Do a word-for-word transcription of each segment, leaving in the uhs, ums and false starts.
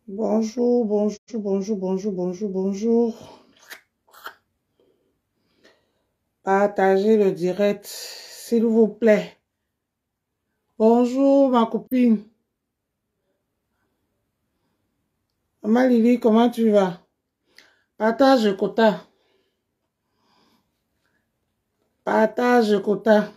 Bonjour, bonjour, bonjour, bonjour, bonjour, bonjour. Partagez le direct, s'il vous plaît. Bonjour, ma copine. Maman Lily, comment tu vas? Partage le quota. Partage le quota.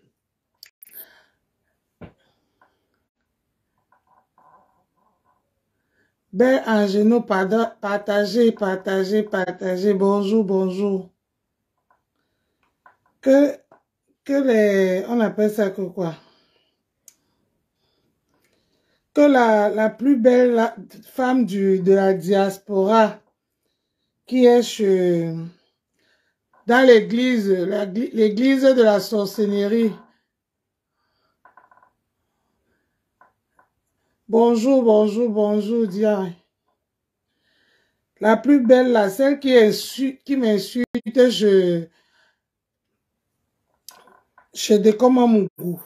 Belle Angeno, pardon, partagez, partagez, partagez. Bonjour, bonjour. Que, que les, on appelle ça que quoi? Que la, la plus belle la, femme du, de la diaspora qui est chez, dans l'église, l'église de la sorcellerie. Bonjour, bonjour, bonjour, Dia. La plus belle, là, celle qui est qui m'insulte, je, je décomme à mon goût.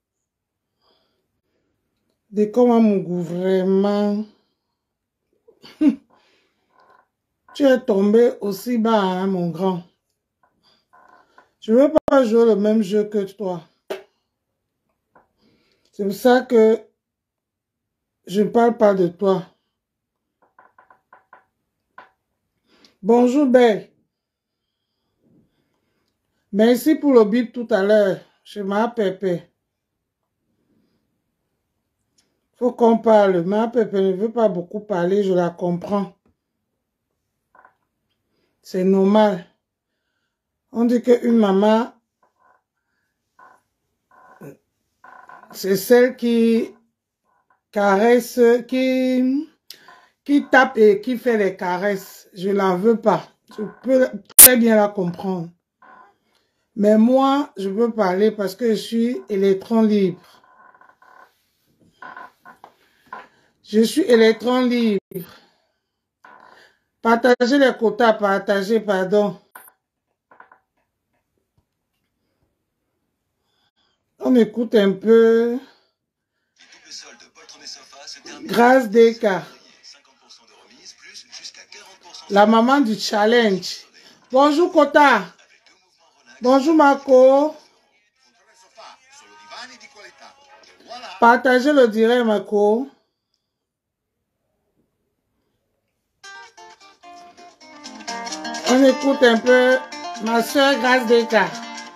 Décomme à mon goût, vraiment. Tu es tombé aussi bas, hein, mon grand. Je ne veux pas jouer le même jeu que toi. C'est pour ça que je ne parle pas de toi. Bonjour, belle. Merci pour le bip tout à l'heure. Je m'appelle. Faut qu'on parle. Ma Pépé ne veut pas beaucoup parler, je la comprends. C'est normal. On dit qu'une maman, c'est celle qui caresse, qui, qui tape et qui fait les caresses. Je n'en veux pas. Je peux très bien la comprendre. Mais moi, je veux parler parce que je suis électron libre. Je suis électron libre. Partagez les quotas, partagez, pardon. On écoute un peu. Grâce des cas. La maman du challenge. Bonjour Kota. Bonjour Marco. Partagez le direct Marco. On écoute un peu ma soeur Grâce des cas.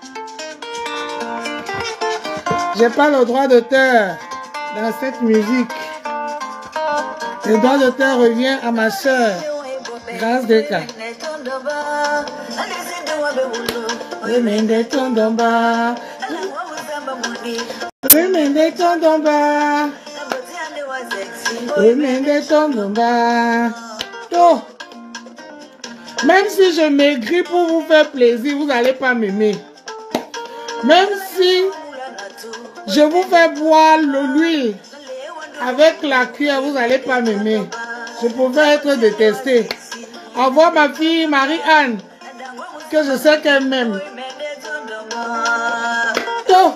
J'ai pas le droit d'auteur dans cette musique. Le droit d'auteur revient à ma soeur Grâce des cas. Remende tondomba. Remende tondomba. Remende tondomba. Oh. Même si je maigris pour vous faire plaisir, vous n'allez pas m'aimer. Même si je vous fais boire l'huile avec la cuillère, vous n'allez pas m'aimer. Je pouvais être détestée. Au revoir ma fille Marie-Anne, que je sais qu'elle m'aime. Oh.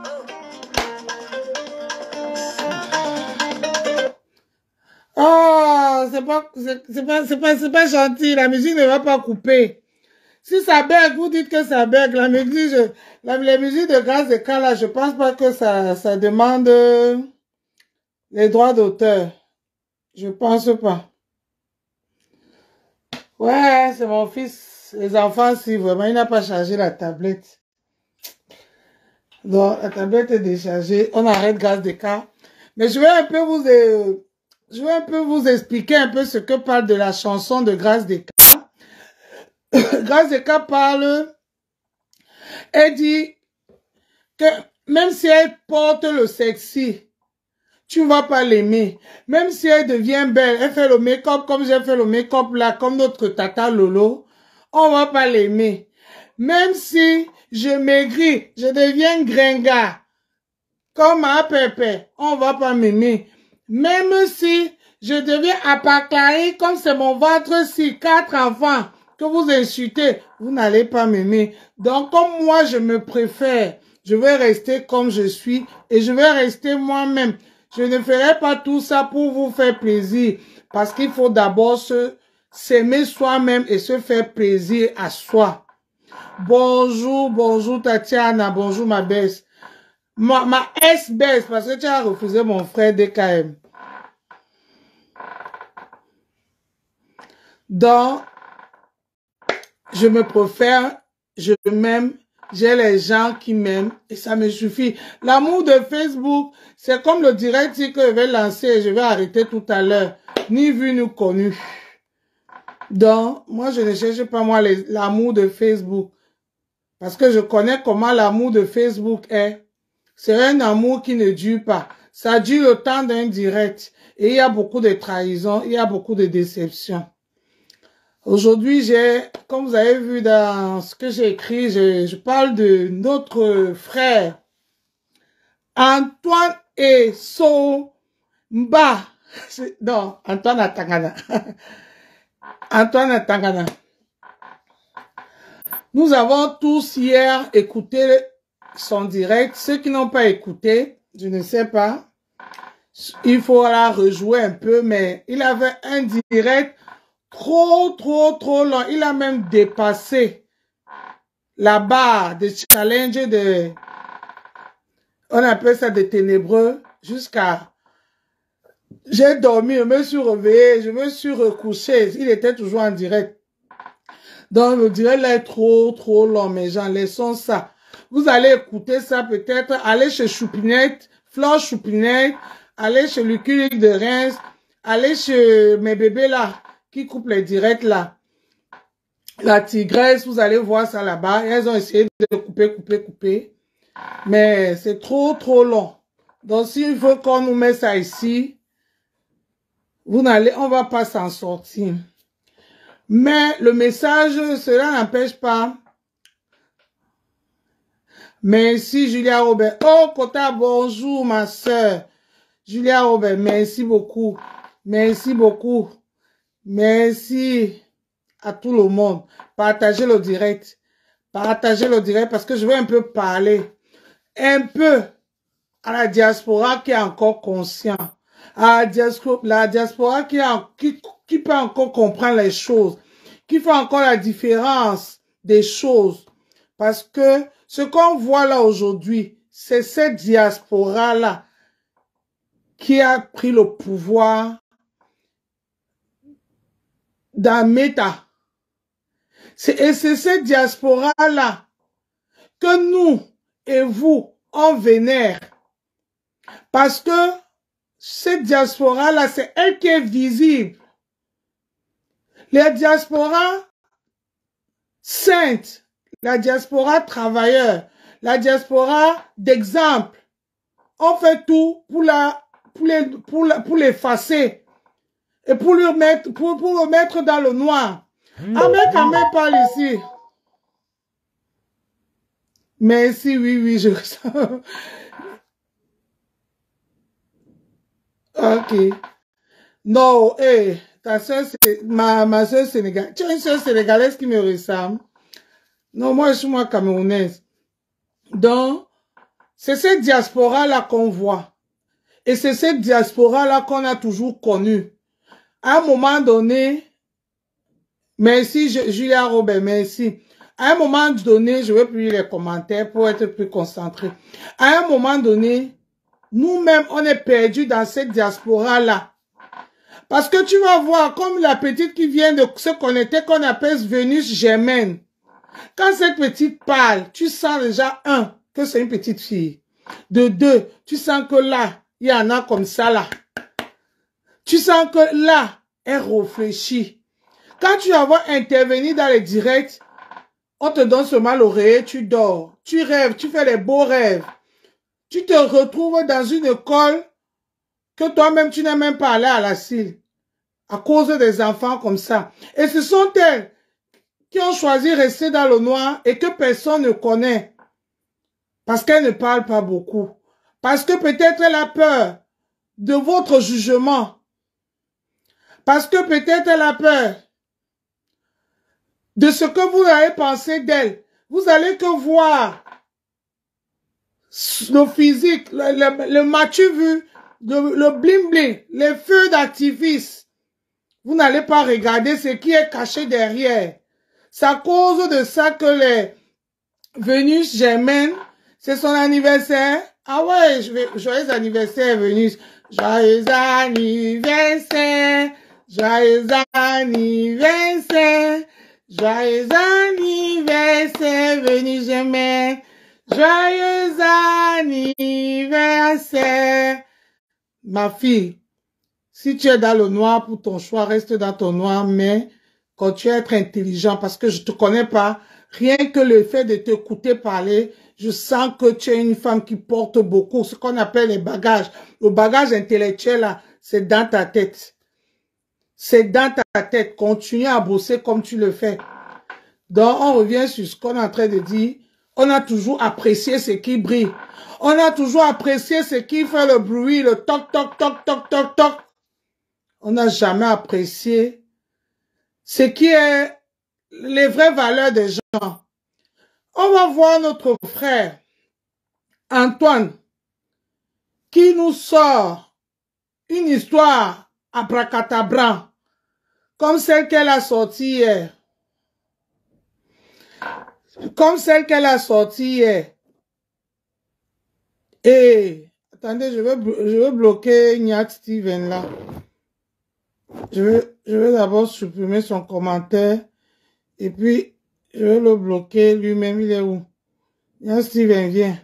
Oh, c'est pas, c'est pas, c'est pas, c'est pas gentil. La musique ne va pas couper. Si ça bug, vous dites que ça bug. La musique, je, la, la musique de Grâce des cas là, je pense pas que ça, ça demande les droits d'auteur. Je pense pas. Ouais, c'est mon fils. Les enfants, si vraiment, il n'a pas chargé la tablette. Donc, la tablette est déchargée. On arrête Grâce des cas. Mais je vais un peu vous, euh, je vais un peu vous expliquer un peu ce que parle de la chanson de Grâce des cas. Grâce des cas parle, elle dit que même si elle porte le sexy, tu ne vas pas l'aimer. Même si elle devient belle, elle fait le make-up comme j'ai fait le make-up là, comme notre tata Lolo, on ne va pas l'aimer. Même si je maigris, je deviens gringa, comme ma Pépé, on ne va pas m'aimer. Même si je deviens apaclaï, comme c'est mon ventre si quatre enfants que vous insultez, vous n'allez pas m'aimer. Donc, comme moi, je me préfère, je vais rester comme je suis et je vais rester moi-même. Je ne ferai pas tout ça pour vous faire plaisir. Parce qu'il faut d'abord se s'aimer soi-même et se faire plaisir à soi. Bonjour, bonjour Tatiana, bonjour ma baisse. Ma, ma S-baisse, parce que tu as refusé mon frère D K M. Donc, je me préfère, je m'aime, j'ai les gens qui m'aiment et ça me suffit. L'amour de Facebook, c'est comme le direct que je vais lancer et je vais arrêter tout à l'heure. Ni vu, ni connu. Donc, moi, je ne cherche pas, moi, l'amour de Facebook. Parce que je connais comment l'amour de Facebook est. C'est un amour qui ne dure pas. Ça dure le temps d'un direct. Et il y a beaucoup de trahisons, il y a beaucoup de déceptions. Aujourd'hui, j'ai, comme vous avez vu dans ce que j'ai écrit, je, je parle de notre frère, Antoine Essomba. Non, Antoine Atangana. Antoine Atangana. Nous avons tous hier écouté son direct. Ceux qui n'ont pas écouté, je ne sais pas, il faudra rejouer un peu, mais il avait un direct trop, trop, trop long. Il a même dépassé la barre de challenge de, on appelle ça des ténébreux, jusqu'à, j'ai dormi, je me suis réveillé, je me suis recouché. Il était toujours en direct. Donc, le direct là est trop, trop long, mes gens, laissons ça. Vous allez écouter ça peut-être, allez chez Choupinette, Flore Choupinette, allez chez Luculique de Reims, allez chez mes bébés là, qui coupent les directs là. La tigresse, vous allez voir ça là-bas. Elles ont essayé de couper, couper, couper. Mais c'est trop, trop long. Donc, s'il faut qu'on nous mette ça ici, vous n'allez, on va pas s'en sortir. Mais le message, cela n'empêche pas. Merci Julia Robert. Oh, Kota, bonjour ma soeur. Julia Robert, merci beaucoup. Merci beaucoup. Merci à tout le monde. Partagez le direct. Partagez le direct parce que je vais un peu parler. Un peu à la diaspora qui est encore conscient. À la diaspora, la diaspora qui, a, qui, qui peut encore comprendre les choses. Qui fait encore la différence des choses. Parce que ce qu'on voit là aujourd'hui, c'est cette diaspora-là qui a pris le pouvoir dans Meta. Et c'est cette diaspora-là que nous et vous, on vénère. Parce que cette diaspora-là, c'est elle qui est visible. Les diasporas saintes, la diaspora travailleur, la diaspora d'exemple, on fait tout pour la, pour les, pour la, pour l'effacer et pour le mettre, pour, pour le mettre dans le noir. Ahmed Ahmed parle ici. Merci, oui, oui, je ressens. Ok. Non, hé, hey, ta soeur, c'est ma, ma soeur sénégalaise. Tu as une soeur sénégalaise qui me ressemble. Non, moi, je suis moi camerounaise. Donc, c'est cette diaspora-là qu'on voit. Et c'est cette diaspora-là qu'on a toujours connue. À un moment donné, merci Julia Robert, merci. À un moment donné, je vais plus lire les commentaires pour être plus concentré. À un moment donné, nous-mêmes, on est perdus dans cette diaspora-là. Parce que tu vas voir, comme la petite qui vient de se connecter, qu'on appelle Vénus Germaine. Quand cette petite parle, tu sens déjà, un, que c'est une petite fille. De deux, tu sens que là, il y en a comme ça là. Tu sens que là, elle réfléchit. Quand tu vas intervenir dans les directs, on te donne seulement l'oreiller, tu dors. Tu rêves, tu fais les beaux rêves. Tu te retrouves dans une école que toi-même, tu n'as même pas allé à la cile. À cause des enfants comme ça. Et ce sont elles qui ont choisi de rester dans le noir et que personne ne connaît. Parce qu'elles ne parlent pas beaucoup. Parce que peut-être elle a peur de votre jugement. Parce que peut-être elle a peur de ce que vous avez pensé d'elle. Vous allez que voir le physique, le, le, le m'as-tu vu, le, le bling bling, les feux d'artifice. Vous n'allez pas regarder ce qui est caché derrière. C'est à cause de ça que les Vénus Germaine, c'est son anniversaire. Ah ouais, je vais, joyeux anniversaire Vénus. Joyeux anniversaire. Joyeux anniversaire. Joyeux anniversaire Vénus Germaine. Joyeux anniversaire. Ma fille, si tu es dans le noir pour ton choix, reste dans ton noir, mais continue à être intelligent parce que je te connais pas. Rien que le fait de t'écouter parler, je sens que tu es une femme qui porte beaucoup, ce qu'on appelle les bagages. Le bagage intellectuel, là, c'est dans ta tête. C'est dans ta tête. Continue à bosser comme tu le fais. Donc, on revient sur ce qu'on est en train de dire. On a toujours apprécié ce qui brille. On a toujours apprécié ce qui fait le bruit, le toc, toc, toc, toc, toc, toc. On n'a jamais apprécié ce qui est les vraies valeurs des gens. On va voir notre frère Antoine qui nous sort une histoire abracadabra comme celle qu'elle a sortie hier. Comme celle qu'elle a sortie hier. Et, attendez, je vais, je vais bloquer Nyat Steven là. Je vais, je vais d'abord supprimer son commentaire. Et puis, je vais le bloquer lui-même. Il est où? Nyat Steven, viens.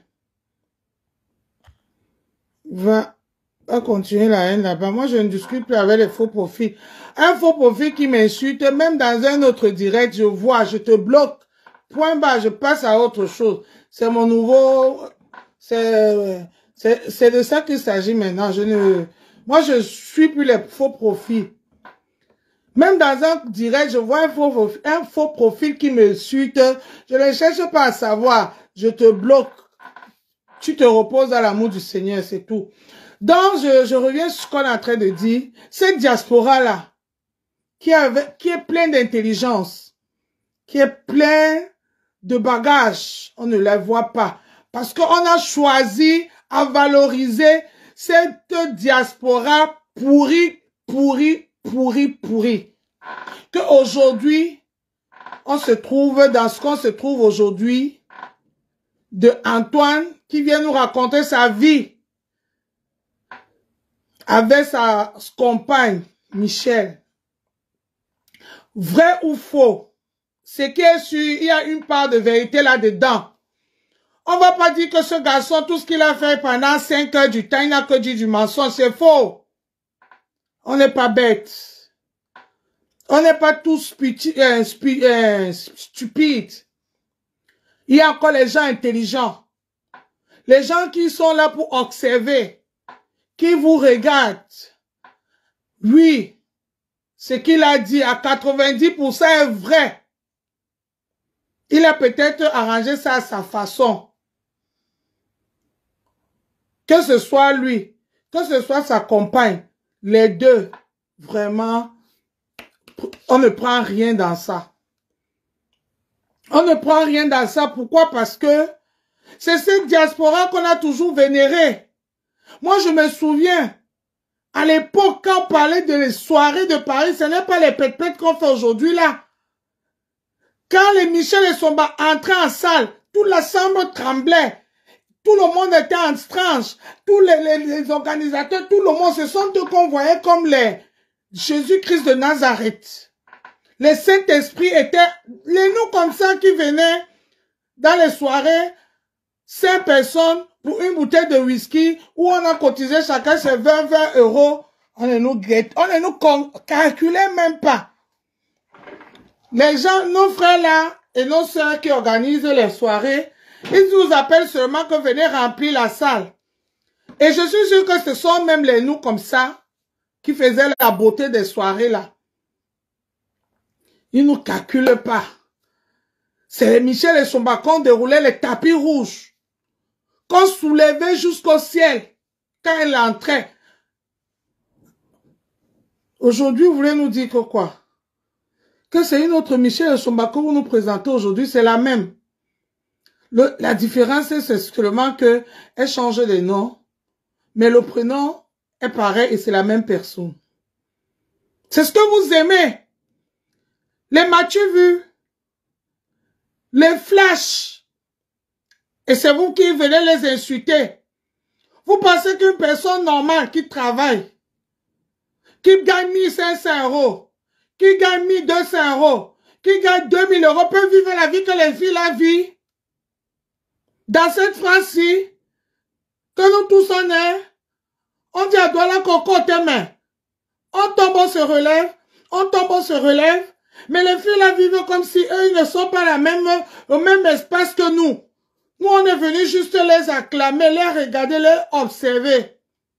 Va, va continuer la haine là-bas. Moi, je ne discute plus avec les faux profils. Un faux profil qui m'insulte, même dans un autre direct, je vois, je te bloque. Point bas, je passe à autre chose. C'est mon nouveau... C'est c'est de ça qu'il s'agit maintenant. Je ne, moi, je suis plus les faux profils. Même dans un direct, je vois un faux, un faux profil qui me suite. Je ne cherche pas à savoir. Je te bloque. Tu te reposes à l'amour du Seigneur, c'est tout. Donc, je, je reviens sur ce qu'on est en train de dire. Cette diaspora-là, qui, avait, qui est pleine d'intelligence, qui est pleine de bagages, on ne la voit pas. Parce qu'on a choisi à valoriser cette diaspora pourrie, pourrie, pourrie, pourrie. Qu'aujourd'hui, on se trouve dans ce qu'on se trouve aujourd'hui de Antoine qui vient nous raconter sa vie avec sa compagne Michel. Vrai ou faux? Ce qui est sûr, il y a une part de vérité là-dedans. On va pas dire que ce garçon, tout ce qu'il a fait pendant cinq heures du temps, il n'a que dit du mensonge. C'est faux. On n'est pas bête. On n'est pas tous euh, euh, stupides. Il y a encore les gens intelligents. Les gens qui sont là pour observer. Qui vous regardent. Oui. Ce qu'il a dit à quatre-vingt-dix pour cent est vrai. Il a peut-être arrangé ça à sa façon. Que ce soit lui, que ce soit sa compagne, les deux, vraiment, on ne prend rien dans ça. On ne prend rien dans ça. Pourquoi? Parce que c'est cette diaspora qu'on a toujours vénérée. Moi, je me souviens, à l'époque, quand on parlait de les soirées de Paris, ce n'est pas les pètes-pètes qu'on fait aujourd'hui là. Quand les Michel et Somba entraient en salle, toute la chambre tremblait. Tout le monde était en tranche. Tous les, les, les organisateurs, tout le monde, ce sont eux qu'on voyait comme les Jésus-Christ de Nazareth. Les Saint-Esprit étaient les nous comme ça qui venaient dans les soirées, cinq personnes pour une bouteille de whisky où on a cotisé chacun ses vingt, vingt euros. On ne nous guette, on ne nous calculait même pas. Les gens, nos frères là et nos sœurs qui organisent les soirées, ils nous appellent seulement que venez remplir la salle. Et je suis sûr que ce sont même les nous comme ça qui faisaient la beauté des soirées là. Ils ne nous calculent pas. C'est les Michel et Somba qu'on déroulait les tapis rouges. Qu'on soulevait jusqu'au ciel quand elle entrait. Aujourd'hui, vous voulez nous dire que quoi? Que c'est une autre Michel et Somba que vous nous présentez aujourd'hui, c'est la même. Le, la différence, c'est seulement qu'elle change les noms, mais le prénom est pareil et c'est la même personne. C'est ce que vous aimez. Les m'as-tu vu? Les flashs. Et c'est vous qui venez les insulter. Vous pensez qu'une personne normale qui travaille, qui gagne mille cinq cents euros, qui gagne mille deux cents euros, qui gagne deux mille euros, peut vivre la vie que les filles la vivent? Dans cette France-ci, que nous tous on est, on dit à Douala Coco tes mains. On tombe, on se relève, on tombe, on se relève, mais les filles la vivent comme si eux ils ne sont pas la même, au même espace que nous. Nous on est venus juste les acclamer, les regarder, les observer.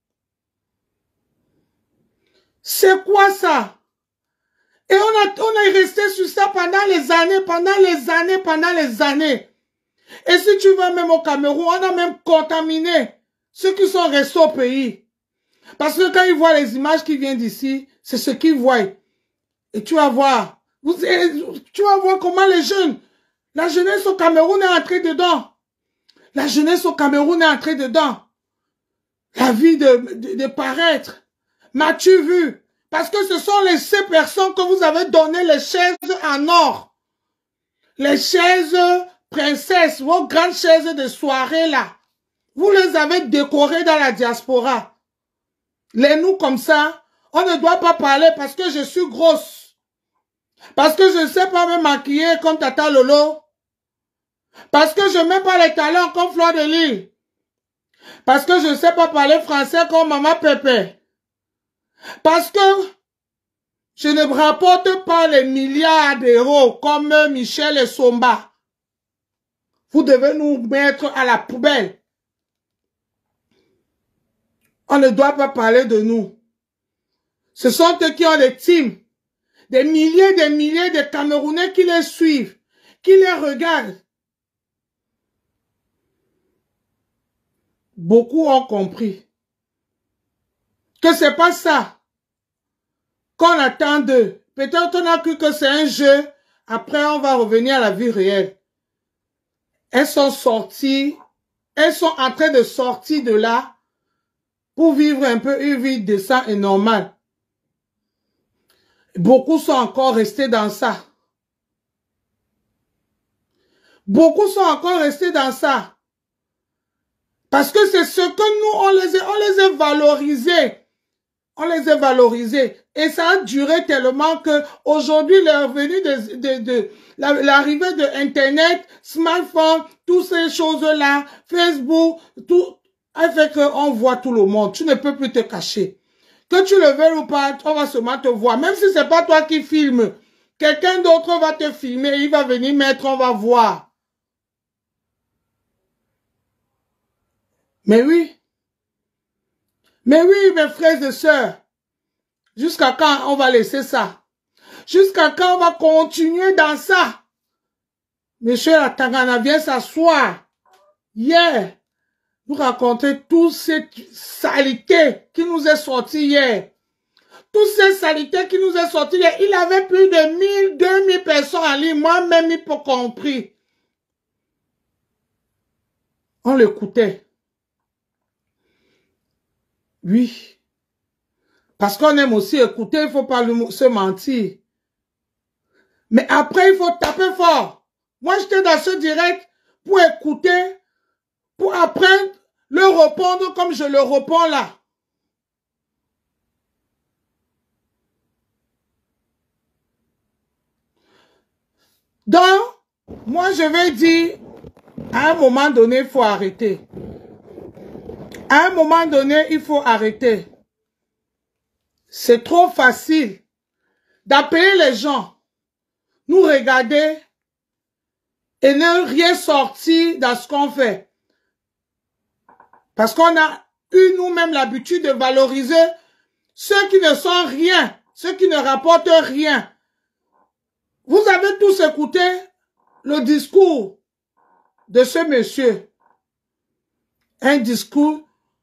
C'est quoi ça? Et on a, on est resté sur ça pendant les années, pendant les années, pendant les années. Et si tu vas même au Cameroun, on a même contaminé ceux qui sont restés au pays. Parce que quand ils voient les images qui viennent d'ici, c'est ce qu'ils voient. Et tu vas voir, vous, tu vas voir comment les jeunes, la jeunesse au Cameroun est entrée dedans. La jeunesse au Cameroun est entrée dedans. La vie de, de, de paraître. M'as-tu vu? Parce que ce sont les ces personnes que vous avez donné les chaises en or. Les chaises princesses, vos grandes chaises de soirée là. Vous les avez décorées dans la diaspora. Les nous comme ça, on ne doit pas parler parce que je suis grosse. Parce que je ne sais pas me maquiller comme Tata Lolo. Parce que je ne mets pas les talents comme Fleur de Lille. Parce que je ne sais pas parler français comme Maman Pépé. Parce que je ne rapporte pas les milliards d'euros comme Michel et Somba. Vous devez nous mettre à la poubelle. On ne doit pas parler de nous. Ce sont eux qui ont des teams. Des milliers et des milliers de Camerounais qui les suivent, qui les regardent. Beaucoup ont compris que c'est pas ça qu'on attend d'eux. Peut-être on a cru que c'est un jeu. Après, on va revenir à la vie réelle. Elles sont sorties. Elles sont en train de sortir de là pour vivre un peu une vie décente et normale. Beaucoup sont encore restés dans ça. Beaucoup sont encore restés dans ça. Parce que c'est ce que nous, on les a, on les a valorisés. On les a valorisés. Et ça a duré tellement que aujourd'hui, la venue de, de, de l'arrivée de Internet, smartphone, toutes ces choses-là, Facebook, tout, a fait qu'on voit tout le monde. Tu ne peux plus te cacher. Que tu le veuilles ou pas, on va seulement te voir. Même si c'est pas toi qui filmes, quelqu'un d'autre va te filmer, il va venir mettre, on va voir. Mais oui. Mais oui, mes frères et sœurs. Jusqu'à quand on va laisser ça? Jusqu'à quand on va continuer dans ça? Monsieur la Tangana, viens s'asseoir. Hier, vous racontez toutes ces saletés qui nous est sorties hier. Toutes ces saletés qui nous est sorties hier. Il avait plus de mille, deux mille personnes en ligne. Moi-même, il peut compris. On l'écoutait. Oui. Parce qu'on aime aussi écouter, il ne faut pas se mentir. Mais après, il faut taper fort. Moi, j'étais dans ce direct pour écouter, pour apprendre, le répondre comme je le réponds là. Donc, moi, je vais dire, à un moment donné, il faut arrêter. À un moment donné, il faut arrêter. C'est trop facile d'appeler les gens, nous regarder et ne rien sortir dans ce qu'on fait. Parce qu'on a eu nous-mêmes l'habitude de valoriser ceux qui ne sont rien, ceux qui ne rapportent rien. Vous avez tous écouté le discours de ce monsieur. Un discours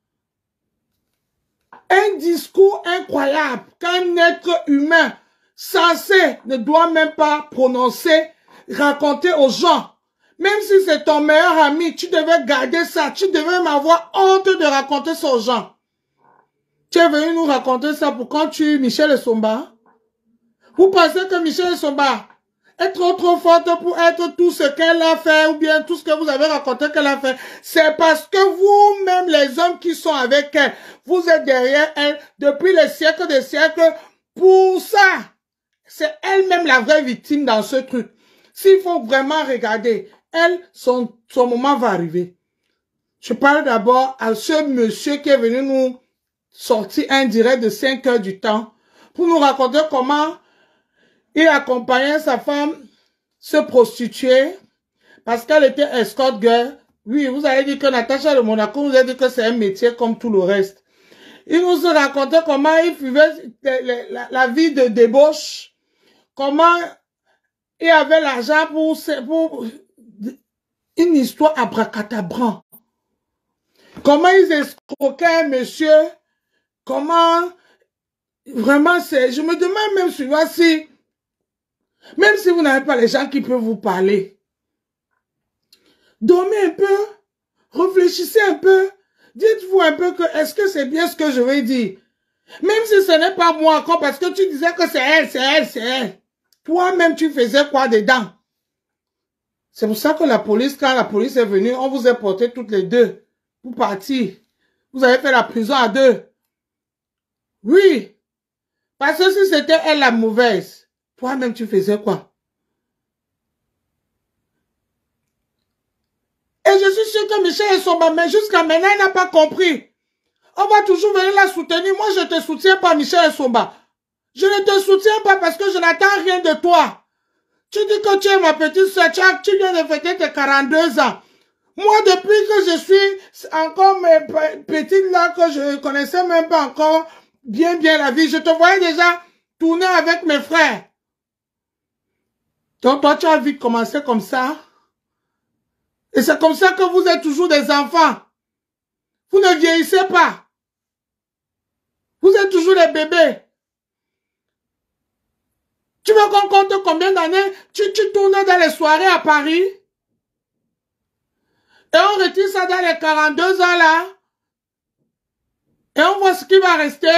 Un discours incroyable qu'un être humain censé ne doit même pas prononcer, raconter aux gens. Même si c'est ton meilleur ami, tu devais garder ça. Tu devais m'avoir honte de raconter ça aux gens. Tu es venu nous raconter ça pour quand tu Michel Somba? Vous pensez que Michel Somba est trop trop forte pour être tout ce qu'elle a fait ou bien tout ce que vous avez raconté qu'elle a fait? C'est parce que vous-même, les hommes qui sont avec elle, vous êtes derrière elle depuis les siècles des siècles pour ça. C'est elle-même la vraie victime dans ce truc. S'il faut vraiment regarder, elle, son, son moment va arriver. Je parle d'abord à ce monsieur qui est venu nous sortir un direct de cinq heures du temps pour nous raconter comment il accompagnait sa femme se prostituer parce qu'elle était escort girl. Oui, vous avez dit que Natacha de Monaco nous a dit que c'est un métier comme tout le reste. Il nous a raconté comment il vivait la, la, la vie de débauche. Comment il avait l'argent pour, pour une histoire abracadabra. Comment ils escroquaient un monsieur. Comment vraiment c'est. Je me demande même souvent si, même si vous n'avez pas les gens qui peuvent vous parler, dormez un peu, réfléchissez un peu, dites-vous un peu que est-ce que c'est bien ce que je vais dire. Même si ce n'est pas moi encore, parce que tu disais que c'est elle, c'est elle, c'est elle. Toi-même, tu faisais quoi dedans? C'est pour ça que la police, quand la police est venue, on vous a porté toutes les deux pour partir. Vous avez fait la prison à deux. Oui. Parce que si c'était elle la mauvaise, toi-même, tu faisais quoi? Et je suis sûr que Michel Somba, mais jusqu'à maintenant, elle n'a pas compris. On va toujours venir la soutenir. Moi, je te soutiens pas, Michel Somba. Je ne te soutiens pas parce que je n'attends rien de toi. Tu dis que tu es ma petite soeur, tu viens de fêter tes quarante-deux ans. Moi, depuis que je suis encore petite là, que je ne connaissais même pas encore bien bien la vie, je te voyais déjà tourner avec mes frères. Donc toi, tu as vite commencé comme ça. Et c'est comme ça que vous êtes toujours des enfants. Vous ne vieillissez pas. Vous êtes toujours des bébés. Tu veux qu'on compte combien d'années tu, tu tournes dans les soirées à Paris? Et on retire ça dans les quarante-deux ans là. Et on voit ce qui va rester.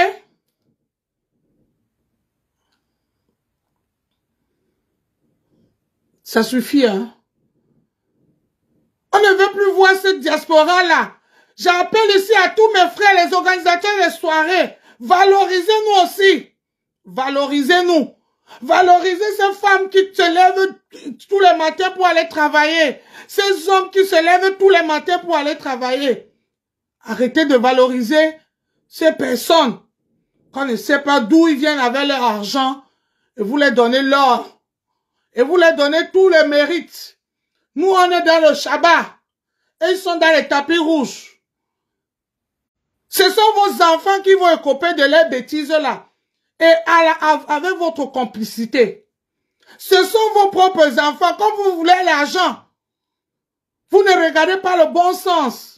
Ça suffit, hein. On ne veut plus voir cette diaspora là. J'appelle ici à tous mes frères, les organisateurs des soirées. Valorisez-nous aussi. Valorisez-nous. Valorisez ces femmes qui se lèvent tous les matins pour aller travailler. Ces hommes qui se lèvent tous les matins pour aller travailler. Arrêtez de valoriser ces personnes qu'on ne sait pas d'où ils viennent avec leur argent et vous les donnez l'or. Et vous les donnez tous les mérites. Nous, on est dans le Shabbat. Et ils sont dans les tapis rouges. Ce sont vos enfants qui vont écoper de leurs bêtises là. Et à la, avec votre complicité. Ce sont vos propres enfants. Quand vous voulez l'argent, vous ne regardez pas le bon sens.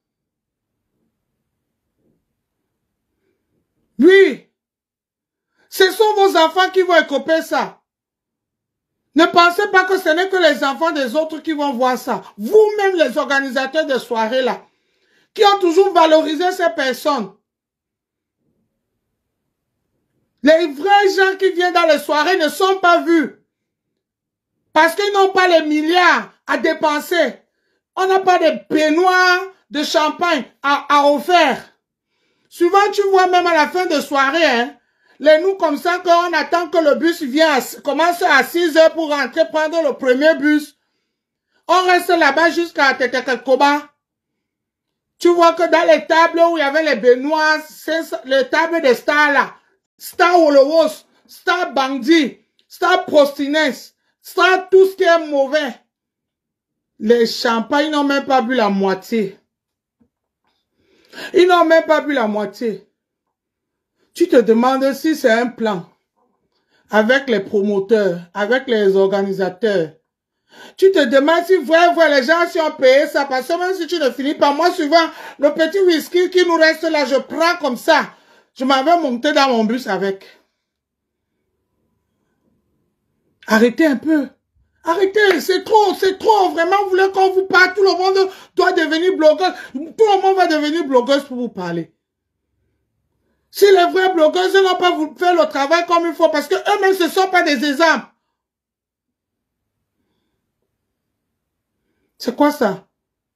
Oui. Ce sont vos enfants qui vont écoper ça. Ne pensez pas que ce n'est que les enfants des autres qui vont voir ça. Vous-même, les organisateurs de soirées là, qui ont toujours valorisé ces personnes. Les vrais gens qui viennent dans les soirées ne sont pas vus. Parce qu'ils n'ont pas les milliards à dépenser. On n'a pas de baignoires de champagne à, à offrir. Souvent, tu vois même à la fin de soirée, hein, les nous comme ça, quand on attend que le bus vienne, commence à six heures pour rentrer, prendre le premier bus. On reste là-bas jusqu'à Tetekelkoba. Tu vois que dans les tables où il y avait les baignoires, c'est les tables des stars là. Star Wolowos, Star Bandit, Star Prostines, Star tout ce qui est mauvais. Les champagnes n'ont même pas bu la moitié. Ils n'ont même pas bu la moitié. Tu te demandes si c'est un plan. Avec les promoteurs, avec les organisateurs. Tu te demandes si vrai, vrai, les gens si ont payé ça. Parce que même si tu ne finis pas, moi souvent, le petit whisky qui nous reste là, je prends comme ça. Je m'avais monté dans mon bus avec. Arrêtez un peu. Arrêtez, c'est trop, c'est trop. Vraiment, vous voulez qu'on vous parle. Tout le monde doit devenir blogueur. Tout le monde va devenir blogueuse pour vous parler. Si les vrais blogueurs n'ont pas voulu faire le travail comme il faut, parce que eux-mêmes ne sont pas des exemples. C'est quoi ça?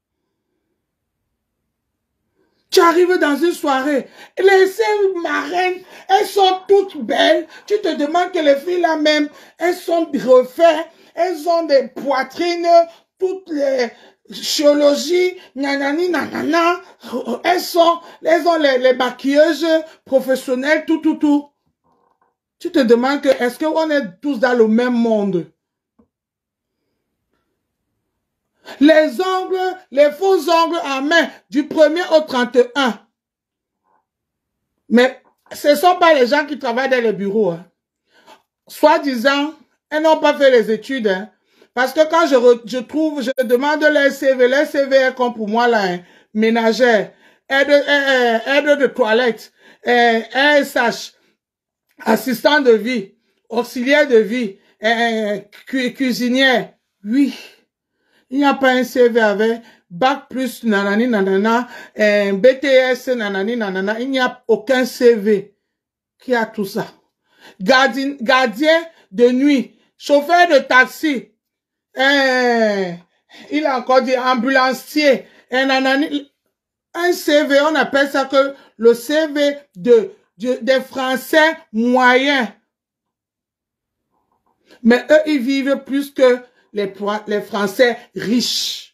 Tu arrives dans une soirée, les marraines, elles sont toutes belles. Tu te demandes que les filles là même, elles sont refaites, elles ont des poitrines, toutes les chirurgies, nanani, nanana. Elles sont, elles ont les, les maquilleuses professionnelles, tout, tout, tout. Tu te demandes que, est-ce qu'on est tous dans le même monde? Les ongles, les faux ongles en main, du premier au trente et un. Mais ce ne sont pas les gens qui travaillent dans les bureaux. Hein. Soi-disant, elles n'ont pas fait les études. Hein. Parce que quand je, re, je trouve, je demande leur C V, leur C V est comme pour moi là, hein. Ménagère, aide, aide, aide de toilette, R S H, assistant de vie, auxiliaire de vie, cu, cuisinière, oui. Il n'y a pas un C V avec bac plus nanani nanana, un B T S nanani nanana. Il n'y a aucun C V qui a tout ça. Gardien, gardien de nuit, chauffeur de taxi, un, il a encore dit ambulancier, un nanani. Un C V, on appelle ça que le C V de, de des Français moyens. Mais eux, ils vivent plus que Les, les Français riches.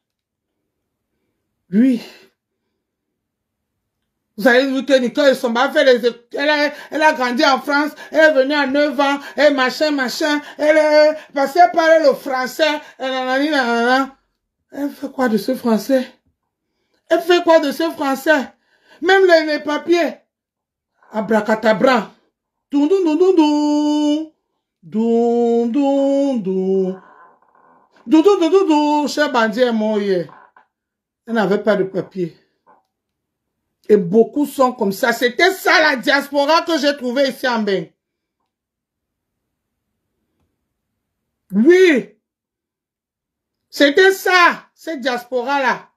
Oui. Vous avez vu que Nicole Somba fait les, elle a, elle a grandi en France, elle est venue à neuf ans, et machin, machin, elle est passée par le français, et nanani, nanana. Elle fait quoi de ce français? Elle fait quoi de ce français? Même les, les papiers. Abracadabra. Doum, doum, doum, doum, doum. Doum, doum, doum. Doudou, doudou, doudou, cher bandit est mort hier. Elle n'avait pas de papier. Et beaucoup sont comme ça. C'était ça la diaspora que j'ai trouvé ici en Bain. Oui. C'était ça, cette diaspora-là.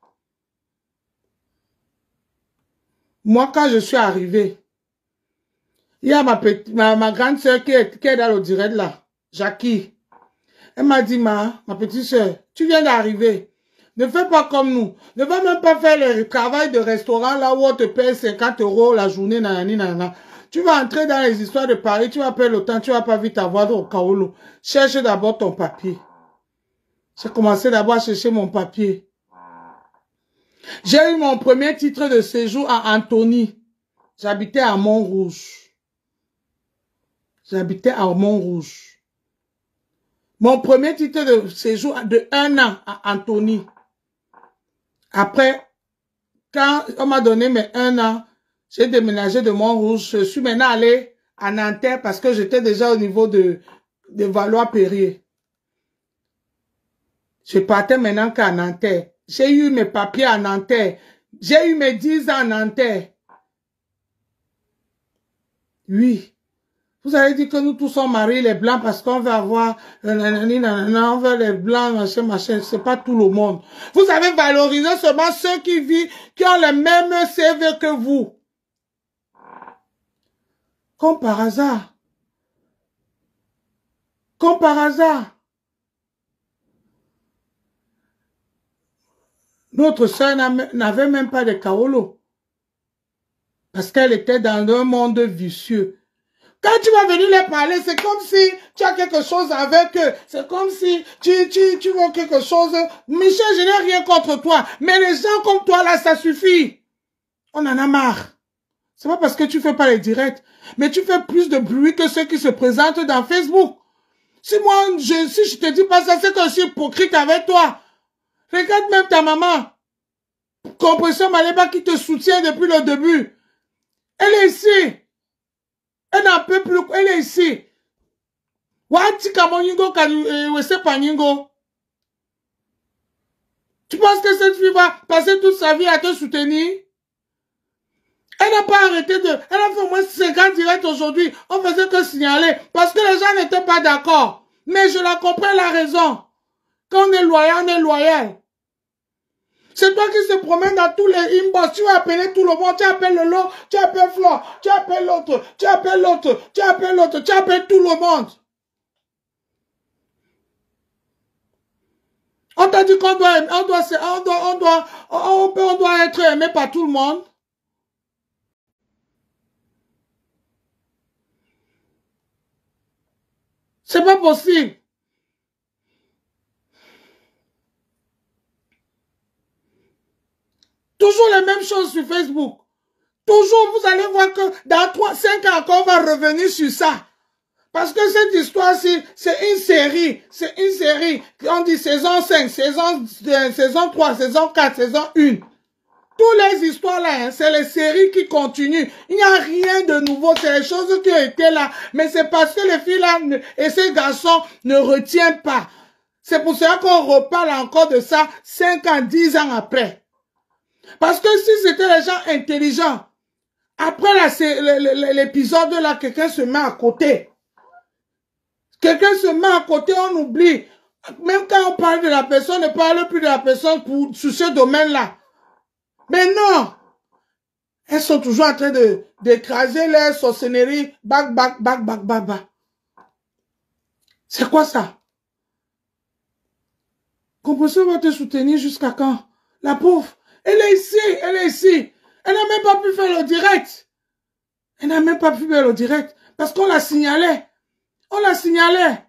Moi, quand je suis arrivé, il y a ma, petite, ma, ma grande soeur qui est, qui est dans le direct là, Jackie. Elle m'a dit, ma, ma petite soeur, tu viens d'arriver. Ne fais pas comme nous. Ne va même pas faire le travail de restaurant là où on te paye cinquante euros la journée, nanani, nanana. Tu vas entrer dans les histoires de Paris, tu vas perdre le temps, tu vas pas vite avoir au Kaolo. Cherche d'abord ton papier. J'ai commencé d'abord à chercher mon papier. J'ai eu mon premier titre de séjour à Antony. J'habitais à Montrouge. J'habitais à Montrouge. Mon premier titre de séjour de un an à Antony. Après, quand on m'a donné mes un an, j'ai déménagé de Montrouge. Je suis maintenant allé à Nanterre parce que j'étais déjà au niveau de, de Valois-Perrier. Je partais maintenant qu'à Nanterre. J'ai eu mes papiers à Nanterre. J'ai eu mes dix ans à Nanterre. Oui. Vous avez dit que nous tous sommes mariés les blancs parce qu'on veut avoir, nanani, nanana, on veut les blancs, machin, machin. C'est pas tout le monde. Vous avez valorisé seulement ceux qui vivent, qui ont le même C V que vous. Comme par hasard. Comme par hasard. Notre soeur n'avait même pas de Kaolo. Parce qu'elle était dans un monde vicieux. Quand tu vas venir les parler, c'est comme si tu as quelque chose avec eux. C'est comme si tu, tu, tu veux quelque chose. Michel, je n'ai rien contre toi. Mais les gens comme toi, là, ça suffit. On en a marre. C'est pas parce que tu fais pas les directs. Mais tu fais plus de bruit que ceux qui se présentent dans Facebook. Si moi, je, si je te dis pas ça, c'est que je suis hypocrite avec toi. Regarde même ta maman. Compression Maléba qui te soutient depuis le début. Elle est ici. Elle n'en peut plus. Elle est ici. Tu penses que cette fille va passer toute sa vie à te soutenir? Elle n'a pas arrêté de... Elle a fait au moins cinquante directs aujourd'hui. On faisait que signaler. Parce que les gens n'étaient pas d'accord. Mais je la comprends, la raison. Quand on est loyal, on est loyal. C'est toi qui se promènes dans tous les inbox. Tu vas appeler tout le monde. Tu appelles le lot. Tu appelles Flore. Tu appelles l'autre. Tu appelles l'autre. Tu appelles l'autre. Tu appelles tout le monde. On t'a dit qu'on doit, on doit, on doit, on doit, on doit, on doit être aimé par tout le monde. C'est pas possible. Toujours les mêmes choses sur Facebook. Toujours, vous allez voir que dans trois, cinq ans encore, on va revenir sur ça. Parce que cette histoire-ci, c'est une série. C'est une série. On dit saison cinq, saison, saison trois, saison quatre, saison un. Toutes les histoires là, hein, c'est les séries qui continuent. Il n'y a rien de nouveau. C'est les choses qui ont été là. Mais c'est parce que les filles là et ces garçons ne retiennent pas. C'est pour cela qu'on reparle encore de ça cinq ans, dix ans après. Parce que si c'était les gens intelligents, après l'épisode là, quelqu'un se met à côté. Quelqu'un se met à côté, on oublie. Même quand on parle de la personne, on ne parle plus de la personne pour, sur ce domaine-là. Mais non! Elles sont toujours en train de d'écraser leur sorcellerie. Bac, bac, bac, bac, bac, bac. C'est quoi ça? Composition va te soutenir jusqu'à quand? La pauvre. Elle est ici, elle est ici. Elle n'a même pas pu faire le direct. Elle n'a même pas pu faire le direct. Parce qu'on la signalait. On la signalait.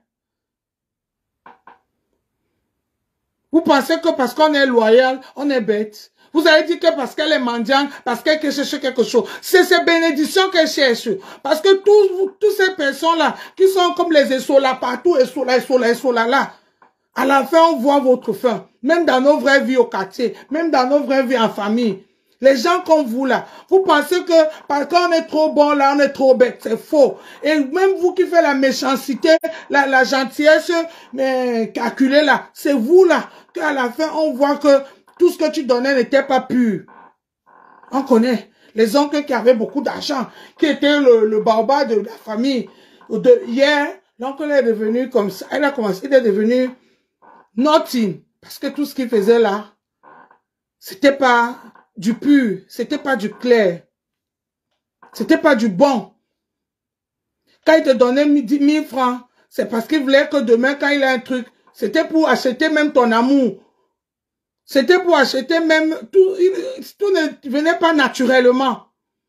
Vous pensez que parce qu'on est loyal, on est bête. Vous avez dit que parce qu'elle est mendiante, parce qu'elle cherche quelque chose. C'est ces bénédictions qu'elle cherche. Parce que tous, toutes ces personnes-là, qui sont comme les essolas partout, essolas, essolas, essolas là, à la fin, on voit votre fin. Même dans nos vraies vies au quartier, même dans nos vraies vies en famille. Les gens comme vous là, vous pensez que parce qu'on est trop bon là, on est trop bête. C'est faux. Et même vous qui faites la méchanceté, la, la gentillesse mais calculée là, c'est vous là, qu'à la fin, on voit que tout ce que tu donnais n'était pas pur. On connaît les oncles qui avaient beaucoup d'argent, qui étaient le, le barbare de la famille. De, hier, l'oncle est devenu comme ça. Elle a commencé, il est devenu nothing. Parce que tout ce qu'il faisait là, c'était pas du pur, c'était pas du clair. C'était pas du bon. Quand il te donnait dix mille francs, c'est parce qu'il voulait que demain, quand il a un truc, c'était pour acheter même ton amour. C'était pour acheter même, tout, tout ne venait pas naturellement.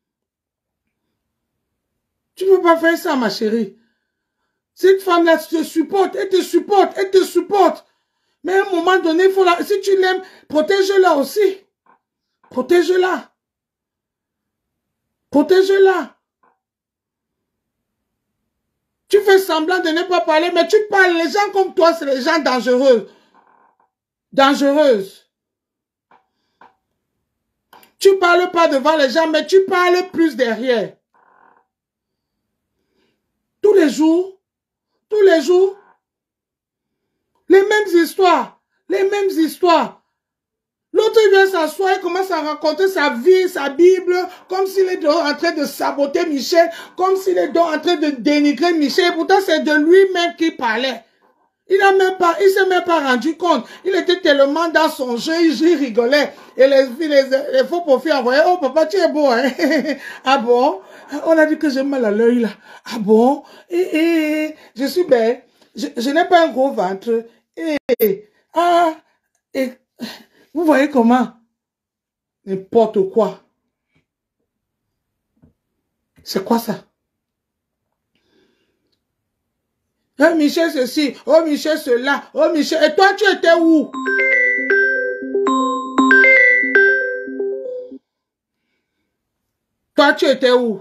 Tu ne peux pas faire ça, ma chérie. Cette femme-là te supporte, elle te supporte, elle te supporte. Mais à un moment donné, il faut la, si tu l'aimes, protège-la aussi. Protège-la. Protège-la. Tu fais semblant de ne pas parler, mais tu parles. Les gens comme toi, c'est les gens dangereux. Dangereuses. Tu ne parles pas devant les gens, mais tu parles plus derrière. Tous les jours, tous les jours, les mêmes histoires, les mêmes histoires. L'autre, il vient s'asseoir et commence à raconter sa vie, sa Bible, comme s'il est en train de saboter Michel, comme s'il est en train de dénigrer Michel. Pourtant, c'est de lui-même qu'il parlait. Il n'a même pas, il s'est même pas rendu compte. Il était tellement dans son jeu, il rigolait. Et les filles, les, les faux profils envoyaient, oh papa, tu es beau, hein. Ah bon? On a dit que j'ai mal à l'œil, là. Ah bon? Et, et, je suis belle. Je, je n'ai pas un gros ventre. Et, ah, et, vous voyez comment? N'importe quoi. C'est quoi ça? Oh Michel ceci, oh Michel cela, oh Michel, et toi tu étais où? Toi tu étais où?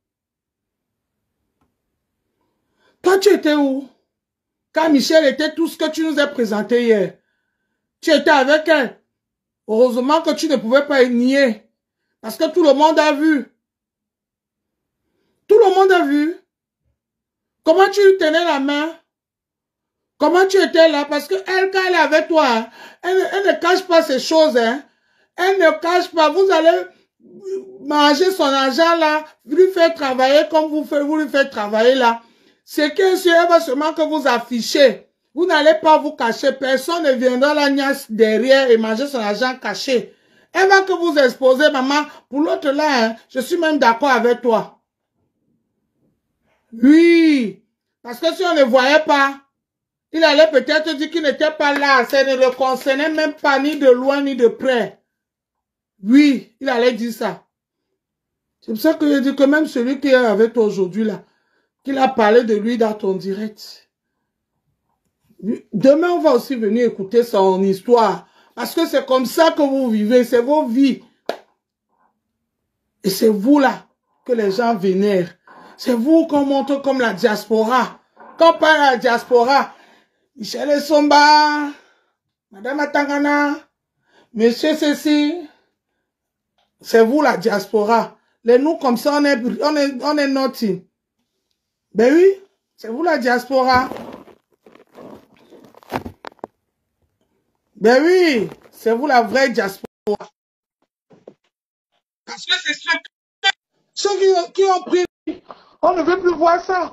Toi tu étais où? Quand Michel était tout ce que tu nous as présenté hier. Tu étais avec elle. Heureusement que tu ne pouvais pas y nier. Parce que tout le monde a vu. Tout le monde a vu. Comment tu lui tenais la main? Comment tu étais là? Parce que elle, quand elle est avec toi, hein, elle, elle ne cache pas ces choses. Hein. Elle ne cache pas. Vous allez manger son argent là, lui faire travailler comme vous, vous lui faites travailler là. C'est que elle va seulement que vous affichez. Vous n'allez pas vous cacher. Personne ne viendra la niasse derrière et manger son argent caché. Elle va que vous exposer, maman. Pour l'autre là, hein, je suis même d'accord avec toi. Oui. Parce que si on ne voyait pas, il allait peut-être dire qu'il n'était pas là. Ça ne le concernait même pas ni de loin ni de près. Oui, il allait dire ça. C'est pour ça que je dis que même celui qui est avec toi aujourd'hui là, qu'il a parlé de lui dans ton direct. Demain, on va aussi venir écouter son histoire. Parce que c'est comme ça que vous vivez, c'est vos vies. Et c'est vous là que les gens vénèrent. C'est vous qu'on montre comme la diaspora. Quand on parle de la diaspora, Michel Essomba, Madame Atangana, Monsieur Ceci, c'est vous la diaspora. Les nous comme ça, on est, on est, on est nothing. Ben oui, c'est vous la diaspora. Ben oui, c'est vous la vraie diaspora. Parce que c'est ceux, ceux qui, qui ont pris, on ne veut plus voir ça.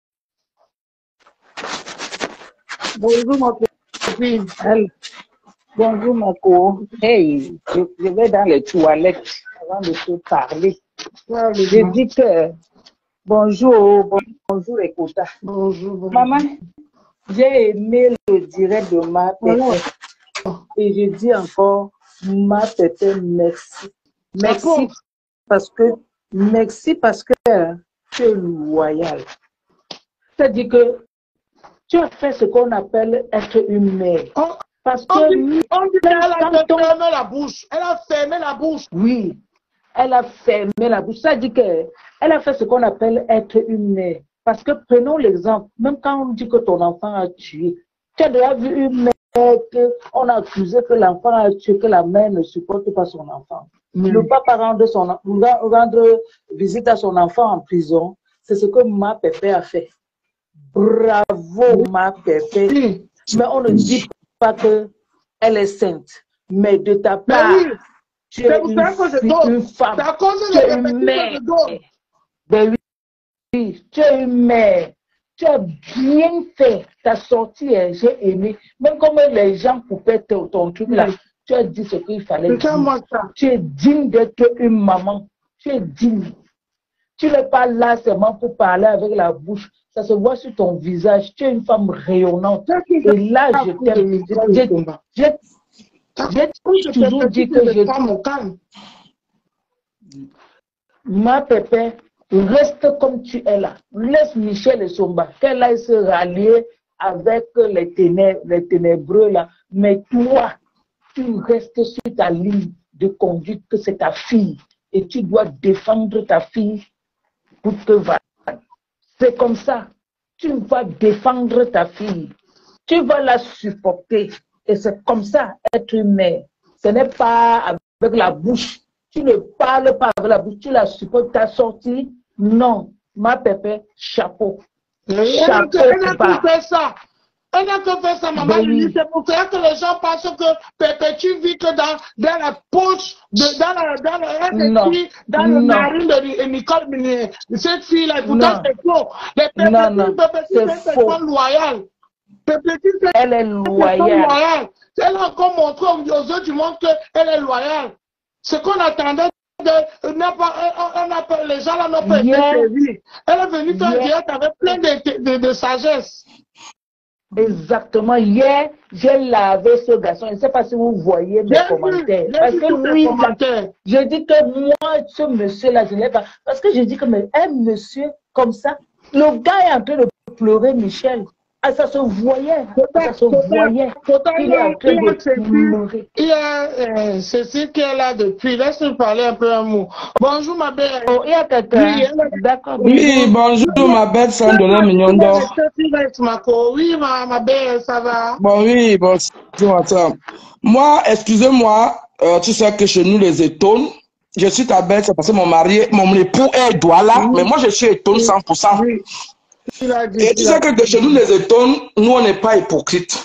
Bonjour ma copine. Bonjour ma co. Hey, je, je vais dans les toilettes avant de te parler. Ouais, je dis que bonjour, bon, bonjour Ekota. Bonjour, bonjour. Maman, j'ai aimé le direct de ma pépé. Et je dis encore, ma pépé, merci. Merci parce que, merci parce que tu es loyal. C'est-à-dire que tu as fait ce qu'on appelle être une mère. Oh, parce on que dit, on dit qu'elle a fermé la bouche. Elle a fermé la bouche. Oui, elle a fermé la bouche. Ça dit qu'elle a fait ce qu'on appelle être une mère. Parce que prenons l'exemple, même quand on dit que ton enfant a tué, tu as déjà vu une mère qu'on a accusé que l'enfant a tué, que la mère ne supporte pas son enfant. Mm. Le papa rendre, son, rendre visite à son enfant en prison, c'est ce que ma pépé a fait. Bravo, ma pépé. Mm. Mais on ne dit pas qu'elle est sainte. Mais de ta part, oui. Tu es une, une femme, tu es une mère. Ben oui, tu es une mère. Tu as bien fait ta sortie, j'ai aimé. Même comme les gens coupaient ton, ton truc là, tu as dit ce qu'il fallait dire. Tu es digne d'être une maman. Tu es digne. Tu n'es pas là seulement pour parler avec la bouche. Ça se voit sur ton visage. Tu es une femme rayonnante. Et là, je t'aime. J'ai toujours dit que je t'aime. Ma pépé, reste comme tu es là. Laisse Michel Essomba, qu'elle aille se rallier avec les ténèbres, les ténébreux là. Mais toi, tu restes sur ta ligne de conduite que c'est ta fille. Et tu dois défendre ta fille pour te va. C'est comme ça. Tu vas défendre ta fille. Tu vas la supporter. Et c'est comme ça, être une mère. Ce n'est pas avec la bouche. Tu ne parles pas avec la bouche. Tu la supportes. Ta sortie. Non. Ma pépé, chapeau. Chapeau. Elle n'a que fait ça. Elle n'a que fait ça, maman. Oui. C'est pour ça que les gens pensent que Pépé, tu vis que dans, dans la poche, de, dans la, dans la, dans, dans le marine de Nicole Minier. Cette fille-là, pourtant, c'est faux. Les non, non, c'est faux. Loyal. Elle est loyale. Elle a encore montré aux yeux du monde qu'elle est loyale. Ce qu'on attendait de. Pas, pas, les gens là n'ont pas été servis. Elle est venue faire yeah. direct avec plein de, de, de sagesse. Exactement. Hier, j'ai lavé ce garçon. Je ne sais pas si vous voyez mes commentaires. Vu, parce que lui, commentaires. Je dis que moi, ce monsieur-là, je ne l'ai pas. Parce que je dis que mais un monsieur comme ça, le gars est en train de pleurer, Michel. Ah, ça se voyait, ça se voyait. Il est en train de pleurer. Il y a euh, Cécile qui est là depuis. Laisse-nous parler un peu un mot. Bonjour ma belle. Oh, il y a quelqu'un. Oui, d'accord. Oui, bonjour, bonjour ma belle cent dollars millions d'or. Oui, ma, ma belle, ça va. Bon, oui, bonjour, attends. Moi, excusez-moi, euh, tu sais que chez nous, les étonnes, je suis ta belle, c'est parce que mon mari, mon époux est Douala, oui. Mais moi, je suis étonne cent pour cent. Oui. Et tu sais que de chez nous, les étonnes, nous, on n'est pas hypocrites.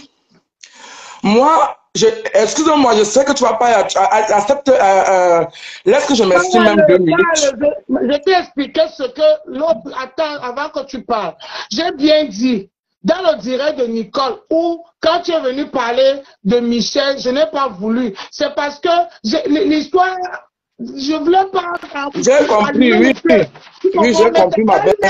Moi, excuse-moi, je sais que tu vas pas accepter. Euh, euh, Laisse que je m'exprime même deux minutes. Je t'ai expliqué ce que l'autre attend avant que tu parles. J'ai bien dit, dans le direct de Nicole, où quand tu es venu parler de Michel, je n'ai pas voulu. C'est parce que l'histoire, je voulais pas... J'ai compris, oui. Oui, j'ai compris, ma belle.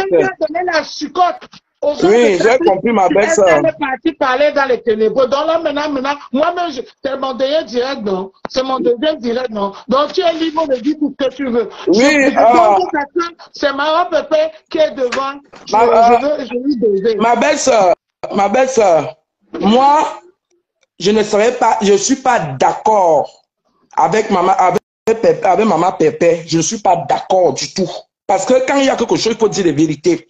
Oui, j'ai compris, ma belle soeur. Elle est partie parler dans les ténèbres. Donc là, maintenant, maintenant, moi-même, c'est mon dernier direct, non? C'est mon deuxième direct, non? Donc tu es libre de dire tout ce que tu veux. Oui, je, ah. C'est Mara Pépé qui est devant. Je, ma, je veux, je veux baiser. Ma belle soeur, ma belle soeur, moi, je ne serais pas, je ne suis pas d'accord avec maman, avec, Pépé, avec maman Pépé. Je ne suis pas d'accord du tout. Parce que quand il y a quelque chose, il faut dire la vérité.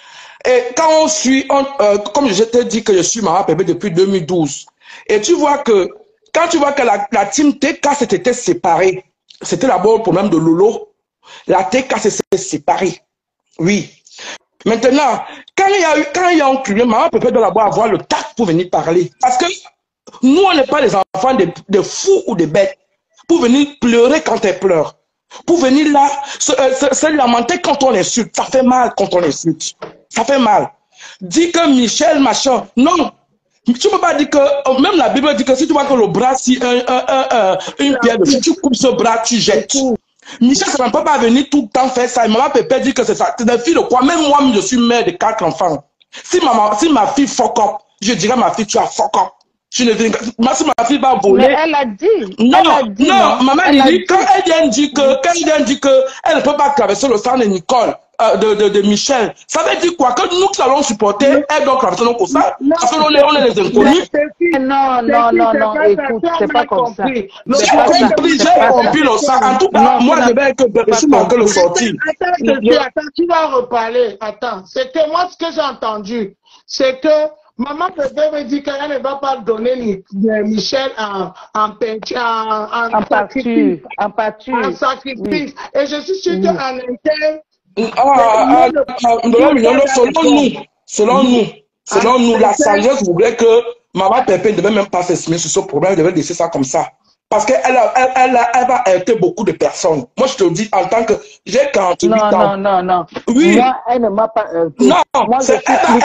Et quand on suit, on, euh, comme je t'ai dit que je suis maman Pépé depuis deux mille douze, et tu vois que, quand tu vois que la, la team T K s'était séparée, c'était d'abord le problème de Lolo, la T K s'est séparée. Oui. Maintenant, quand il y a eu, quand il y a un client, maman Pépé doit d'abord avoir le tact pour venir parler. Parce que nous, on n'est pas les enfants de, de fous ou de bêtes. Pour venir pleurer quand elle pleure. Pour venir là, se, se, se lamenter quand on insulte. Ça fait mal quand on insulte. Ça fait mal. Dis que Michel, machin. Non. Tu ne peux pas dire que, même la Bible dit que si tu vois que le bras, si un, un, un, un, une pierre de fou, tu coupes ce bras, tu jettes. Michel, ça ne peut pas venir tout le temps faire ça. Et maman Pépé dit que c'est ça. C'est des filles de quoi? Même moi, je suis mère de quatre enfants. Si, maman, si ma fille fuck up, je dirais ma fille, tu as fuck up. Je ne dis pas, si ma fille va voler. Mais elle a dit. Non, elle a dit, non, non, maman, elle elle dit, dit. quand elle vient dire que, quand elle vient dire que, elle ne peut pas traverser le sang de Nicole, euh, de, de, de Michel, ça veut dire quoi? Que nous qui allons supporter, elle doit traverser nos ça, parce que nous, on est les inconnus. Non, non, non, non, écoute, c'est pas comme ça. J'ai compris, j'ai compris le sang. En tout cas, moi, je vais que, je suis manqué le sortir. Attends, attends, tu vas reparler. Attends, c'est que moi, ce que j'ai entendu, c'est que maman Pépé me dit qu'elle ne va pas donner Michel en, en peinture, en, en, en pâture, en pâture. En sacrifice. Oui. Et je suis sûre oui. qu'en interne. Ah, ah, ah, selon nous, selon nous, selon nous, la sagesse voudrait que maman Pépé ne devait même pas s'exprimer sur ce problème, elle devait laisser ça comme ça. Parce qu'elle a, elle, elle, a, elle va aider beaucoup de personnes. Moi, je te dis, en tant que... J'ai quarante-huit non, ans. Non, non, non. Oui. Moi, elle ne m'a pas heurté. Non, moi, c'est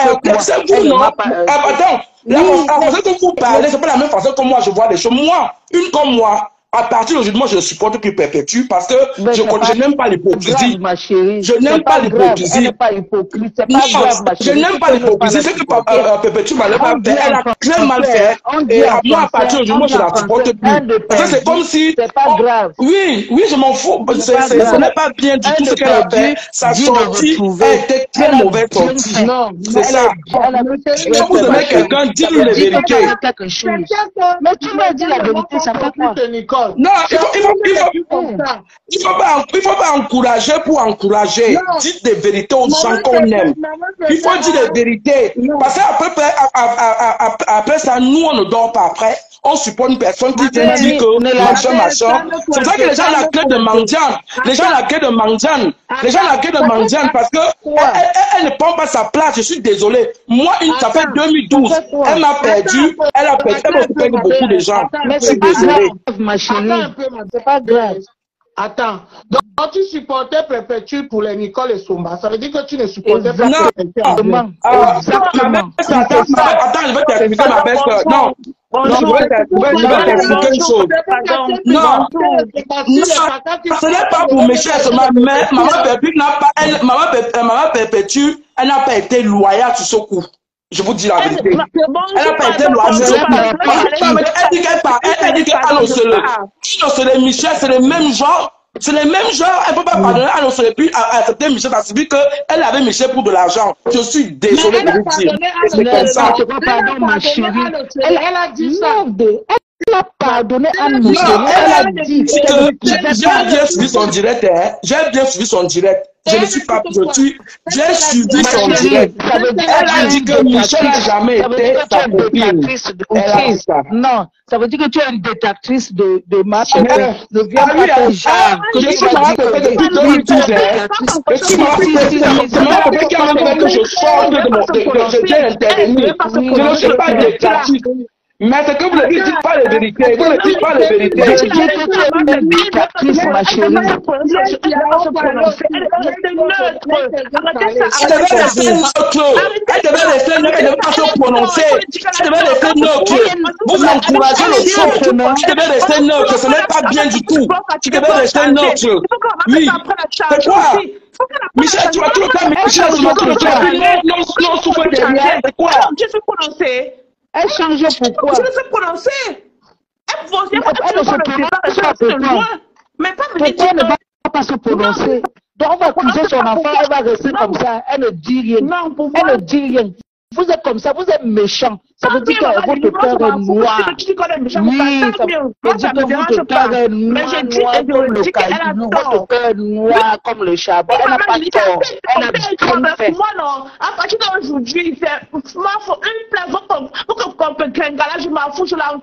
vous, non. Attends, la façon que vous parlez, c'est pas la même façon que moi, je vois les choses. Moi, une comme moi, à partir d'aujourd'hui, moi, je supporte qu'il perpétue parce que mais je, je n'aime pas l'hypocrisie. Je n'aime pas l'hypocrisie. Elle n'est pas hypocrite. C'est pas grave, ma chérie. Je n'aime pas l'hypocrisie. C'est que Perpétue m'a pas fait. Elle a très mal fait. Et moi, à partir d'aujourd'hui, moi, je la supporte plus. Parce que c'est comme si. C'est pas grave. Oui, oui, je m'en fous. Ce n'est pas bien du tout ce qu'elle a fait. Sa sortie a été très mauvaise sortie. Non, c'est ça. Quand vous aimez quelqu'un, dites-lui la vérité. Mais tu m'as dit la vérité, ça fait quoi? Non, il faut, il faut, il faut, il faut pas, il faut pas encourager pour encourager. Non. Dites des vérités aux gens qu'on aime. Il faut dire des vérités. Non. Parce qu'après, après ça, nous, on ne dort pas après. On supporte une personne qui vient dire que machin, machin. C'est pour ça que les gens la clé de Mandiane. Les gens la clé de Mandiane. Les gens la clé de Mandiane parce que elle, elle, elle ne prend pas sa place. Je suis désolé. Moi, une, ça fait deux mille douze. Elle m'a perdu. Elle a perdu. Elle a perdu beaucoup de gens. Je suis désolé. C'est pas grave. Attends, donc quand tu supportais Perpétue pour les Nicole et Somba, ça veut dire que tu ne supportais pas Perpétue. Exactement. Attends, je vais t'expliquer ma belle soeur. Non, non, je vais t'expliquer une chose. Non, ce n'est pas pour méchant, mais maman Perpétue n'a pas, elle, maman Perpétue, elle n'a pas été loyale sur ce coup. Je vous dis la vérité. Elle n'a pas été loyale. Elle dit qu'elle parle. Elle dit qu'elle Anne Michel, c'est le même genre. C'est le même genre. Elle ne peut pas pardonner Anne Osele puis accepter Michel. Ça signifie qu'elle avait Michel pour de l'argent. Je suis désolé de vous dire. C'est comme ça. Pardon, ma chérie. Elle a dit ça. Elle a pardonné à Michel. Elle a dit que j'ai bien suivi son direct. J'ai bien suivi son direct. Je ne suis pas, je suis, j'ai suivi son direct. Elle a dit que Michel n'a jamais été sa copine. Elle a dit ça. Non, ça veut dire que tu es une détractrice de, de ma copine. Ne viens pas te genre. Je suis ma copine depuis deux mille douze. Je suis ma copine. C'est ma copine qui a fait que je sorte de mon, que je viens intervenir. Je ne suis pas détractrice. Mais c'est que vous ne dites pas les vérités. Vous ne dites pas les vérités. Je dis que tu es une dictatrice, ma chérie. Elle devait rester neutre. Elle ne devait pas se prononcer. Elle devait rester neutre. Vous encouragez le faux. Tu devais rester neutre. Ce n'est pas bien du tout. Tu devais rester neutre. Oui. C'est quoi? Michel, tu as tout le temps. Michel, tu as tout le temps. Non, non, souffle derrière. C'est quoi? Je suis prononcé. Elle change pourquoi? Je ne sais prononcer. Elle ne se prononce. Mais pas me dire. Elle ne va pas se prononcer. Donc on va accuser son enfant, elle va rester comme ça. Elle ne dit rien. Elle ne dit rien. Vous êtes comme ça, vous êtes méchant. Ça veut dire que votre cœur est noir. Oui, ça veut dire que votre cœur est noir, noir comme le caillou. Votre cœur est noir comme le charbon. Elle n'a pas tort. Elle a bien fait. Moi, non. À partir d'aujourd'hui, c'est une place. Pour que quelqu'un là, je m'en fous, je la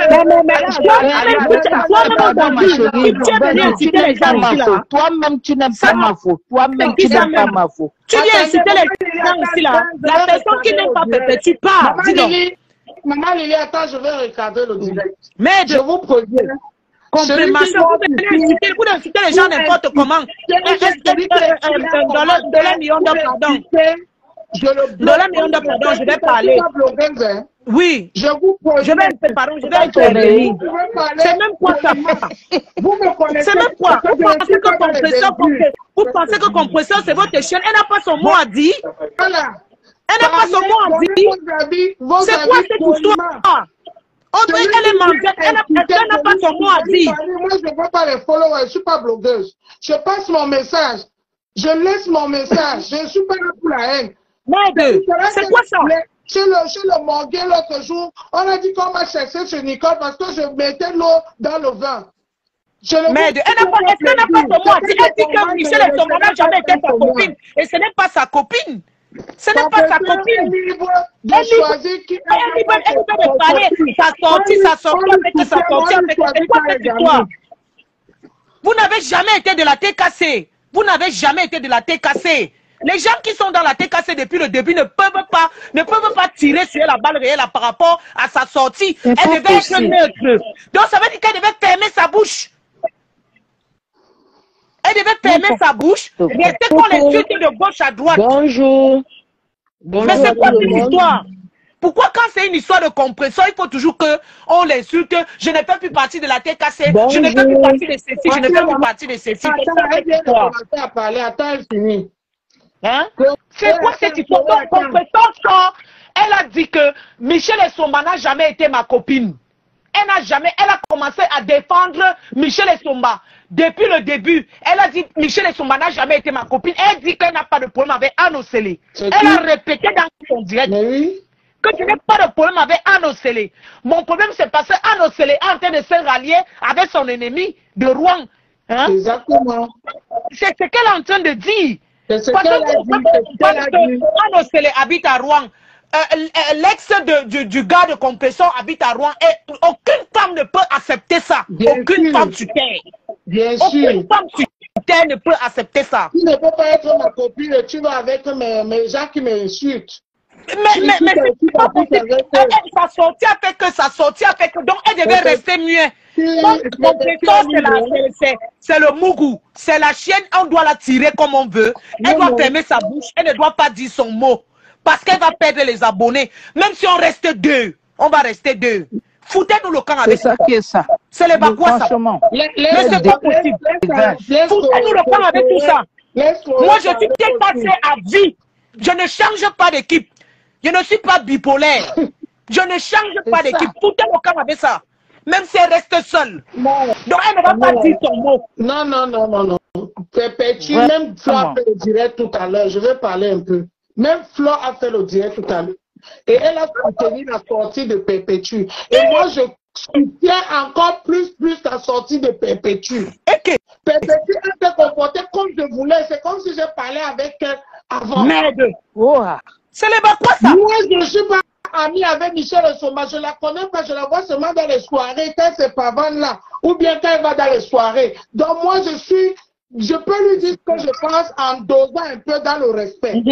toi-même, tu n'aimes pas ma faute. Toi-même, tu n'aimes pas ma faute. Tu viens inciter les gens aussi là. La personne qui n'aime pas Pépé, tu pars. Dis donc. Maman Lily, attends, je vais regarder le direct. Mais je vous produis. Compréhension, vous incitez les gens n'importe comment. Dans le million de pardon. Dans le million de pardon, je vais parler. Oui. Je vous produis. Je vais, pardon, je vais intervenir. C'est même quoi ça? Vous me connaissez. C'est même quoi? Vous pensez que compression, vous pensez que compression, c'est votre chaîne. Elle n'a pas son mot à dire. Voilà. Elle n'a pas son mot à dire. C'est quoi cette histoire? On dit qu'elle est mendiante. Elle n'a pas son mot à dire. Moi, je ne vois pas les followers. Je ne suis pas blogueuse. Je passe mon message. Je laisse mon message. Je ne suis pas là pour la haine. Merde, c'est quoi ça? Chez le, chez le Morguet l'autre jour, on a dit qu'on m'a cherché chez Nicole parce que je mettais l'eau dans le vin. Merde, elle n'a pas, est-ce qu'elle n'a pas son mot à dire? Elle dit que Michel et son mari n'a jamais été sa copine. Et ce n'est pas sa copine. Ce n'est pas sa copine. Elle est libre de parler. Sa sortie, sa sortie avec sa sortie avec. C'est quoi cette histoire? Vous n'avez jamais été de la T K C. Vous n'avez jamais été de la T K C. Les gens qui sont dans la T K C depuis le début ne peuvent pas, ne peuvent pas tirer sur la balle réelle par rapport à sa sortie. Elle devait être neutre. Donc ça veut dire qu'elle devait fermer sa bouche. Elle devait fermer sa bouche. Rester qu'on l'insulte de gauche à droite. Bonjour. Bonjour. Mais c'est quoi cette histoire? Pourquoi quand c'est une histoire de compression, il faut toujours qu'on l'insulte? Je ne fais plus partie de la T K C. Bonjour. Je ne fais plus partie de ceci. Je ne fais plus partie de ceci. Attends, elle vient de commencer à parler. Attends, elle finit. Hein? C'est quoi cette histoire? Donc, compétence, elle a dit que Michel Essomba n'a jamais été ma copine. Elle n'a jamais, elle a commencé à défendre Michel Essomba. Depuis le début, elle a dit Michel Essomba n'a jamais été ma copine. Elle dit qu'elle n'a pas de problème avec Anne Océlé. Elle a répété dans son direct oui. que je n'ai pas de problème avec Anne Océlé. Mon problème, c'est parce que Anne Océlé est en train de se rallier avec son ennemi de Rouen. Hein? Exactement. C'est ce qu'elle est en train de dire. C'est ce Parce qu'elle a dit. parce que Anne Océlé habite à Rouen. Euh, L'ex du, du gars de compression habite à Rouen et aucune femme ne peut accepter ça. Bien aucune sûr. femme sur terre. Bien aucune sûr. femme sur terre ne peut accepter ça. Tu ne peux pas être ma copine et tu vas avec mes, mes gens qui m'insultent. Mais, mais, mais c'est pas possible. Sa sortie a fait que sa sortie a fait que donc elle devait rester mieux. C'est le mougou, c'est la chienne, on doit la tirer comme on veut. Elle doit fermer sa bouche, elle ne doit pas dire son mot. Parce qu'elle va perdre les abonnés. Même si on reste deux, on va rester deux. Foutez-nous le camp avec ça. C'est ça qui est ça. C'est les Bakois ça. Les, les, mais c'est pas possible. Foutez-nous le camp avec tout ça. Moi je suis dépassé à vie. Je ne change pas d'équipe. Je ne suis pas bipolaire. Je ne change pas d'équipe. Foutez le camp avec ça. Même si elle reste seule. Non. Donc elle ne va non. pas dire son mot. Non, non, non, non, non. Pépétu, ouais. Même Flo a fait le direct tout à l'heure. Je vais parler un peu. Même Flo a fait le direct tout à l'heure. Et elle a soutenu la sortie de Pépétu. Et moi, je soutiens encore plus, plus la sortie de Pépétu. Okay. Pépétu, elle s'est comportée comme je voulais. C'est comme si je parlais avec elle avant. Merde. Oh. C'est les Bakois, ça. Moi, je ne suis pas amie avec Michel Essomba. Je la connais pas. Je la vois seulement dans les soirées. Quand c'est pas là. Ou bien quand elle va dans les soirées. Donc, moi, je suis... Je peux lui dire ce que je pense en dosant un peu dans le respect. Mm-hmm.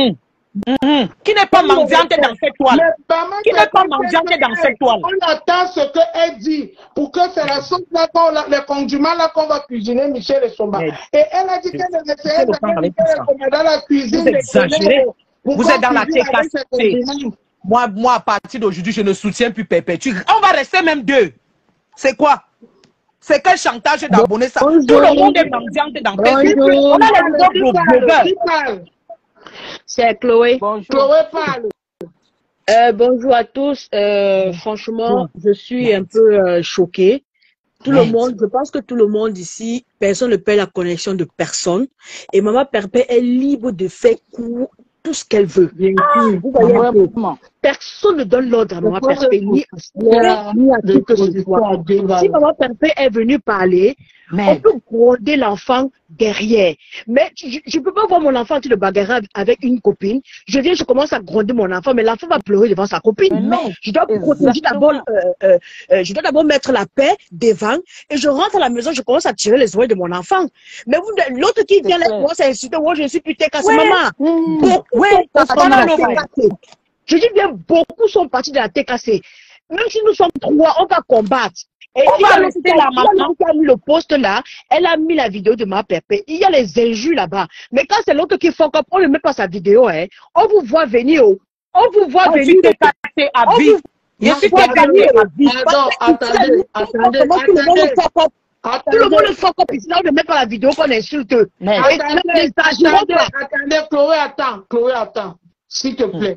Mmh. Qui n'est pas mendiante dans cette toile. Qui n'est pas mendiante dans cette toile. On attend ce qu'elle dit pour que c'est la sauce là, les condiments là qu'on va cuisiner Michel et Somba. Et elle a dit qu'elle essayait de dans la cuisine. Vous exagérez. Vous êtes dans la T K C. Moi, moi, à partir d'aujourd'hui, je ne soutiens plus Perpétue. On va rester même deux. C'est quoi? C'est quel chantage d'abonnés ça? Bonjour. Tout le monde est mendiante dans cette toile. On a les blogueurs. C'est Chloé. Bonjour. Chloé parle. Euh, bonjour à tous. Euh, franchement, je suis un peu euh, choquée. Tout le monde, je pense que tout le monde ici, personne ne paie la connexion de personne. Et Maman Perpé est libre de faire cours tout ce qu'elle veut. Ah, vous voyez, personne ne donne l'ordre à Maman Perpé, ni à ni à qui que ce soit. Si Maman Perpé est venue parler, mais on peut gronder l'enfant derrière. Mais je ne peux pas voir mon enfant en train de bagarrer avec une copine. Je viens, je commence à gronder mon enfant, mais l'enfant va pleurer devant sa copine. Mais je dois protéger d'abord, euh, euh, euh, je dois d'abord mettre la paix devant, et je rentre à la maison, je commence à tirer les oreilles de mon enfant. Mais l'autre qui vient là, moi, c'est insulté, moi, je suis plus T K C, maman. Mmh. Beaucoup ouais, sont partis de la T K C. Je dis bien, beaucoup sont partis de la T K C. Même si nous sommes trois, on va combattre. Et on va rester là, maman. Elle a mis le poste là, elle a mis la vidéo de Ma Perpé. Il y a les injures là-bas. Mais quand c'est l'autre qui fuck up, on ne met pas sa vidéo, hein. On vous voit venir, on vous voit on venir. T K C à vie. Je suis T K C à vie. Attends, attendez, attendez, attendez. Tout le monde le fuck up ici, là, on ne met pas la vidéo qu'on insulte. Mais attendez, attendez, attendez, Chloé, attends, Chloé, attends, s'il te plaît.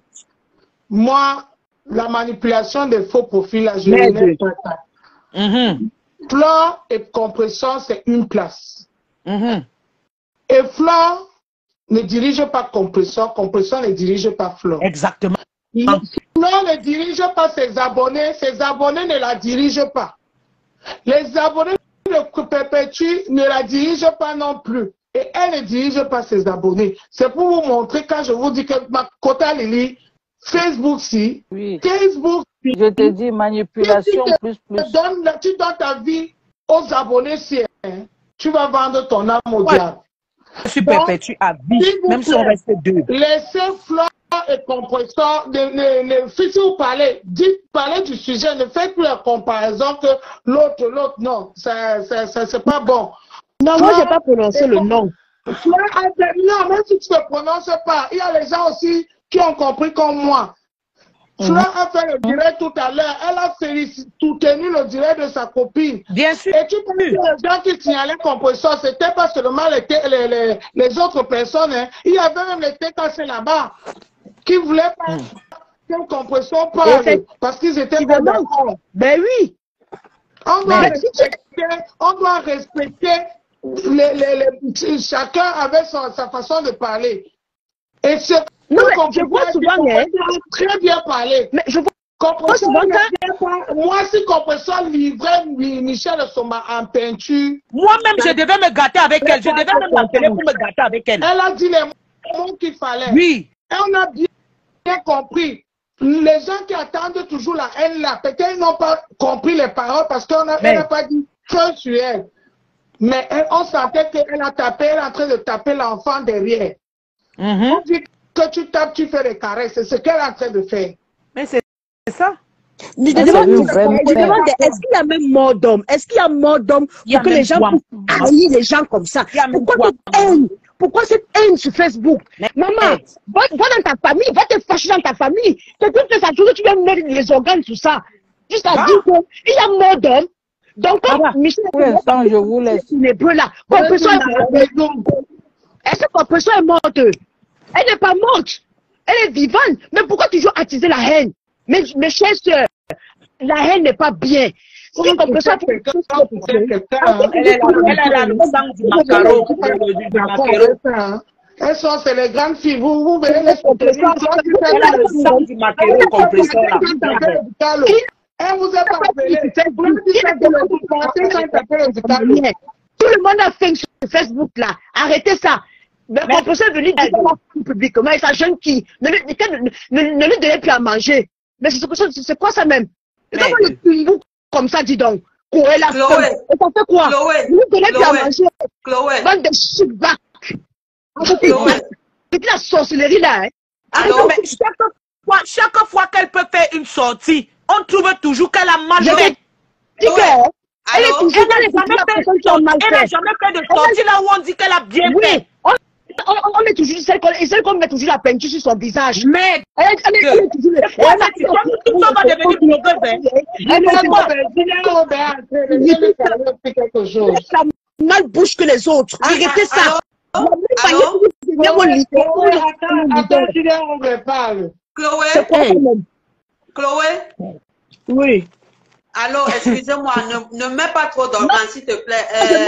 Moi, la manipulation des faux profils, là, je ne n'aime pas ça. Mm-hmm. Flore et compression, c'est une place. Mm-hmm. Et Flore ne dirige pas compression, compression ne dirige pas Flore. Exactement. Flore ne dirige pas ses abonnés, ses abonnés ne la dirigent pas. Les abonnés de Perpétue ne la dirigent pas non plus. Et elle ne dirige pas ses abonnés. C'est pour vous montrer quand je vous dis que ma Kota Lili, Facebook si, oui. Facebook. Je te dis manipulation tu plus plus. Donnes, tu donnes ta vie aux abonnés si hein, tu vas vendre ton âme au ouais. diable. Je suis Perpétue à vie, même si on reste deux. Laissez Flore et compression, ne, ne, ne, si vous parlez, dites, parlez du sujet, ne faites plus la comparaison que l'autre, l'autre, non, c'est pas bon. Non, moi, je n'ai pas prononcé le nom. Flore, non, même si tu ne prononces pas, il y a les gens aussi qui ont compris comme moi. Flore a fait le direct tout à l'heure. Elle a soutenu le direct de sa copine. Bien sûr. Et tu penses que les gens qui signalaient compression, c'était pas seulement les, les, les, les autres personnes. Hein. Il y avait même les T K C là-bas qui voulaient pas mm. que compression parle. Parce qu'ils étaient pas d'accord. Ben oui. On doit, respecter, on doit respecter les, les, les, chacun avec son, sa façon de parler. Et ce non, mais je vois souvent, hein. Très bien parlé. Mais je vois souvent quand... Moi, si compression livrait Michel Somba en peinture... Moi-même, je devais me gâter avec elle. Je devais même m'appeler pour me gâter avec elle. Elle a dit les mots qu'il fallait. Oui. Et on a bien, bien compris. Les gens qui attendent toujours la haine là, peut-être ils n'ont pas compris les paroles parce qu'elle n'a mais... pas dit que sur elle. Mais elle, on sentait qu'elle a tapé, elle est en train de taper l'enfant derrière. Mm-hmm. On dit que tu tapes, tu fais des caresses. C'est ce qu'elle est en train de faire. Mais c'est ça. Je te demande, demande est-ce qu'il y a même mort d'hommes? Est-ce qu'il y a mort d'hommes pour que les gens puissent haïr les gens comme ça? Pourquoi cette haine? Pourquoi cette haine sur Facebook? Mais maman, va, va dans ta famille, va te fâcher dans ta famille. Tu dis que ça joue, tu viens mettre les organes, tout ça. Juste à ah. dire qu'il y a mort d'hommes. Donc, quand ah, Michel, pour l'instant, je vous laisse. Les bleus là, compression est morte. Est-ce que compression est morte? Elle n'est pas morte. Elle est vivante. Mais pourquoi toujours attiser la haine? Mes, mes chères soeurs, la haine n'est pas bien. Si compression est elle est là, le sang du macaron. Elles sont, c'est les grandes filles. Vous, vous verrez les compressions. Elle a le sang du macaron, compression là. Elle vous a pas appelé. Tout le monde a fait sur Facebook là. Arrêtez ça. Mais compression est venue dire publiquement et sa jeune qui ne, ne, ne, ne lui donnait plus à manger. Mais c'est quoi ça même? C'est comment le pingou comme ça, dis donc. Chloé la femme. Et ça fait quoi? Ne lui donnait plus à manger. Chloé. Bande de chic-bac. C'est la sorcellerie là, hein. Alors, mais chaque fois, chaque fois qu'elle peut faire une sortie, on trouve toujours qu'elle a mal fait. Elle Elle n'a jamais fait de sortie là où on dit qu'elle a bien fait. On, on met toujours celle qu'on celle qu'on met toujours la peinture sur son visage. Mais elle, elle, elle, elle, toujours, c'est quoi ça? Tu vas devenir blogueuse. La mal bouche que les autres. Arrêtez ça. Chloé. Chloé. Oui. Alors, excusez-moi, ne, ne mets pas trop d'organes, s'il te plaît.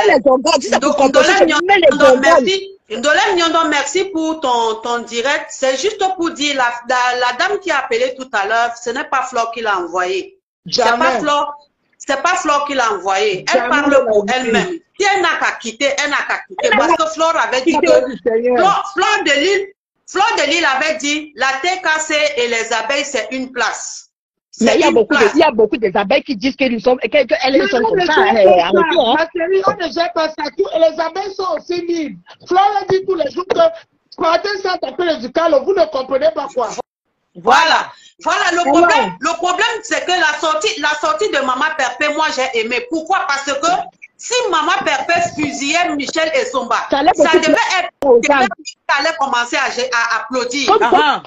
Ndolem Nyondo, merci pour ton, ton direct. C'est juste pour dire, la, la, la dame qui a appelé tout à l'heure, ce n'est pas Flore qui l'a envoyé. C'est pas Flore, c'est pas Flore qui l'a envoyé. Elle Jamais parle pour elle-même. Si elle n'a qu'à quitter, elle n'a qu'à quitter. Parce que Flore avait dit que Flore, Flore de Lille, Flore de Lille avait dit, la T K C et les abeilles, c'est une place. Mais il y a beaucoup de, il y a beaucoup des abeilles qui disent qu'elles sont, qu'elles sont comme ça. Ma chérie, on ne gère pas ça. Les abeilles sont aussi libres. Flore dit tous les jours que partez ça taper du calme, vous ne comprenez pas quoi. Voilà. Voilà, le problème, le problème, c'est que la sortie, la sortie de Maman Perpé, moi, j'ai aimé. Pourquoi? Parce que si Maman Perpé fusillait Michel et Somba, ça, ça devait être, devait, allait commencer à, à applaudir. Maman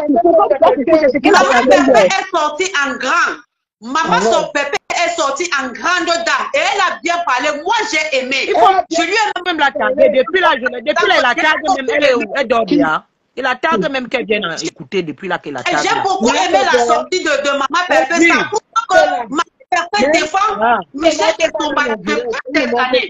Perpé est sortie en grand. Maman son Perpé est sortie en grande dame. Et elle a bien parlé. Moi, j'ai aimé. Il faut, je lui ai même la targué. Depuis là, je, depuis là, la targue même, elle est où? Elle dort bien. Il a targue même qu'elle vienne écouter depuis là qu'elle a targue. J'ai beaucoup aimé la sortie de, de Maman Perpé. Ça prouve que Maman Perpé défend Michel et Somba depuis des années.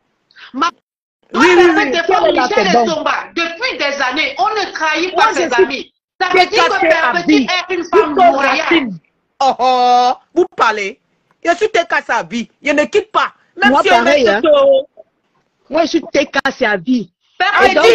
Maman Perpé défend Michel et Somba depuis des années. On ne trahit pas ses amis. Ça veut dire que Perpétue est une femme loyale. Oh oh, vous parlez. Je suis T K sa vie. Je ne quitte pas. Même moi, si pareil, on hein. Moi, je suis T K sa vie. Perpétue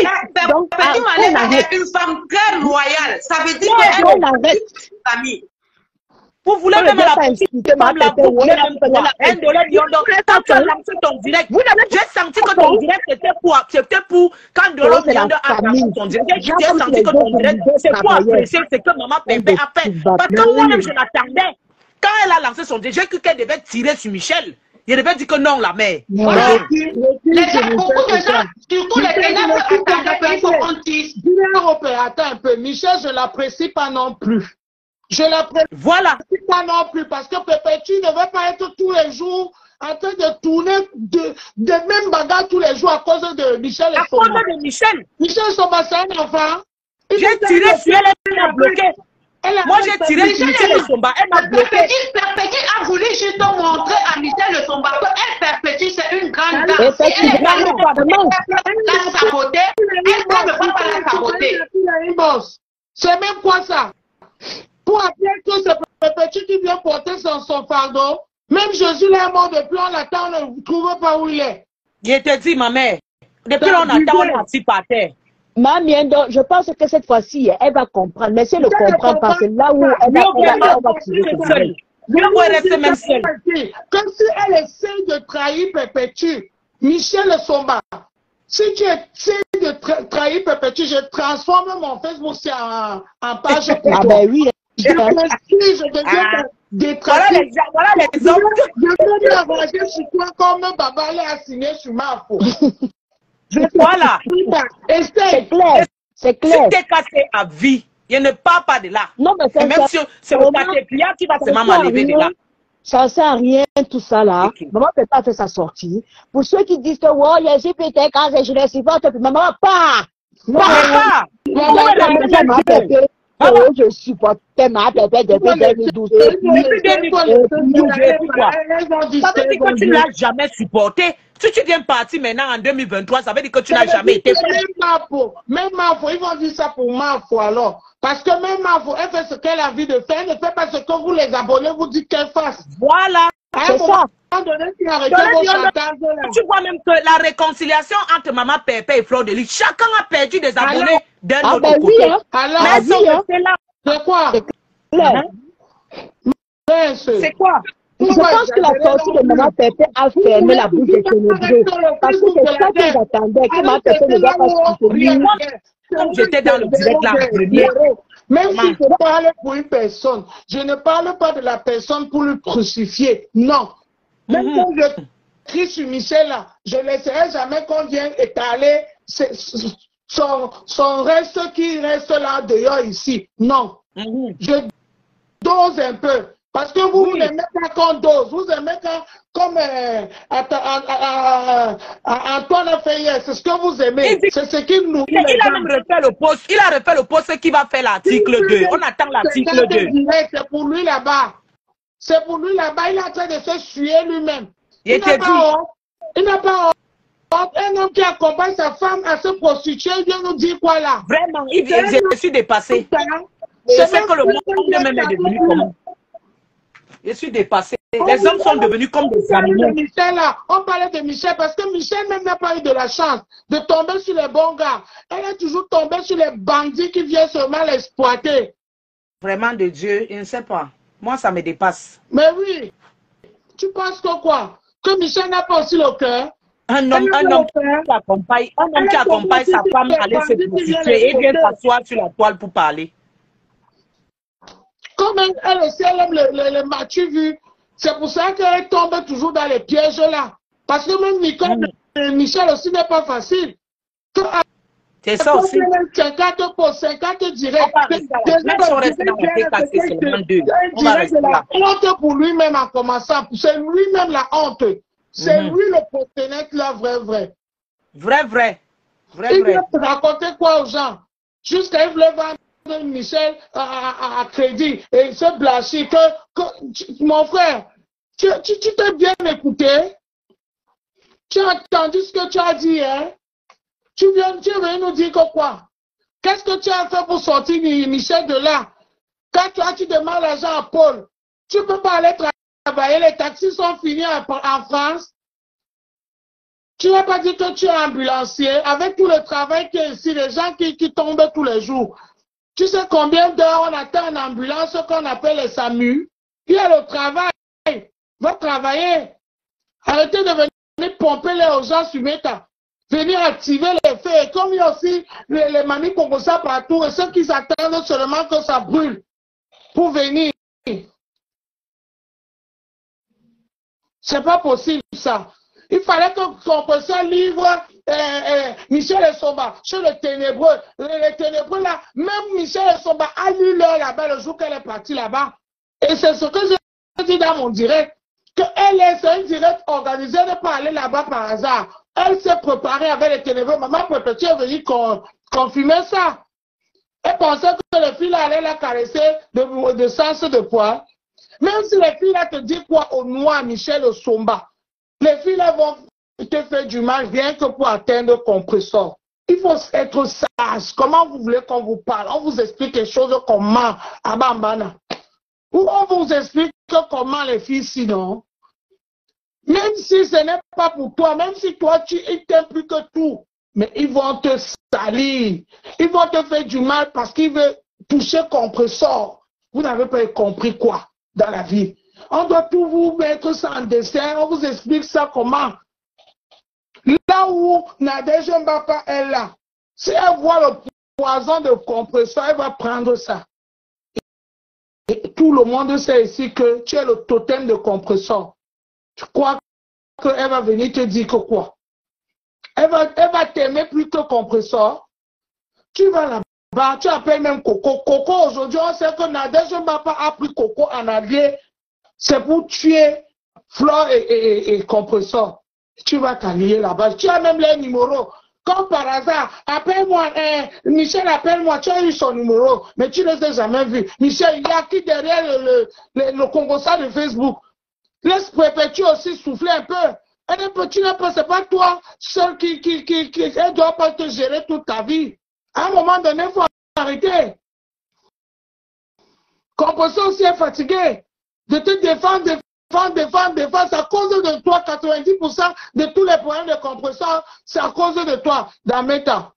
est une femme très loyale. Ça veut dire qu'elle est une amie. Vous voulez même la petite femme là, vous voulez même quoi? Un dollar, quand tu as lancé ton direct, j'ai senti que ton direct c'était pour, c'était pour, quand Dollar a lancé ton direct, j'ai senti que ton direct, c'est pour apprécier ce que Maman Perpé a fait. Parce que moi-même, je l'attendais. Quand elle a lancé son direct, j'ai cru qu'elle devait tirer sur Michel. Il devait dire que non, la mère. Voilà. Les gens, beaucoup de gens, surtout les ténèbres, il faut qu'on dise. Attends un peu, Michel, je l'apprécie pas non plus. Je l'apprécie voilà. pas non plus parce que Perpétue ne va pas être tous les jours en train de tourner de, de même bagarre tous les jours à cause de Michel et Somba. À cause de Michel. Michel Somba, c'est un enfant. J'ai tiré sur elle, elle m'a bloqué. Moi, j'ai tiré sur Michel et Somba, elle m'a bloqué. Perpétue a voulu juste montrer à Michel et Somba qu'elle Perpétue, c'est une grande dame. Si elle est grande, la saboter, elle ne peut pas la saboter. C'est même quoi ça? Pour appeler que c'est Perpétue qui vient porter son, son fardeau. Même Jésus est mort depuis, on l'attend, on ne trouve pas où il est. Je te dis, ma mère, depuis on attend, on est assis par terre. Mamie, je pense que cette fois-ci, elle va comprendre. Mais si elle ne comprend pas, c'est là où elle va, elle va, elle va tirer. Elle rester même seule. Comme si elle essaie de trahir Perpétue. Michel Somba. Si tu essaies de tra trahir Perpétue, je transforme mon Facebook en, en page. Ah ben oui. Je m'inscris, je deviens des trafics. Voilà les hommes. Je vais m'arranger sur toi comme Baba a signé sur ma faute. Voilà. C'est clair. C'est clair. Si t'es cassé à vie, je ne pars pas de là. Non, mais même si c'est le cassé client qui va se m'enlever de là. Ça ne sert à rien, tout ça là. Okay. Maman ne peut pas faire sa sortie. Pour ceux qui disent que oh, je suis peut-être quand je les supporte, maman, pas. Non, pas. Oh, je supportais ma bébé depuis deux mille douze. Ça veut dire que tu ne l'as jamais supporté. Si tu viens partir maintenant en deux mille vingt-trois, ça veut dire que tu n'as jamais été. Même Mafo, même Mafo, ils vont dire ça pour Mafo alors. Parce que même Mafo, elle fait ce qu'elle a envie de faire, elle ne fait pas ce que vous les abonnés vous dites qu'elle fasse. Voilà, c'est ça. Tu vois même que la réconciliation entre Maman Perpé et Flore de Lille, chacun a perdu des abonnés d'un ah autre ben côté. Oui, hein. Alors, mais elles sont restées là. C'est quoi? C'est quoi? Je pense que la sortie de Maman Perpé a fermé la bouche des ténébreux. Parce que c'est ça que j'attendais, que Maman Perpé ne va pas se soutenir. Comme j'étais dans le direct là, Même si je parle pour une personne, je ne parle pas de la personne pour le crucifier. Non. Même mm-hmm. quand je crie sur Michel, là, je ne laisserai jamais qu'on vienne étaler son, son reste qui reste là dehors ici. Non. Mm-hmm. Je dose un peu. Parce que vous, oui. vous n'aimez pas qu'on dose. Vous aimez quand, comme euh, à, à, à, à, Antoine a fait hier. C'est ce que vous aimez. C'est ce qui nous... Il, il a même refait le poste. Il a refait le poste qui va faire l'article deux. On attend l'article deux. C'est pour lui là-bas. C'est pour lui là-bas. Il est en train de se suer lui-même. Il, il n'a pas honte. Il n'a pas honte. Un homme qui accompagne sa femme à se prostituer, il vient nous dire quoi là? Vraiment, il, je suis dépassé. C'est ce que le monde même est devenu comme. Je suis dépassé. Les hommes sont devenus comme des animaux. Michel, là. On parlait de Michel parce que Michel même n'a pas eu de la chance de tomber sur les bons gars. Elle est toujours tombée sur les bandits qui viennent seulement l'exploiter. Vraiment de Dieu, je ne sais pas. Moi, ça me dépasse. Mais oui. Tu penses que quoi? Que Michel n'a pas aussi le cœur? Un homme, un homme qui accompagne, un homme qui accompagne sa femme à aller se prostituer et vient s'asseoir sur la toile pour parler. Comme elle, elle aussi, elle aime le, le, le machu vu. C'est pour ça qu'elle tombe toujours dans les pièges là. Parce que même Nicole, mmh. Michel aussi n'est pas facile. C'est ça aussi. cinquante pour cinquante direct. Même si on reste dans la T K C, c'est seulement deux. On va rester là. Honte pour lui-même en commençant. C'est lui-même la honte. C'est mmh. lui le proténète là, vrai, vrai. Vrai, vrai. Vrai, Il vrai. veut raconter quoi aux gens? Jusqu'à il voulait vendre Michel à, à, à crédit et se blanchir que, que tu, mon frère, tu t'es tu, tu bien écouté, tu as entendu ce que tu as dit, hein? Tu viens, tu es venu nous dire que quoi? Qu'est-ce que tu as fait pour sortir Michel de là? Quand toi tu demandes l'argent à Paul, tu peux pas aller travailler, les taxis sont finis en, en France. Tu n'as pas dit que tu es ambulancier avec tout le travail qui est ici, les gens qui, qui tombent tous les jours. Tu sais combien d'heures on attend en ambulance, ce qu'on appelle les S A M U? Il y a le travail. Va travailler. Arrêtez de venir pomper les gens sur Meta. Venir activer les feux. Et comme il y a aussi les, les mamies comme ça partout, et ceux qui s'attendent seulement que ça brûle pour venir. C'est pas possible ça. Il fallait que son professeur livre euh, euh, Michel Essomba sur le ténébreux. Les, les ténébreux là, même Michel Essomba a lu l'heure là-bas le jour qu'elle est partie là-bas. Et c'est ce que j'ai dit dans mon direct. Qu'elle est, c'est un direct organisé de pas aller là-bas par hasard. Elle s'est préparée avec les ténébreux. Maman peut-être est venue con, confirmer ça. Elle pensait que les filles là allaient la caresser de, de sens de poids. Même si les filles là te disent quoi au noir Michel Essomba. Les filles là vont te faire du mal rien que pour atteindre le compresseur. Il faut être sage. Comment vous voulez qu'on vous parle? On vous explique quelque chose comment à Bambana. Ou on vous explique comment les filles sinon. Même si ce n'est pas pour toi, même si toi tu t'aimes plus que tout, mais ils vont te salir. Ils vont te faire du mal parce qu'ils veulent toucher compresseur. Vous n'avez pas compris quoi dans la vie. On doit tout vous mettre ça en dessin, on vous explique ça comment. Là où Nadège Mbapa est là, si elle voit le poison de compresseur, elle va prendre ça. Et tout le monde sait ici que tu es le totem de compresseur. Tu crois qu'elle va venir te dire que quoi? Elle va, elle va t'aimer plus que compresseur. Tu vas là-bas, tu appelles même Coco. Coco, aujourd'hui, on sait que Nadège Mbapa a pris Coco en allié. C'est pour tuer Flore et, et, et compresseur. Tu vas t'allier là-bas. Tu as même les numéros. Comme par hasard, appelle-moi, eh, Michel, appelle-moi, tu as eu son numéro, mais tu ne l'as jamais vu. Michel, il y a qui derrière le, le, le, le Congossa de Facebook? Laisse Perpétue aussi souffler un peu. Elle est petite, c'est pas toi seul qui, qui, qui, qui, elle doit pas te gérer toute ta vie. À un moment donné, il faut arrêter. Compresseur aussi est fatigué. De te défendre, défendre, défendre, défendre, c'est à cause de toi. quatre-vingt-dix pour cent de tous les problèmes de compresseur, c'est à cause de toi, dans Meta.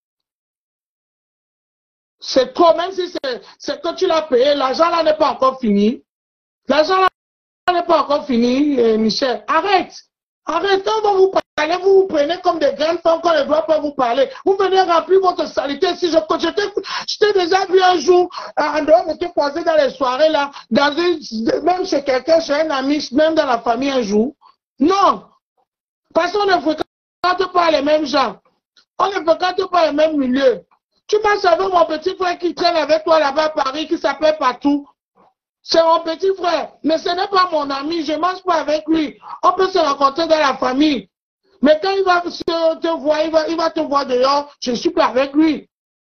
C'est trop, même si c'est que tu l'as payé, l'argent là n'est pas encore fini. L'argent là n'est pas encore fini, eh, Michel. Arrête, arrête, on va vous allez, vous vous prenez comme des grandes femmes qu'on ne doit pas vous parler. Vous venez remplir votre saleté. Si je t'ai déjà vu un jour, en dehors de te croiser dans les soirées là, dans une, même chez quelqu'un, chez un ami, même dans la famille un jour. Non. Parce qu'on ne fréquente pas les mêmes gens. On ne fréquente pas les mêmes milieux. Tu m'as savé mon petit frère qui traîne avec toi là-bas à Paris, qui s'appelle Patou. C'est mon petit frère. Mais ce n'est pas mon ami. Je ne mange pas avec lui. On peut se rencontrer dans la famille. Mais quand il va te, te voir, il va, il va te voir dehors, je ne suis pas avec lui.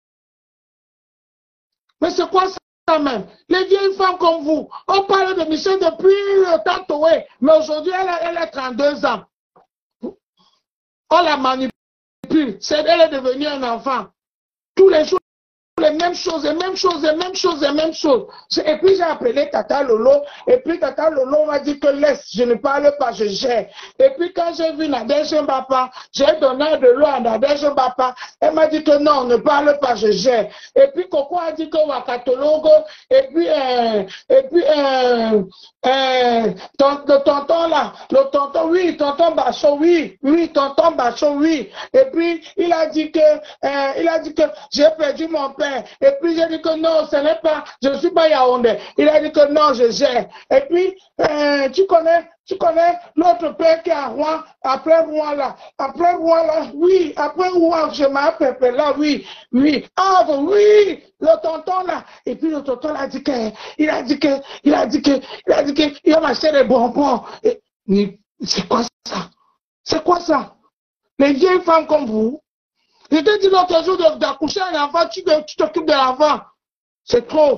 Mais c'est quoi ça même? Les vieilles femmes comme vous, on parle de Michel depuis le temps Toé, mais aujourd'hui elle, elle a trente-deux ans. On la manipule. Elle est devenue un enfant. Tous les jours, les mêmes choses, les mêmes choses, les mêmes choses, les mêmes choses. Et puis j'ai appelé Tata Lolo, et puis Tata Lolo m'a dit que laisse, je ne parle pas, je gère. Et puis quand j'ai vu Nadège Mbapa, j'ai donné de l'eau à Nadège Mbapa, elle m'a dit que non, ne parle pas, je gère. Et puis Coco a dit que Wakatologo, et puis, euh, et puis, euh, euh, ton, le tonton là, le tonton, oui, tonton Bacho, oui, oui, tonton Bacho, oui. Et puis il a dit que, euh, il a dit que j'ai perdu mon père. Et puis j'ai dit que non, ce n'est pas, je ne suis pas Yaoundé. Il a dit que non, je gère. Et puis, euh, tu connais, tu connais l'autre père qui est à Rouen, après Rouen là, après Rouen là, oui, après Rouen, je m'appelle là, oui, oui, ah oui, le tonton là. Et puis le tonton là a dit que, il a dit que, il a dit que, il a dit que, il a m'acheté des bonbons. C'est quoi ça? C'est quoi ça? Les vieilles femmes comme vous, je te dis l'autre jour d'accoucher un enfant, tu t'occupes de l'enfant. C'est trop.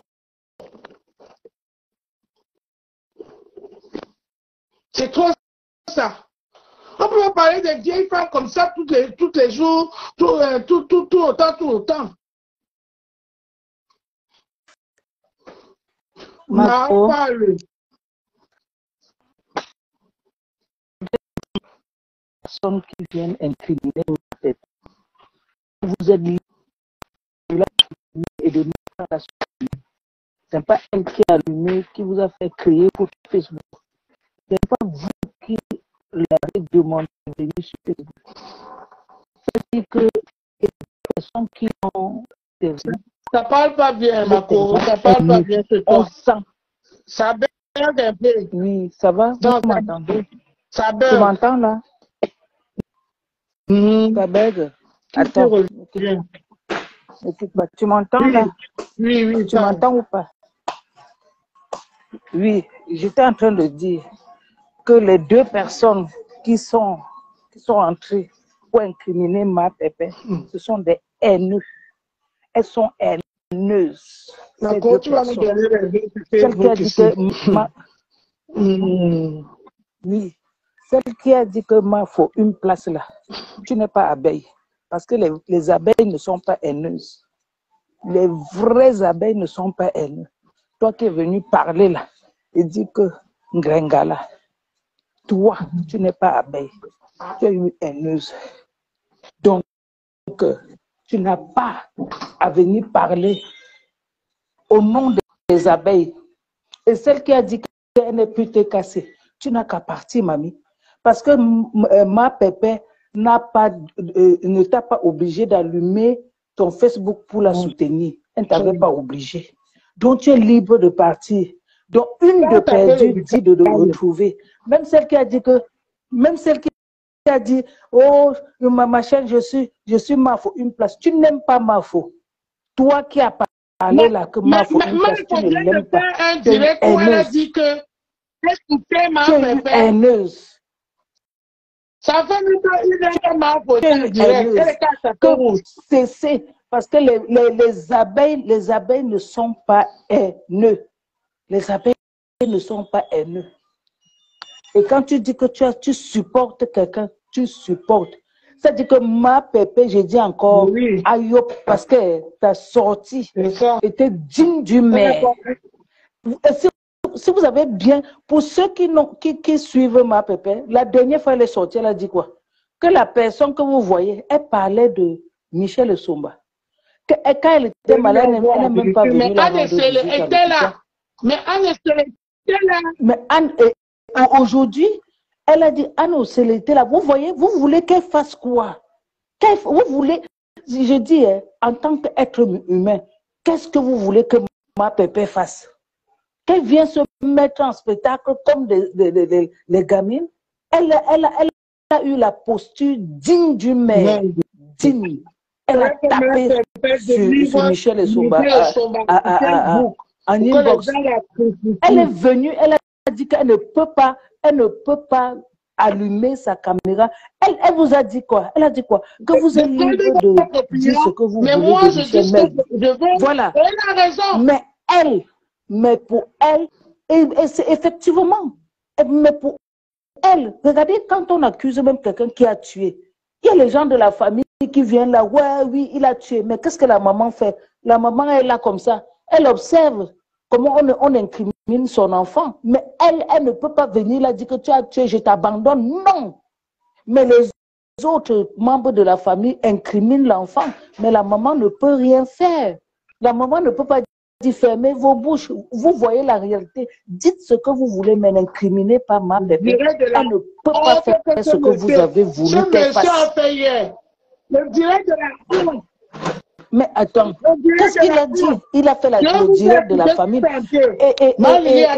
C'est trop ça. On peut pas parler des vieilles femmes comme ça tous les, tous les jours, tout, euh, tout, tout, tout autant, tout autant. Marco, parle. Personnes qui viennent incriminer ma tête. Vous êtes libre et de nous la supprimer. Ce n'est pas elle qui a allumé, qui vous a fait créer pour Facebook. Ce n'est pas vous qui l'avez demandé de venir sur Facebook. C'est-à-dire que les personnes qui ont... Ça parle pas bien, Marco. Ça parle pas bien, c'est toi. Ça berne un peu. Oui, ça va? Non, vous m'entendez? Ça berne. Tu m'entends là? Mmh. Ça berne. Attends. Tu m'entends là? Oui, oui. Tu m'entends ou pas? Oui, j'étais en train de dire que les deux personnes qui sont, qui sont entrées pour incriminer ma pépé, ce sont des haineux. Elles sont haineuses. D'accord, tu vas me donner les deux. Celle qui a dit que ma... mmh. Oui, celle qui a dit que ma faut une place là, tu n'es pas abeille. Parce que les, les abeilles ne sont pas haineuses. Les vraies abeilles ne sont pas haineuses. Toi qui es venu parler là et dire que Ngrengala, toi, tu n'es pas abeille. Tu es une haineuse. Donc, tu n'as pas à venir parler au nom des abeilles. Et celle qui a dit qu'elle n'est plus te cassée, tu n'as qu'à partir, mamie. Parce que ma pépé n'a pas, euh, ne t'a pas obligé d'allumer ton Facebook pour la soutenir. Elle ne t'avait pas obligé. Donc tu es libre de partir. Donc une de perdue dit de le retrouver. Même celle qui a dit que, même celle qui a dit, oh ma, ma chaîne, je suis, je suis Mafo, une place. Tu n'aimes pas Mafo. Toi qui as parlé là que Mafo, une place, tu ne l'aimes pas. Un direct où elle a dit que écoutez ma pépé. Haineuse. Ça fait une Mafo direct. Cessez. Parce que les, les, les abeilles, les abeilles ne sont pas haineux. Les abeilles ne sont pas haineux. Et quand tu dis que tu, as, tu supportes quelqu'un, tu supportes. C'est-à-dire que ma pépé, j'ai dit encore, oui. Ayop, parce que ta sortie était digne du maire. Si, si vous avez bien, pour ceux qui, qui, qui suivent ma pépé, la dernière fois elle est sortie, elle a dit quoi? Que la personne que vous voyez, elle parlait de Michel Somba. Que, quand elle était malade, elle n'est même pas venue. Mais Anne était là. Mais Anne était là. Mais Anne, aujourd'hui, Elle a dit, ah non, c'est l'été là. Vous voyez, vous voulez qu'elle fasse quoi? Qu'elle, vous voulez, je dis, hein, en tant qu'être humain, qu'est-ce que vous voulez que ma pépé fasse? Qu'elle vienne se mettre en spectacle comme des, des, des, des, les gamines? Elle, elle, elle a eu la posture digne du maire. Digne. Elle a tapé sur, sur Michel et Somba en inbox. Elle est venue, elle a dit qu'elle ne peut pas, elle ne peut pas allumer sa caméra. Elle, elle vous a dit quoi? Elle a dit quoi? Que vous êtes libre de dire ce que vous voulez. Mais moi, je dis mais, que je veux. Voilà. Elle a raison. Mais elle, mais pour elle, et, et c'est effectivement, mais pour elle, regardez, quand on accuse même quelqu'un qui a tué, il y a les gens de la famille qui viennent là, ouais, oui, il a tué. Mais qu'est-ce que la maman fait? La maman est là comme ça. Elle observe comment on, on incrimine son enfant. Mais elle, elle ne peut pas venir là dire que tu as tué, je t'abandonne. Non. Mais les autres membres de la famille incriminent l'enfant. Mais la maman ne peut rien faire. La maman ne peut pas dire fermez vos bouches. Vous voyez la réalité. Dites ce que vous voulez, mais n'incriminez pas ma bébé. Elle ne peut pas faire ce que vous avez voulu qu'elle fasse. Le direct de la Mais attends, qu'est-ce qu'il a dit? Il a fait la, le direct de la famille. Et, et, et, et, et,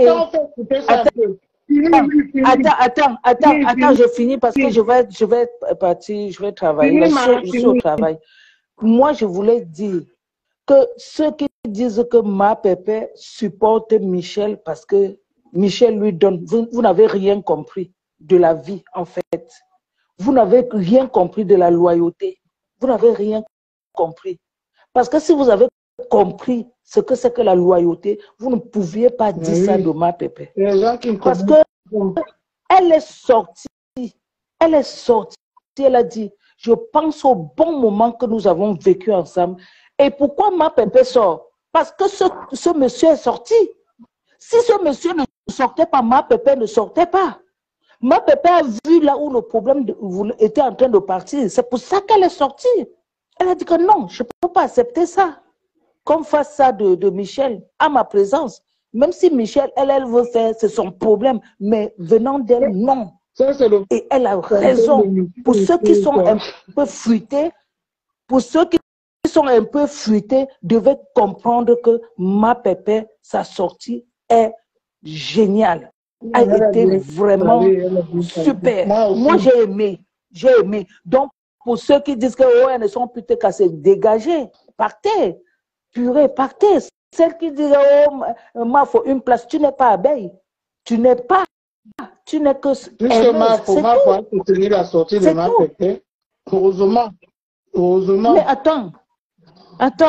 attends, attends, attends, attends, je finis parce que je vais, je vais partir, je vais travailler. Là, je, je suis au travail. Moi, je voulais dire que ceux qui disent que ma pépé supporte Michel parce que Michel lui donne, vous, vous n'avez rien compris de la vie, en fait. Vous n'avez rien compris de la loyauté. Vous n'avez rien compris. Parce que si vous avez compris ce que c'est que la loyauté, vous ne pouviez pas dire oui. ça de ma pépé. Parce que elle est sortie, elle est sortie, elle a dit, je pense au bon moment que nous avons vécu ensemble. Et pourquoi ma pépé sort? Parce que ce, ce monsieur est sorti. Si ce monsieur ne sortait pas, ma pépé ne sortait pas. Ma pépé a vu là où le problème de, était en train de partir. C'est pour ça qu'elle est sortie. Elle a dit que non, je ne peux pas accepter ça. Qu'on fasse ça de, de Michel à ma présence. Même si Michel, elle, elle veut faire, c'est son problème. Mais venant d'elle, non. Ça, le... Et elle a raison. Pour ceux qui sont un peu fuités, pour ceux qui sont un peu fuités, devaient comprendre que ma pépé, sa sortie est géniale. A été vraiment super. Moi, j'ai aimé. J'ai aimé. Donc, pour ceux qui disent que oh, elles ne sont plus qu'à se dégager, partez. Purée, partez. Celles qui disent oh, moi, il faut une place, tu n'es pas abeille. Tu n'es pas. Tu n'es que. Justement, il faut pouvoir soutenir la sortie de ma pépé. Heureusement. Heureusement. Mais attends. Attends.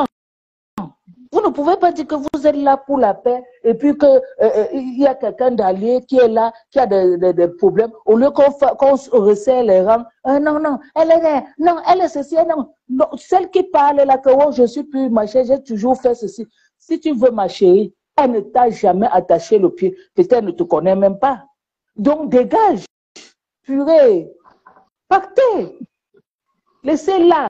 Vous ne pouvez pas dire que vous êtes là pour la paix et puis qu'il euh, y a quelqu'un d'allié qui est là, qui a des, des, des problèmes. Au lieu qu'on qu resserre les rangs, euh, non, non, elle est non, elle est ceci, non. non. Celle qui parle là, que oh, je suis plus ma chérie, j'ai toujours fait ceci. Si tu veux ma chérie, elle ne t'a jamais attaché le pied. Peut-être qu'elle ne te connaît même pas. Donc dégage, purée, partez, laissez-la.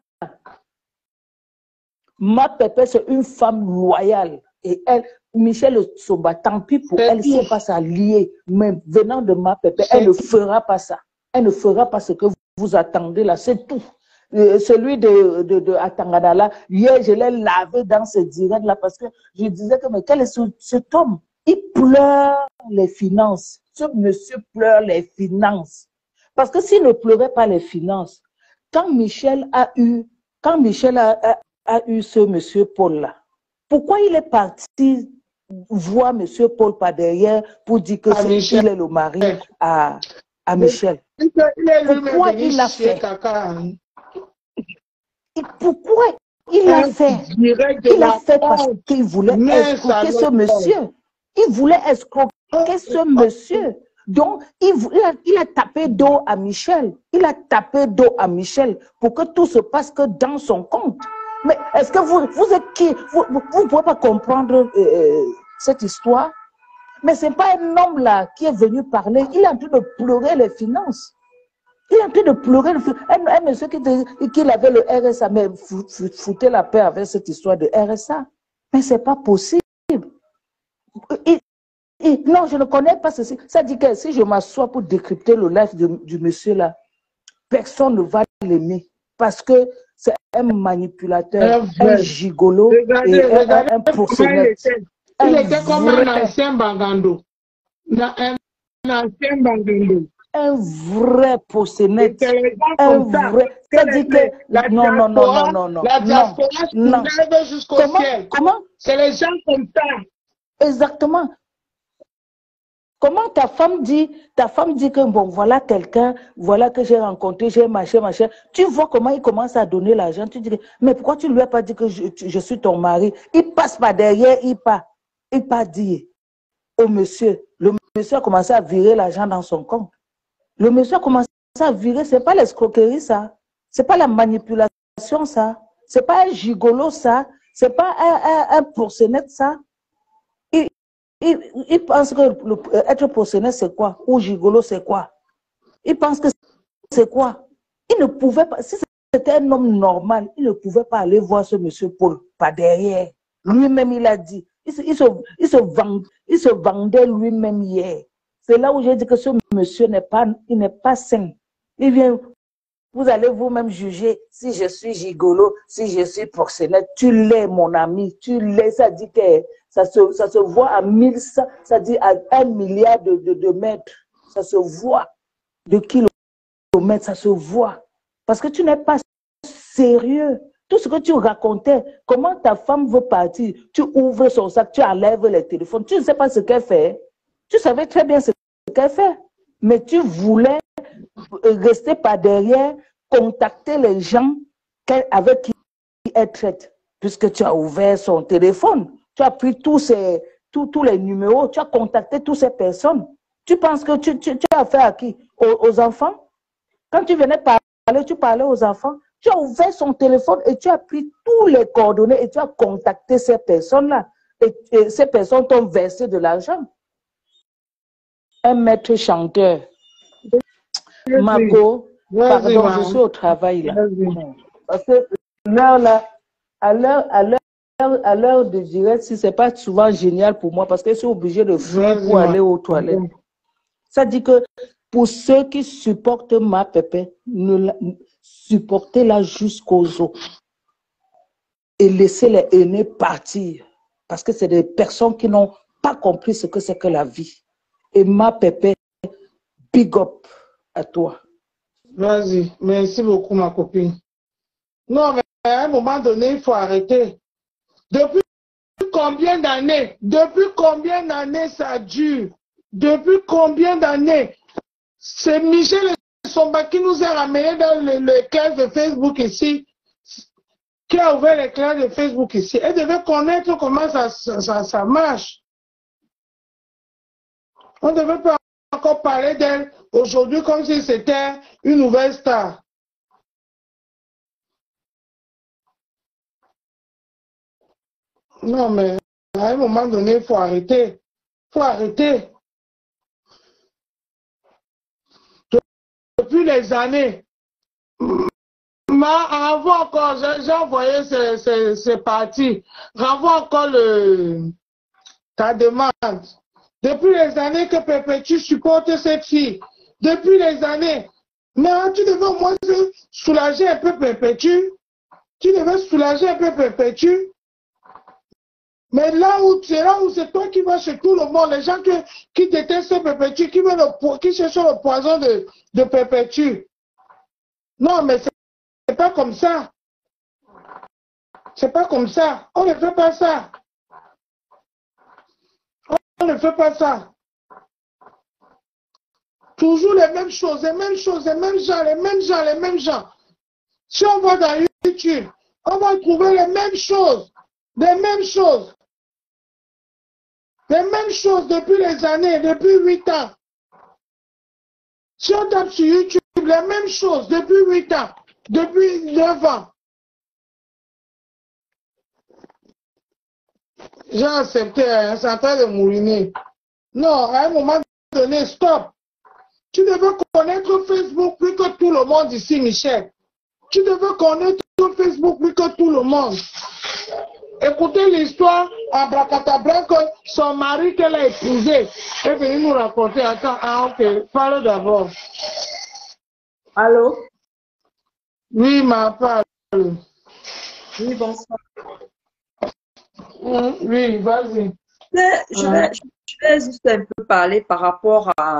Ma pépé, c'est une femme loyale. Et elle, Michel Somba, tant pis pour elle, c'est pas sa liée. Mais venant de ma pépé, elle ne fera pas ça. Elle ne fera pas ce que vous, vous attendez là, c'est tout. Euh, celui de, de, de Atangana là, hier, je l'ai lavé dans ce direct là parce que je disais que mais quel est ce, cet homme? Il pleure les finances. Ce monsieur pleure les finances. Parce que s'il ne pleurait pas les finances, quand Michel a eu, quand Michel a, a a eu ce monsieur Paul-là. Pourquoi il est parti voir monsieur Paul par derrière pour dire que c'est il est le mari à, à Michel? Pourquoi il l'a fait? Et pourquoi il l'a fait? Il l'a fait parce qu'il voulait escroquer ce monsieur. Il voulait escroquer ce monsieur. Donc, il, il, a, il a tapé dos à Michel. Il a tapé dos à Michel pour que tout se passe que dans son compte. Mais est-ce que vous, vous êtes qui? Vous ne pouvez pas comprendre euh, cette histoire? Mais ce n'est pas un homme là qui est venu parler. Il est en train de pleurer les finances. Il est en train de pleurer les finances. Un, un monsieur qui, qui avait le R S A, mais foutait la paix avec cette histoire de R S A. Mais ce n'est pas possible. Il, il, non, je ne connais pas ceci. Ça dit que si je m'assois pour décrypter le live de, du monsieur là, personne ne va l'aimer parce que c'est un manipulateur, un, un gigolo regardez, et regardez un, un proxénète. Il était, il était comme vrai, un ancien Bagando. Un, un ancien Bagando. Un vrai proxénète. Un vrai. Ça dit que la non, non, non, non, non, non. La diaspora non, non. jusqu'au ciel. Comment? C'est les gens comme ça. Exactement. Comment ta femme dit, ta femme dit que bon, voilà quelqu'un, voilà que j'ai rencontré, j'ai marché, machin. Tu vois comment il commence à donner l'argent. Tu dis, mais pourquoi tu ne lui as pas dit que je, je suis ton mari? Il passe par derrière, il part. Il part dire au monsieur. Le monsieur a commencé à virer l'argent dans son compte. Le monsieur a commencé à virer, ce n'est pas l'escroquerie, ça. Ce n'est pas la manipulation, ça. Ce n'est pas un gigolo, ça. Ce n'est pas un, un, un proxénète, ça. Il, il, il pense que le, être proxénète, c'est quoi? Ou gigolo, c'est quoi? Il pense que c'est quoi? Il ne pouvait pas, si c'était un homme normal, il ne pouvait pas aller voir ce monsieur Paul, pas derrière. Lui-même, il a dit. Il se, il se, il se, vend, il se vendait lui-même hier. C'est là où j'ai dit que ce monsieur n'est pas, il n'est pas sain. Il vient, vous allez vous-même juger si je suis gigolo, si je suis proxénète. Tu l'es, mon ami, tu l'es. Ça dit que ça se, ça se voit à mille, ça, ça dit à un milliard de, de, de mètres. Ça se voit de kilomètres, ça se voit. Parce que tu n'es pas sérieux. Tout ce que tu racontais, comment ta femme veut partir, tu ouvres son sac, tu enlèves les téléphones, tu ne sais pas ce qu'elle fait. Tu savais très bien ce qu'elle fait, mais tu voulais rester par derrière, contacter les gens avec qui elle traite, puisque tu as ouvert son téléphone, tu as pris tous, ces, tous, tous les numéros, tu as contacté toutes ces personnes. Tu penses que tu, tu, tu as affaire à qui? Aux, aux enfants? Quand tu venais parler, tu parlais aux enfants. Tu as ouvert son téléphone et tu as pris tous les coordonnées et tu as contacté ces personnes-là. Et, et ces personnes t'ont versé de l'argent. Un maître chanteur. Marco, pardon, je suis au travail là. Parce que l'heure là, à l'heure, à l'heure, à l'heure de direct, si c'est pas souvent génial pour moi parce que je suis obligé de fuir pour aller aux toilettes. Ça dit que pour ceux qui supportent ma pépé, ne supportez-la jusqu'aux os et laissez les aînés partir parce que c'est des personnes qui n'ont pas compris ce que c'est que la vie. Et ma pépé, big up à toi. Vas-y, merci beaucoup ma copine. Non, mais à un moment donné, il faut arrêter. Depuis combien d'années, depuis combien d'années ça dure? Depuis combien d'années? C'est Michel Somba qui nous a ramené dans le, le classe de Facebook ici, qui a ouvert les classes de Facebook ici. Elle devait connaître comment ça, ça, ça marche. On ne devait pas encore parler d'elle aujourd'hui comme si c'était une nouvelle star. Non, mais à un moment donné, il faut arrêter. Il faut arrêter. Depuis les années, ma, renvoie encore, j'ai envoyé ces, ces, ces parties, renvoie encore le, ta demande. Depuis les années que Perpétue supporte cette fille, depuis les années, mais tu devais au moins soulager un peu Perpétue, tu devais soulager un peu Perpétue. Mais là où c'est là où c'est toi qui vas chez tout le monde, les gens qui, qui détestent Perpétue, qui, veulent le, qui cherchent le poison de, de Perpétue. Non, mais c'est pas comme ça. C'est pas comme ça. On ne fait pas ça. On ne fait pas ça. Toujours les mêmes choses, les mêmes choses, les mêmes gens, les mêmes gens, les mêmes gens. Si on va dans YouTube, on va trouver les mêmes choses, les mêmes choses. Les mêmes choses depuis les années, depuis huit ans. Si on tape sur YouTube, les mêmes choses depuis huit ans, depuis neuf ans. J'ai accepté, hein, c'est en train de mouriner. Non, à un moment donné, stop. Tu devais connaître Facebook plus que tout le monde ici, Michel. Tu devais connaître Facebook plus que tout le monde. Écoutez l'histoire en Bracatabra que son mari qu'elle a épousé est venu nous raconter. Attends, ah ok, parle d'abord. Allô? Oui, ma parole. Oui, bonsoir. Oui, vas-y. Je vais, je vais juste un peu parler par rapport à...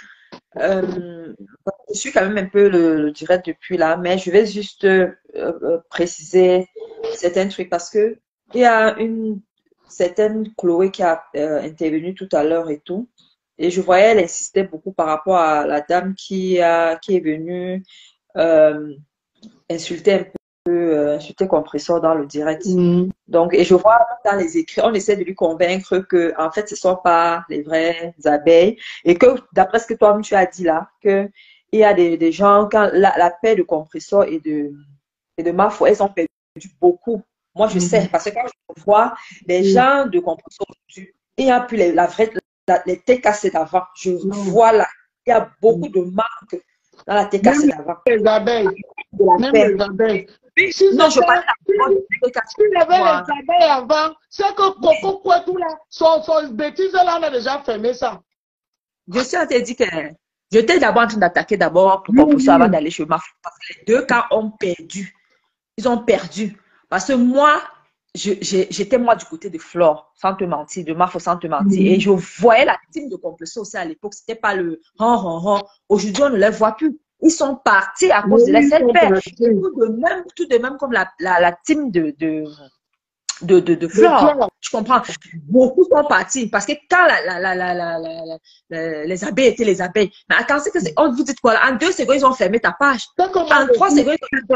Euh, je suis quand même un peu le, le direct depuis là, mais je vais juste euh, euh, préciser certains trucs parce que il y a une certaine Chloé qui a euh, intervenu tout à l'heure et tout, et je voyais elle insistait beaucoup par rapport à la dame qui a qui est venue euh, insulter un peu, euh, insulter Compressor dans le direct. Mm. Donc, et je vois dans les écrits, on essaie de lui convaincre que, en fait, ce ne sont pas les vraies abeilles et que, d'après ce que toi tu as dit là, que il y a des, des gens, quand la, la paix de Compressor et de, et de Mafo, elles ont perdu beaucoup. Moi, je mm. sais, parce que quand je vois les mm. gens de Compressor, il n'y a plus les, la vraie, la, les T K C d'avant. Je mm. vois là, il y a beaucoup de marques dans la T K C d'avant. Les abeilles. De la Même paix. les abeilles. Si non, je parle si il y avait les abeilles avant, c'est que Coco Kouetou là, son, son bêtise là, on a déjà fermé ça. Je suis en train de dire que j'étais d'abord en train d'attaquer d'abord pour oui, oui. avant d'aller chez Mafo. Parce que les deux cas ont perdu. Ils ont perdu. Parce que moi, j'étais moi du côté de Flore, sans te mentir, de Mafo, sans te mentir. Oui. Et je voyais la team de Compressor aussi à l'époque. C'était pas le ran, ran, ran. Aujourd'hui, on ne les voit plus. Ils sont partis à cause oui, de la cette paix. Tout de même, tout de même comme la, la, la team de, de, de, de, de Flore. Je comprends. Beaucoup sont partis parce que quand la, la, la, la, la, la, la, les abeilles étaient les abeilles. Mais attendez, que on vous dit quoi là? En deux secondes, ils ont fermé ta page. En trois secondes,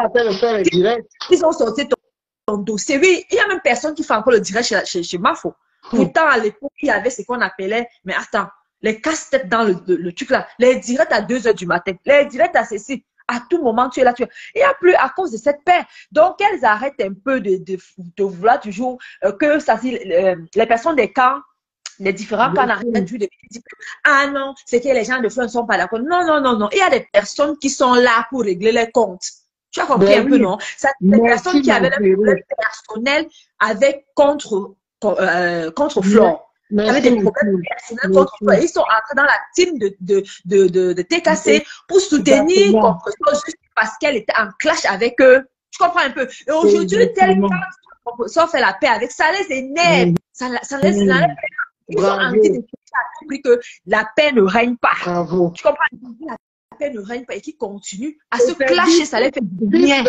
ils ont, ils ont sorti ton, ton dossier. Oui, il y a même personne qui fait encore le direct chez, chez, chez Mafo. Pourtant, à l'époque, il y avait ce qu'on appelait, mais attends, les casse-têtes dans le, le, le truc là, les directs à deux heures du matin, les directs à ceci, à tout moment tu es là, tu es. Il n'y a plus à cause de cette paix. Donc, elles arrêtent un peu de, de, de vouloir toujours euh, que ça, euh, les personnes des camps, les différents camps arrêtent toujours de dire ah non, c'est que les gens de Flore ne sont pas d'accord. Non, non, non, non. Il y a des personnes qui sont là pour régler les comptes. Tu as compris ben un oui. peu, non? Ça, des Merci personnes qui avaient des problèmes personnels avec contre, euh, contre Flore. Merci, avec des problèmes personnels contre toi. Ils sont entrés dans la team de, de, de, de, de T K C pour soutenir Compressor juste parce qu'elle était en clash avec eux. Tu comprends un peu? Et aujourd'hui, tel que Compressor fait la paix avec, ça les énerve. Ça, ça les énerve. Ils ont envie de dire que la paix ne règne pas. Bravo. Tu comprends? La paix ne règne pas et qui continue à se clasher, ça les fait bien.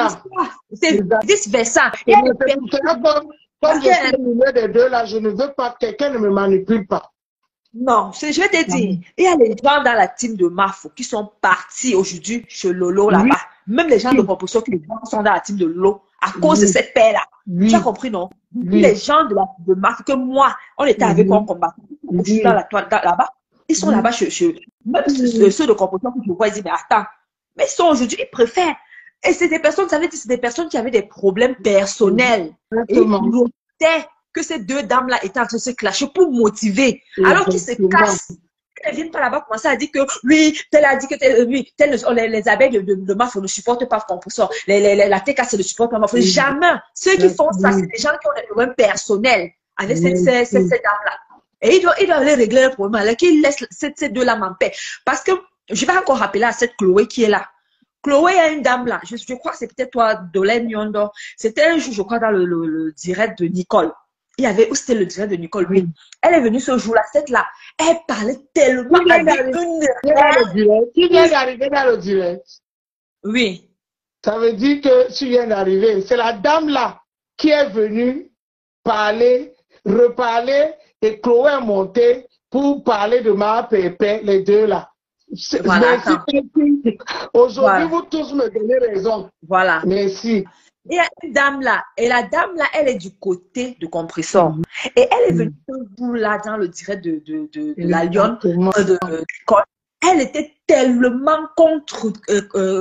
C'est vice versa. Il y a des personnes. Comme je suis au milieu des deux là, je ne veux pas que quelqu'un ne me manipule pas. Non, je vais te dire, il y a les gens dans la team de Mafo qui sont partis aujourd'hui chez Lolo là-bas. Oui. Même les gens de Compressor qui sont dans la team de Lolo à cause oui. de cette paix là. Oui. Tu as compris, non? Oui. Les gens de, la, de Mafo, que moi, on était oui. avec un combat. Oui. Dans la toile là-bas. Ils sont oui. là-bas chez, chez même oui. ceux de Compressor que je vois, ils disent, mais attends, mais ils sont aujourd'hui, ils préfèrent. Et c'est des personnes, vous savez, c'est des personnes qui avaient des problèmes personnels. Exactement. Et ils notaient que ces deux dames-là étaient en train de se clasher pour motiver. Exactement. Alors qu'ils se cassent. Elles ne viennent pas là-bas commencer à dire que oui, tel a dit que tel, oui, tel, les, les abeilles de, de, de Mafo ne supportent pas Compressor. Les, les, les, la T K C ne supporte pas Mafo. Oui. Jamais. Ceux qui font ça, c'est des gens qui ont des problèmes personnels avec oui. ces, ces, ces, ces dames-là. Et ils doivent, ils doivent aller régler le problème. Alors qu'ils laissent ces, ces deux-là en paix. Parce que je vais encore rappeler à cette Chloé qui est là. Chloé a une dame là, je, je crois que c'est peut-être toi, Dolène Nyondo. C'était un jour, je crois, dans le, le, le direct de Nicole. Il y avait, où c'était le direct de Nicole, oui. Elle est venue ce jour-là, cette là, elle parlait tellement avec une... Qui vient d'arriver dans le direct? Oui. Ça veut dire que tu viens d'arriver. C'est la dame là qui est venue parler, reparler, et Chloé est montée pour parler de ma pépé, les deux là. Voilà, aujourd'hui, voilà. Vous tous me donnez raison. Voilà. Merci. Il y a une dame là, et la dame là, elle est du côté de Compressor. Mm -hmm. Et elle est venue mm -hmm. là dans le direct de, de, de, de la Lyon, de, de, de, elle était tellement contre euh,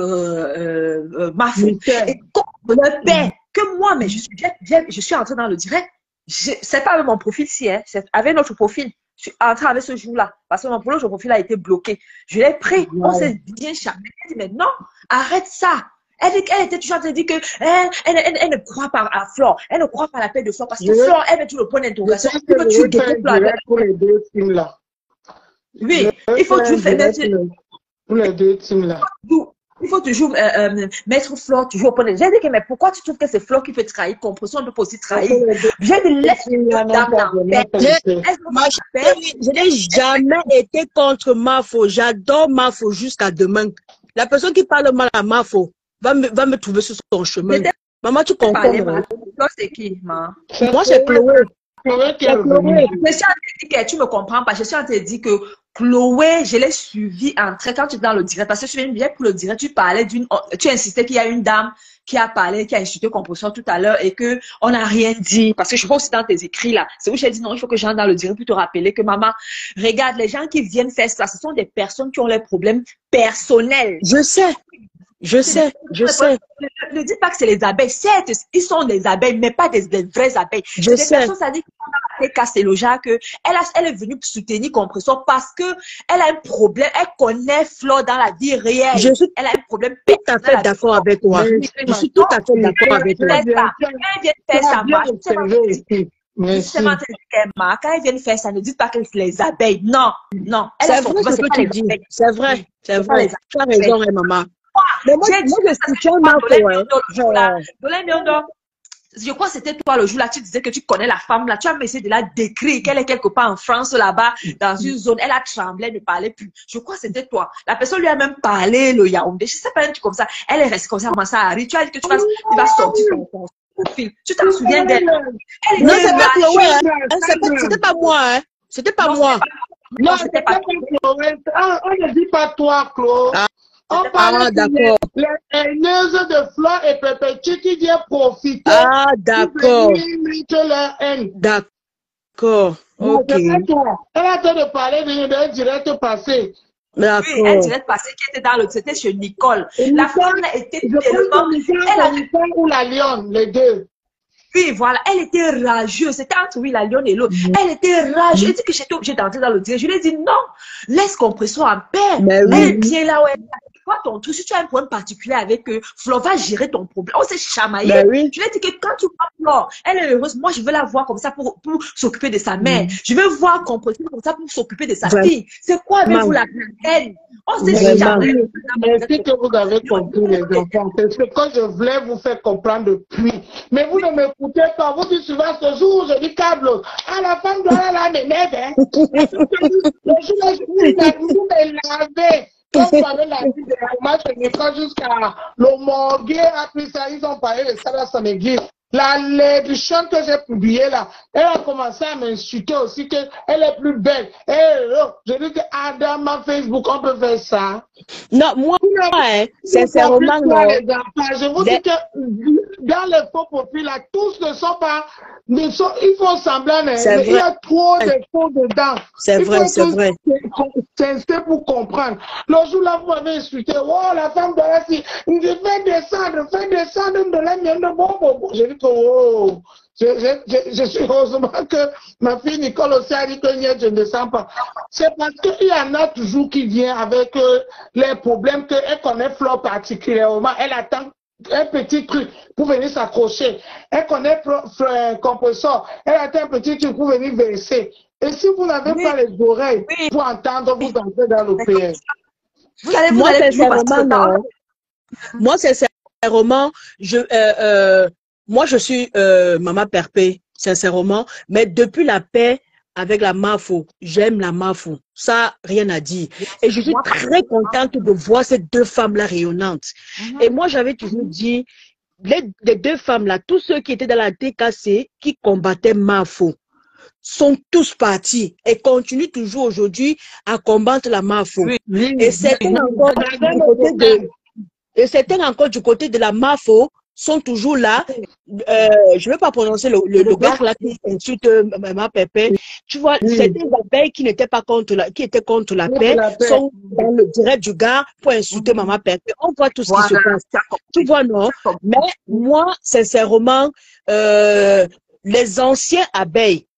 euh, euh, Mafo et contre le père que moi, mais je suis, je, je suis entrée dans le direct. C'est pas avec mon profil si, hein, c'est avec notre profil. Je suis entrée avec ce jour-là parce que mon profil a été bloqué. Je l'ai pris, ouais. On s'est bien charmé. Elle dit mais non, arrête ça. Elle, elle était toujours en train de dire que elle, elle, elle, elle ne croit pas à Flore. Elle ne croit pas à la paix de Flore parce que Flore, elle met tout le point d'interrogation. Je que tu gagnes Flore pour les deux teams là. Oui, il faut toujours faire mettre... Pour les deux teams là. Il faut toujours euh, euh, mettre Flore toujours au point de... J'ai dit que, mais pourquoi tu trouves que c'est Flore qui peut trahir? Compression, on peut aussi trahir. J'ai dit, laisse une dame en paix. Je n'ai jamais été contre Mafo. J'adore Mafo jusqu'à demain. La personne qui parle mal à Mafo va me, va me trouver sur son chemin. Maman, tu comprends? Toi, c'est qui, ma? Moi, c'est Chloé. Chloé, Chloé. Je suis en train de dire que tu me comprends pas. Je suis en train de dire que Chloé, je l'ai suivi en train quand tu es dans le direct. Parce que je viens bien pour le direct, tu parlais d'une, tu insistais qu'il y a une dame qui a parlé, qui a insulté Compression tout à l'heure et que on n'a rien dit. Parce que je vois aussi dans tes écrits là. C'est où j'ai dit non, il faut que j'entre dans le direct pour te rappeler que maman, regarde, les gens qui viennent faire ça, ce sont des personnes qui ont leurs problèmes personnels. Je sais. Je sais, je sais. Ne, ne dis pas que c'est les abeilles. Certes, ils sont des abeilles, mais pas des, des vraies abeilles. Je des sais. personnes, ça dit qu'elle casse le genre que elle, a, elle est venue soutenir Compression parce que elle a un problème. Elle connaît Flore dans la vie réelle. Je suis elle a un problème tout à fait d'accord avec toi. Je suis tout à fait d'accord avec toi. Quand elle vient faire ça, moi, quand elle vient faire ça, ne dites pas que c'est les abeilles. Non, non. C'est vrai ce que tu dis. C'est vrai, c'est vrai. Tu as raison, maman. Mais moi, moi, je suis un Mafo. Je crois que c'était toi le jour là, tu disais que tu connais la femme là, tu as essayé de la décrire, qu'elle est quelque part en France là-bas, dans une zone, elle a tremblé, ne parlait plus. Je crois que c'était toi. La personne lui a même parlé le Yaoundé, je sais pas un truc comme ça. Elle est restée comme ça, ça arrive. Tu as dit que tu vas, tu vas sortir ton profil. Tu t'en souviens d'elle? Non, c'est pas Chloé, hein. C'était pas moi, hein. C'était pas moi. Non, c'était pas Chloé. On ne dit pas toi, Chloé. On parle d'accord. Les haineuses de Flore et Pépéti qui viennent profiter. Ah, d'accord. D'accord. Ok. Elle a de parler d'un direct passé. D'accord. Oui, un direct passé qui était dans le... C'était chez Nicole. Et la Nicole, femme là était tellement... Elle a Nicole ou la Lyon, les deux. Oui, voilà, elle était rageuse. C'était entre oui, la Lyon et l'autre. Mmh. Elle était rageuse. Elle dit que j'étais obligée d'entrer dans le direct. Je lui ai dit non, laisse Compression en paix. Mais oui. Elle est bien là où elle est. Toi, ton truc, si tu as un problème particulier avec eux, Flore va gérer ton problème. On s'est chamaillé. Ben oui. Je lui ai dit que quand tu vois Flore, elle est heureuse. Moi, je veux la voir comme ça pour, pour s'occuper de sa mère. Mmh. Je veux voir Compression comme ça pour s'occuper de sa ouais. fille. C'est quoi avec vous la planète? On s'est chamaillé. Merci que vous avez compris, les enfants. C'est ce que je voulais vous faire comprendre depuis. Mais vous ne m'écoutez pas. Vous dites souvent ce jour, je dis câble. Ah, la femme doit aller à la ménède, hein. Le jour où vous me lavez. Quand vous avez la vie de la match, jusqu'à le morgue, après ça, ils ont parlé de ça dans son église. La l'édition que j'ai publiée là, elle a commencé à m'insulter aussi qu'elle est plus belle. Et oh, je dis que Adam, ma Facebook, on peut faire ça. Non, moi, ouais, sincèrement, non. Je vous dis que dans les faux profils là, tous ne sont pas, ne sont, ils font semblant, mais il y a trop de faux dedans. C'est vrai, c'est vrai. C'est pour comprendre. Le jour là, vous m'avez insulté, oh, la femme de la fille, il fait descendre, fait descendre de la mienne de bon, bon. Je dis que, oh, je, je, je, je suis heureusement que ma fille Nicole aussi a dit que je ne descends pas. C'est parce qu'il y en a toujours qui viennent avec euh, les problèmes qu'elle connaît Flore particulièrement. Elle attend un petit truc pour venir s'accrocher. Elle connaît Compression. Elle attend un petit truc pour venir verser. Et si vous n'avez oui. pas les oreilles oui. pour entendre, vous entrez dans le P S. Moi, sincèrement, non. Moi, sincèrement, je, euh, euh, moi, je suis euh, maman Perpé, sincèrement. Mais depuis la paix avec la Mafo, j'aime la Mafo. Ça, rien à dire. Et je suis très contente de voir ces deux femmes-là rayonnantes. Mm-hmm. Et moi, j'avais toujours dit, les, les deux femmes-là, tous ceux qui étaient dans la T K C, qui combattaient Mafo, sont tous partis et continuent toujours aujourd'hui à combattre la Mafo. Oui, oui, et certains oui, encore du côté de, et certains encore du côté de la Mafo sont toujours là. Euh, je ne vais pas prononcer le, le, le gars là qui insulte ma Pépé. Tu vois, oui. Certains abeilles qui n'étaient pas contre la, qui étaient contre la paix, la paix sont dans le direct du gars pour insulter mmh. Maman Pépé. On voit tout ce voilà. qui se passe. Tu vois, non? Mais moi, sincèrement, euh, les anciens abeilles,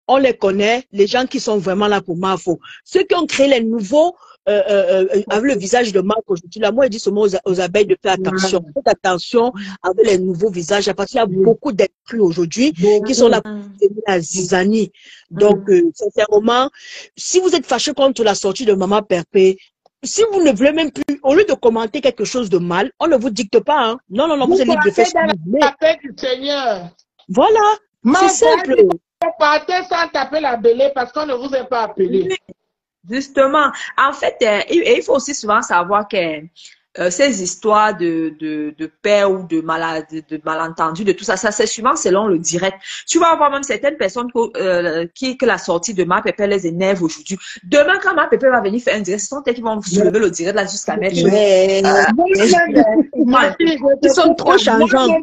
on les connaît, les gens qui sont vraiment là pour Mafo. Ceux qui ont créé les nouveaux, euh, euh, euh, avec le visage de Marc aujourd'hui, là, moi, je dis seulement aux, aux abeilles de faire attention. Faites attention avec les nouveaux visages, parce qu'il y a beaucoup d'esprits aujourd'hui qui sont là pour la zizanie. Donc, euh, sincèrement, si vous êtes fâché contre la sortie de Maman Perpé, si vous ne voulez même plus, au lieu de commenter quelque chose de mal, on ne vous dicte pas. Hein. Non, non, non, vous, vous êtes libre de faire ce que vous voulez. La paix du Seigneur. Voilà, c'est simple. Vous partez sans taper la belée parce qu'on ne vous a pas appelé. Justement, en fait, euh, il, il faut aussi souvent savoir que euh, ces histoires de, de, de paix ou de, malade, de malentendus, de tout ça, ça c'est souvent selon le direct. Tu vas avoir même certaines personnes que, euh, qui, que la sortie de Ma Pépé les énerve aujourd'hui. Demain, quand Ma Pépé va venir faire un direct, ce sont elles qui vont soulever le direct là jusqu'à mettre. Mais... Euh, Ils sont trop changeants.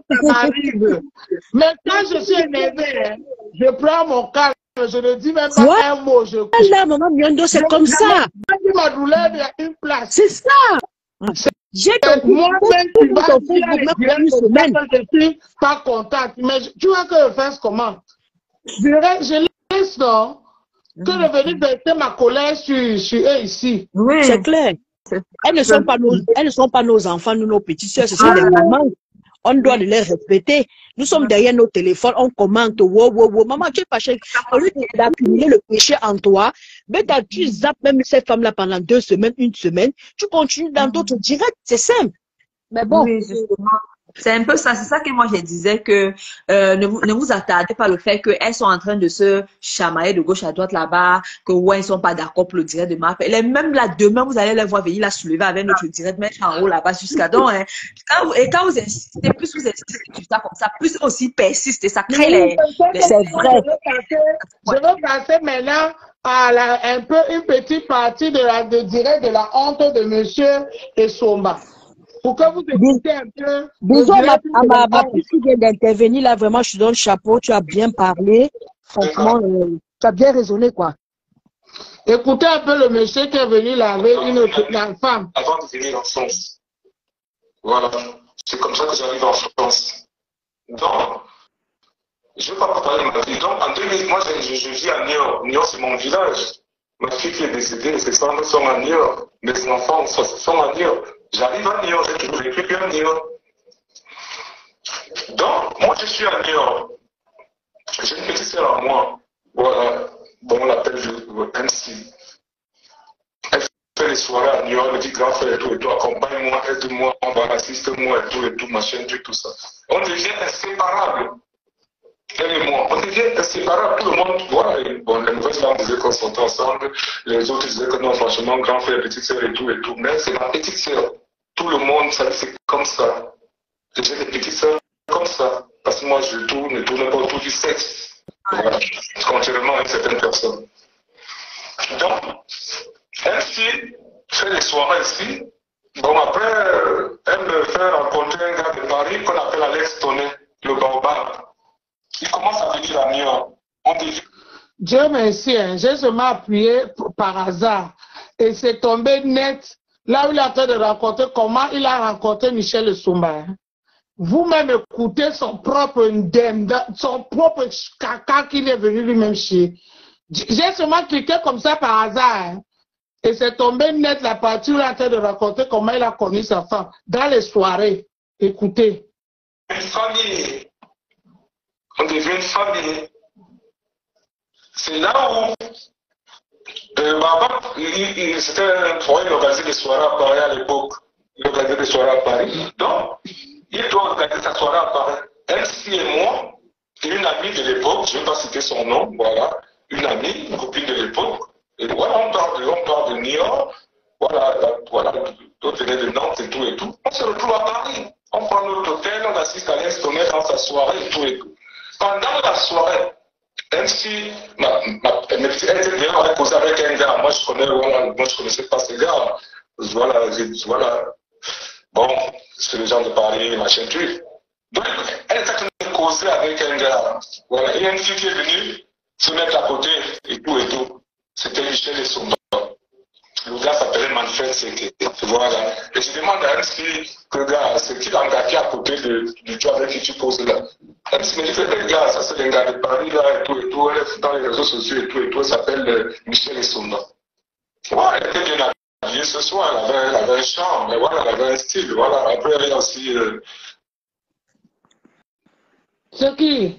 Mais quand je suis énervé, je prends mon calme. Je ne dis même pas ouais. un mot. Je là, maman Miondo, c'est comme ça. Ma douleur, il y a une place. C'est ça. J'ai moi-même, tu vas dire je suis pas contente. Mais tu vois que je fasse comment? Je, je laisse, non? Que de venir verser ma colère sur, sur eux ici. Oui. C'est clair. Elles ne sont pas nos, elles ne sont pas nos enfants, nous, nos petites soeurs, ce sont des mamans. On doit les respecter. Nous sommes derrière nos téléphones, on commente, wow, wow, wow. Maman, tu es fâchée. Au lieu d'accumuler le péché en toi, mais tu zappes même cette femme-là pendant deux semaines, une semaine, tu continues dans d'autres directs, c'est simple. Mais bon. Oui, justement. C'est un peu ça, c'est ça que moi je disais que euh, ne, vous, ne vous attardez pas le fait qu'elles sont en train de se chamailler de gauche à droite là-bas, que ouais, ils sont pas d'accord pour le direct de Ma Pépé. Même là, demain, vous allez les voir venir la soulever avec notre direct, mettre en haut là-bas jusqu'à donc. Hein. Quand vous, et quand vous insistez, plus vous insistez sur ça comme ça, plus aussi persiste et ça crée les... les c'est vrai. Je veux passer maintenant à la, un peu une petite partie de la de direct de la honte de Monsieur Essomba. Pour que vous écoutez un peu. Bisous à ma, ma, ma petite qui vient d'intervenir là, vraiment, je te donne le chapeau, tu as bien parlé. Franchement, euh, tu as bien raisonné, quoi. Écoutez un peu le monsieur qui est venu laver une, une femme. Avant de venir en France. Voilà. C'est comme ça que j'arrive en France. Donc, je ne vais pas vous parler de ma vie. Donc, en deux mille, moi, je, je, je vis à Niort. Niort, c'est mon village. Ma fille qui est décédée, ses femmes sont à Niort. Mes enfants sont à Niort. J'arrive à Niort, j'ai toujours vécu à Niort. Donc, moi, je suis à Niort. J'ai une petite sœur à moi. Voilà. Bon, on l'appelle M C. Elle fait les soirées à Niort, elle me dit grand frère et tout, et tout, accompagne-moi, aide-moi, on va assiste-moi et tout, et tout, machin, tout, tout ça. On devient inséparables. Elle et moi, on devient inséparables. Tout le monde, voilà. Et bon, les nouvelles femmes disaient qu'on s'entend ensemble, les autres disaient que non, franchement, grand frère, petite sœur et tout, et tout. Mais c'est ma petite sœur. Tout le monde, ça c'est comme ça. J'ai des petites sœurs comme ça. Parce que moi, je tourne, ne tourne pas autour du sexe. Voilà. Contrairement à une certaine personne. Donc, elle fait des soirées ici. Bon, après, elle me fait rencontrer un gars de Paris qu'on appelle Alex Tonnet, le Baobab. Il commence à venir à Niort. On dit... Dieu merci, hein. J'ai seulement appuyé par hasard. Et c'est tombé net. Là où il a fait de rencontrer, comment il a rencontré Michel Essomba. Hein. Vous-même écoutez son propre ndem, son propre caca qu'il est venu lui-même chier. J'ai seulement cliqué comme ça par hasard. Hein. Et c'est tombé net la partie où il a fait de rencontrer comment il a connu sa femme. Dans les soirées. Écoutez. Une famille. On devient une famille. C'est là où euh, Baba, c'était un foyer organisé des soirées à Paris à l'époque. Il organisait des soirées à Paris. Donc, il doit organiser sa soirée à Paris. M C et moi, et une amie de l'époque, je ne vais pas citer son nom, voilà, une amie, une copine de l'époque. Et voilà, on part de, on part de Niort, voilà, voilà, d'autres venaient de Nantes et tout et tout. On se retrouve à Paris. On prend notre hôtel, on assiste à Alex Tonnet dans sa soirée et tout et tout. Pendant la soirée, même si ma, ma, elle était bien, on a causé avec un gars. Moi, je connais, voilà, moi, je connaissais pas ce gars. Voilà, voilà. Bon, c'est les gens de Paris, machin, truc. Donc, elle était en train de causer avec un gars. Voilà. Il y a une fille qui est venue se mettre à côté et tout et tout. C'était Michel Essomba. Le gars s'appelait en fait, c'est que, voilà. Et je demande à Anne-Sophie, que gars, c'est qui l'engagé qui est à côté de, du job avec qui tu poses là? Anne-Sophie me dit, les gars, ça c'est les gars de Paris là, et tout, et tout, elle est dans les réseaux sociaux et tout, et tout, elle s'appelle euh, Michel Essonda. Ouais, elle était bien habillée ce soir, elle avait, elle avait un charme, mais voilà, elle avait un style, voilà. Après, elle est aussi... Euh... C'est qui?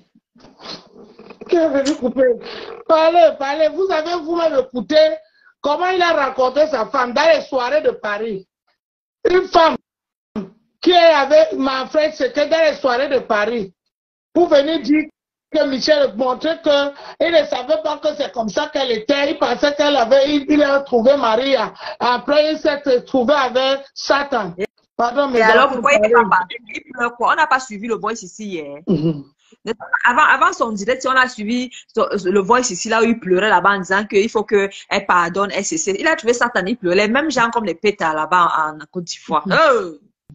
Qui est venu couper? Parlez, parlez, vous avez vous-même écouté comment il a raconté sa femme dans les soirées de Paris. Une femme qui est avec ma frère, c'était dans les soirées de Paris. Pour venir dire que Michel montrait qu'il ne savait pas que c'est comme ça qu'elle était. Il pensait qu'elle avait, il, il a trouvé Maria. Après, il s'est trouvé avec Satan. Pardon, mais et alors, pourquoi il n'est pas parti? Il pleure quoi? On n'a pas suivi le voice ici hier. Mm-hmm. Avant, avant son direct, si on a suivi le voice ici, là où il pleurait là-bas en disant qu'il faut qu'elle pardonne, elle cesse. Il a trouvé Satan, il pleurait. Les mêmes gens comme les pétards là-bas en, en Côte d'Ivoire. Oh!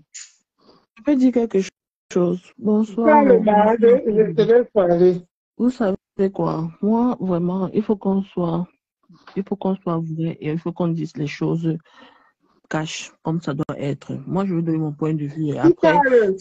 Je peux dire quelque chose. Bonsoir. Je te laisse parler. Vous savez quoi? Moi, vraiment, il faut qu'on soit, il faut qu'on soit vrai et il faut qu'on dise les choses cash comme ça doit être. Moi, je veux donner mon point de vue. Et après,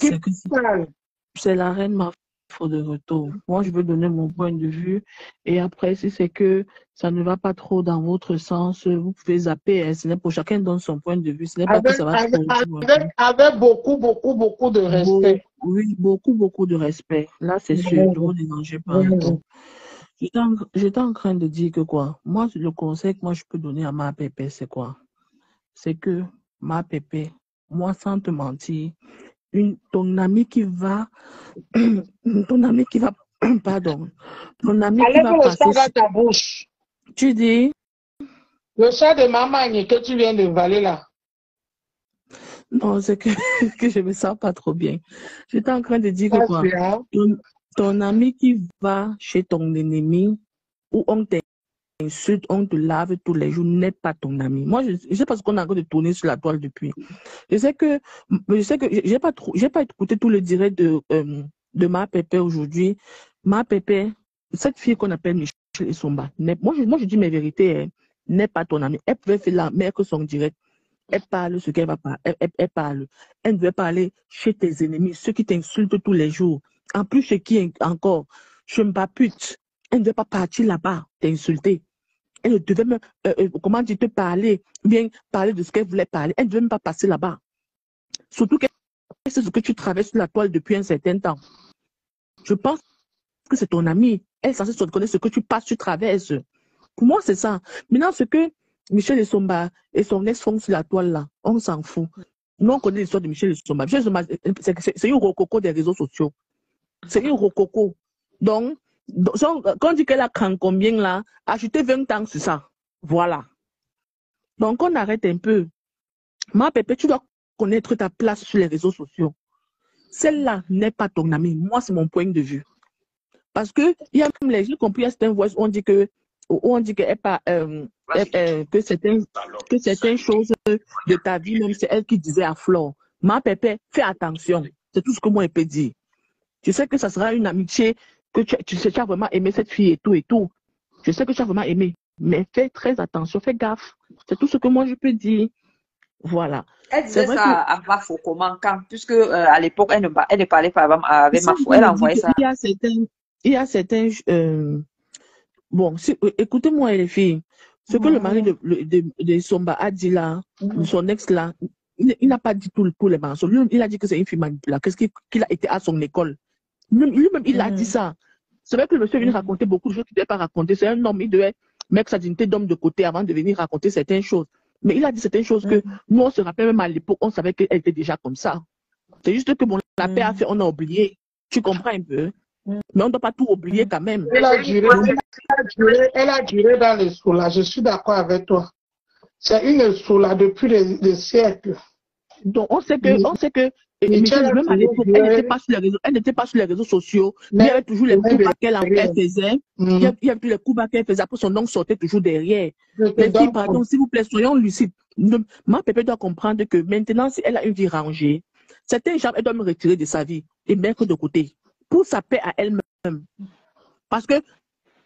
c'est la reine ma de retour. Moi, je veux donner mon point de vue. Et après, si c'est que ça ne va pas trop dans votre sens, vous pouvez zapper. Hein. Ce n'est pour chacun donne son point de vue. Ce n'est pas que ça va avec, trop. Avec, avec beaucoup, beaucoup, beaucoup de respect. Beau, oui, beaucoup, beaucoup de respect. Là, c'est sûr. Ne vous dérangez pas. Mmh. J'étais en, j'étais en train de dire que quoi? Moi, le conseil que moi, je peux donner à ma pépé, c'est quoi? C'est que ma pépé, moi, sans te mentir, Une, ton ami qui va, ton ami qui va, pardon, ton ami Allez qui va le passer. sang dans ta bouche. Tu dis? Le chat de maman que tu viens de valer là. Non, c'est que, que je me sens pas trop bien. J'étais en train de dire que quoi? Ton, ton ami qui va chez ton ennemi, où on t'insulte, on te lave tous les jours, n'est pas ton ami. Moi, je, je sais pas ce qu'on a encore de tourner sur la toile depuis. Je sais que, je sais que, j'ai pas trop, j'ai pas écouté tout le direct de, euh, de ma pépé aujourd'hui. Ma pépé, cette fille qu'on appelle Michel Essonda, moi, je, moi, je dis mes vérités, hein, n'est pas ton ami. Elle pouvait faire la meilleure que son direct. Elle parle ce qu'elle va pas, elle, elle, elle parle. Elle devait parler chez tes ennemis, ceux qui t'insultent tous les jours. En plus, chez qui encore? Je ne pas pute. Elle ne devait pas partir là-bas, t'insulter. Elle ne devait même, euh, euh, comment dire, te parler, bien parler de ce qu'elle voulait parler. Elle ne devait même pas passer là-bas. Surtout que c'est ce que tu traverses sur la toile depuis un certain temps. Je pense que c'est ton ami. Elle est censée se reconnaître ce que tu passes, tu traverses. Pour moi, c'est ça. Maintenant, ce que Michel Essonda et son ex font sur la toile là, on s'en fout. Nous, on connaît l'histoire de Michel Essonda. Michel Essonda, c'est une rococo des réseaux sociaux. C'est une rococo. Donc, donc, quand on dit qu'elle a craint combien là, ajoutez vingt ans sur ça. Voilà. Donc, on arrête un peu. Ma pépé, tu dois connaître ta place sur les réseaux sociaux. Celle-là n'est pas ton amie. Moi, c'est mon point de vue. Parce que, il y a même les gens compris à certaines voix où on dit que, où on dit que, euh, euh, que, certaines, que certaines choses de ta vie, même c'est elle qui disait à Flore. Ma pépé, fais attention. C'est tout ce que moi, elle peut dire. Je sais que ça sera une amitié que tu, tu, tu as vraiment aimé cette fille et tout et tout. Je sais que tu as vraiment aimé. Mais fais très attention, fais gaffe. C'est tout ce que moi je peux dire. Voilà. Elle disait ça que... à Mafo comment quand, puisque euh, à l'époque, elle ne, elle ne parlait pas avec Mafo. Elle envoyait ça. Il y a certains, il y a certains euh... bon, si, écoutez-moi les filles. Ce que mmh. le mari de, de, de Somba a dit là, mmh. son ex là, il, il n'a pas dit tous tout les mensonges. Lui, il a dit que c'est une fille manipulable, qu'est-ce qu'il qu a été à son école. Lui-même, il mmh. a dit ça. C'est vrai que le monsieur vient raconter beaucoup de choses qu'il ne devait pas raconter. C'est un homme, il devait mettre sa dignité d'homme de côté avant de venir raconter certaines choses. Mais il a dit certaines choses que mmh. nous, on se rappelle même à l'époque, on savait qu'elle était déjà comme ça. C'est juste que bon, la paix a fait, on a oublié. Tu comprends un peu? Mmh. Mais on ne doit pas tout oublier quand même. Elle a duré, elle a duré, elle a duré dans les soulas. Je suis d'accord avec toi. C'est une soula depuis des, des siècles. Donc, on sait que, on sait que, et Michel, même à l'époque, elle n'était pas sur les réseaux, elle n'était pas sur les réseaux sociaux. Mais il y avait toujours les coups bas qu'elle faisait. Mm. Il y avait, il y avait les coups bas qu'elle faisait. Après, son oncle sortait toujours derrière. Les filles, pardon, s'il vous plaît, soyons lucides. Ma pépé doit comprendre que maintenant, si elle a une vie rangée, certains gens, elle doit me retirer de sa vie et mettre de côté. Pour sa paix à elle-même. Parce que,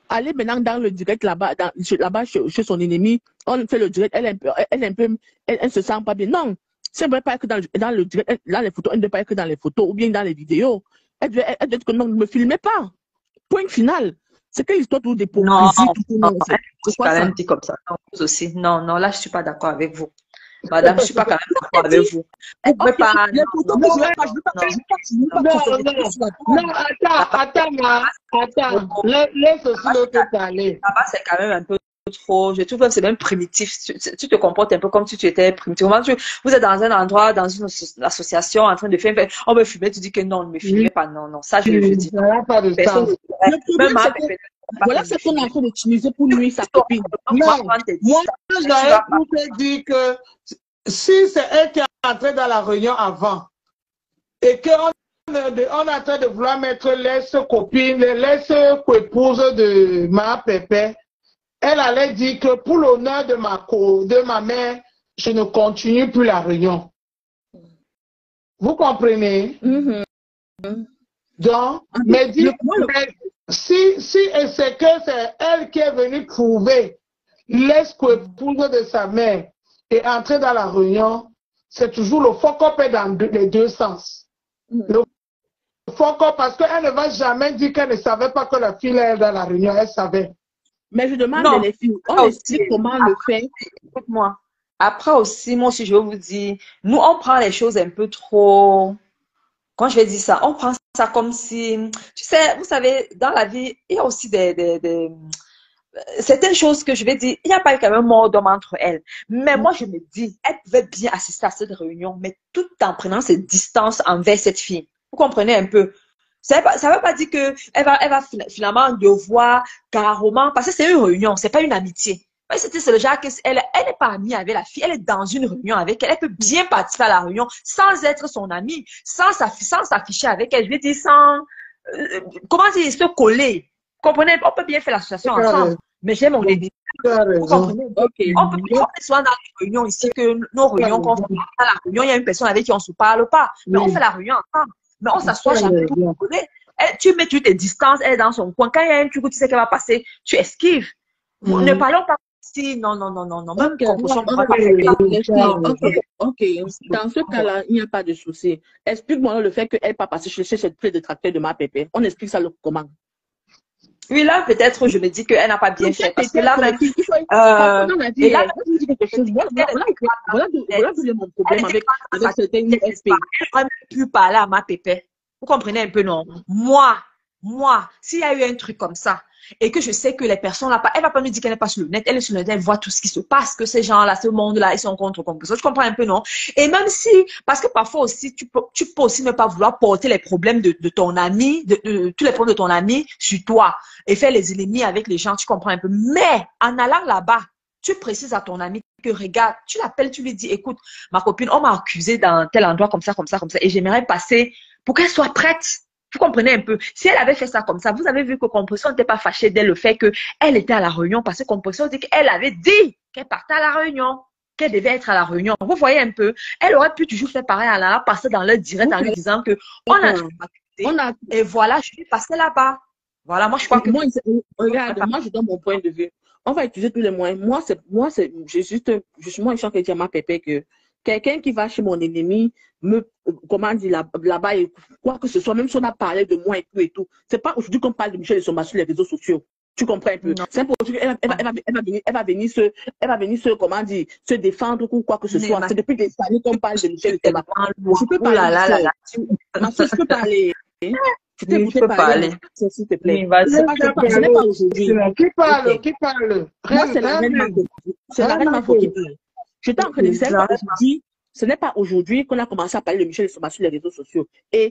aller maintenant dans le direct là-bas, là-bas chez, chez son ennemi, on fait le direct, elle, elle, elle, un peu, elle, elle se sent pas bien. Non, c'est vrai pas que dans, dans le direct, elle, dans les photos, elle ne doit pas être que dans les photos ou bien dans les vidéos. Elle doit, elle, elle doit être que non, ne me filmez pas. Point final. C'est quelle histoire tout d'hypocrisie? Non, tout non, c'est quand même dit comme ça. Non, vous aussi. Non, non, là, je suis pas d'accord avec vous. Madame, je suis pas quand même d'accord avec vous. Vous pouvez pas. Les photos que je veux pas, je veux pas, je veux pas, je veux pas non, non, attends, attends, ma, attends, laisse aussi l'autre parler. Là-bas, c'est quand même un peu trop, je trouve que c'est même primitif. Tu, tu te comportes un peu comme si tu étais primitif. Tu, vous êtes dans un endroit, dans une association, en train de faire, on me filmer, tu dis que non, ne me filmez pas. Non, non, ça, je, Oui, je dis. ça n'a pas de sens. Le problème, c'est que voilà ce qu'on est en train d'utiliser pour nuire sa copine. Non, moi, j'avais pour te dire que si c'est elle qui est entrée dans la réunion avant et qu'on on est en train de vouloir mettre l'ex-copine, l'ex-épouse de ma pépé, elle allait dire que pour l'honneur de ma, de ma mère, je ne continue plus la réunion. Vous comprenez? Mm-hmm. Donc, mais, dit, mais si, si c'est que c'est elle qui est venue trouver l'ex-épouse de sa mère et entrer dans la réunion, c'est toujours le fuck-up est dans deux, les deux sens. Mm. Le fuck-up, parce qu'elle ne va jamais dire qu'elle ne savait pas que la fille est dans la réunion, elle savait. Mais je demande non, les filles, on explique comment après, le fait. Écoute-moi. Après aussi, moi aussi, je veux vous dire, nous, on prend les choses un peu trop... Quand je vais dire ça, on prend ça comme si... Tu sais, vous savez, dans la vie, il y a aussi des... des, des certaines choses que je vais dire, il n'y a pas quand même mort d'homme entre elles. Mais moi, je me dis, elle pouvait bien assister à cette réunion, mais tout en prenant ses distances envers cette fille. Vous comprenez un peu? Ça ne veut pas dire qu'elle va, elle va finalement devoir carrément, parce que c'est une réunion, ce n'est pas une amitié. C'est le genre qu'elle elle n'est pas amie avec la fille, elle est dans une réunion avec elle, elle peut bien participer à la réunion sans être son amie, sans s'afficher avec elle, je veux dire, sans, euh, comment dire, se coller. Vous comprenez? On peut bien faire l'association ensemble, mais j'ai mon débit. Vous comprenez? Okay. On peut bien soit dans les réunions ici, que nos réunions, quand on fait la réunion, il y a une personne avec qui on ne se parle pas, mais oui. On fait la réunion ensemble. Mais on s'assoit jamais pour connaître. Tu mets tu tes distances, elle est dans son coin. Quand il y a un truc où tu sais qu'elle va passer, tu esquives. Mm. Ne parlons pas si, non, non, non, non, non. Même okay. Composition, on va pas faire ok, ok. Dans ce cas-là, il n'y a pas de souci. Explique-moi le fait qu'elle n'est pas passée chez cette plaie de tracteur de ma pépé. On explique ça le comment? Oui, là, peut-être, je me dis qu'elle n'a pas bien fait. Parce que là, même. Euh, et là, voilà mon problème avec, avec certaines U S P. Elle aurait pu parler à ma pépé. Vous comprenez un peu, non? Moi, moi, s'il y a eu un truc comme ça, et que je sais que les personnes là, elle va pas me dire qu'elle n'est pas sur le net, elle est sur le net, elle voit tout ce qui se passe, que ces gens-là, ce monde-là, ils sont contre Composition. Je comprends un peu, non? Et même si, parce que parfois aussi, tu peux, tu peux aussi ne pas vouloir porter les problèmes de, de ton ami, de, de, de, tous les problèmes de ton ami sur toi, et faire les ennemis avec les gens, tu comprends un peu. Mais, en allant là-bas, tu précises à ton ami que regarde, tu l'appelles, tu lui dis, écoute, ma copine, on m'a accusé dans tel endroit comme ça, comme ça, comme ça, et j'aimerais passer pour qu'elle soit prête. Vous comprenez un peu? Si elle avait fait ça comme ça, vous avez vu que Composition n'était pas fâchée dès le fait qu'elle était à la réunion, parce que Composition dit qu'elle avait dit qu'elle partait à la réunion, qu'elle devait être à la réunion. Vous voyez un peu? Elle aurait pu toujours faire pareil, elle a passé dans leur direct en lui disant que on a, on a, et voilà, je suis passée là-bas. Voilà, moi je crois que... Moi, regarde, moi je donne mon point de vue. On va utiliser tous les moyens. Moi, c'est, moi, c'est, j'ai juste, justement, je sens que dire à ma pépé que quelqu'un qui va chez mon ennemi, me, comment dire, là-bas, là quoi que ce soit, même si on a parlé de moi et tout et tout, c'est pas aujourd'hui qu'on parle de Michel Essomba sur les réseaux sociaux. Tu comprends un peu? C'est pour elle, elle, elle, elle, elle, va venir, elle va venir se, elle va venir se, comment dire, se défendre ou quoi que ce soit. C'est depuis des années qu'on parle de Michel Essomba. Je peux parler. Là, là, là, là. Ma soeur, je peux parler. Tu t'es oui, parler, s'il te plaît. Oui, ce n'est pas aujourd'hui. Qui parle? Qui parle? Moi, c'est la reine Mafo. C'est la reine Mafo qui parle. Je t'en prie, ce n'est pas aujourd'hui qu'on a commencé à parler de Michel Essomba sur les réseaux sociaux. Et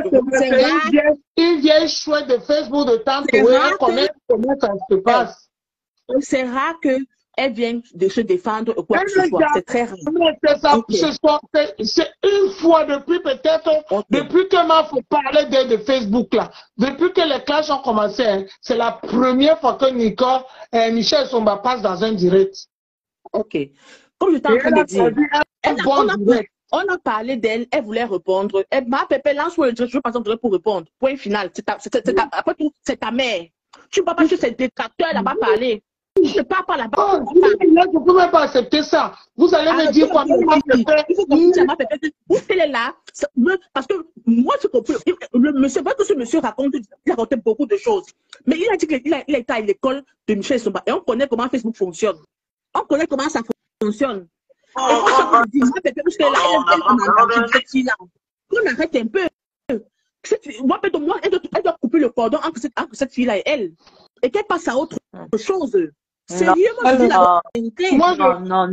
il vient chouette de Facebook de temps comment ça se passe. C'est rare qu'elle vienne de se défendre ou quoi que ce soit. C'est très rare. C'est une fois depuis peut-être, okay. Depuis que m'a faut parler de, de Facebook là, depuis que les clashs ont commencé, hein, c'est la première fois que Nicole et Michel Essomba passent dans un direct. Ok. Comme je t'ai en train de dire, elle, on, a, on a parlé d'elle, elle voulait répondre. Elle m'a pépé lance le direct, je veux pas entrer pour répondre. Point final. C'est ta, c'est, c'est ta, après tout, c'est ta mère. Tu ne vas pas sur ces détracteurs là-bas parler. Je ne parle pas là-bas. Oh, je ne peux même pas accepter ça. Vous allez me dire quoi? Il faut que vous êtes là. Parce que moi, je comprends. Le monsieur, pas que ce monsieur raconte, il racontait beaucoup de choses. Mais il a dit qu'il a, il a été à l'école de Michel Somba. Et on connaît comment Facebook fonctionne. On connaît comment ça fonctionne. Et on s'en dit, moi, parce que là, elle est cette fille-là. On arrête un peu. Moi, moi elle, doit, elle doit couper le cordon entre cette, entre cette fille-là et elle. Et qu'elle passe à autre chose. Sérieux, moi, je dis la vérité. Moi, non, non,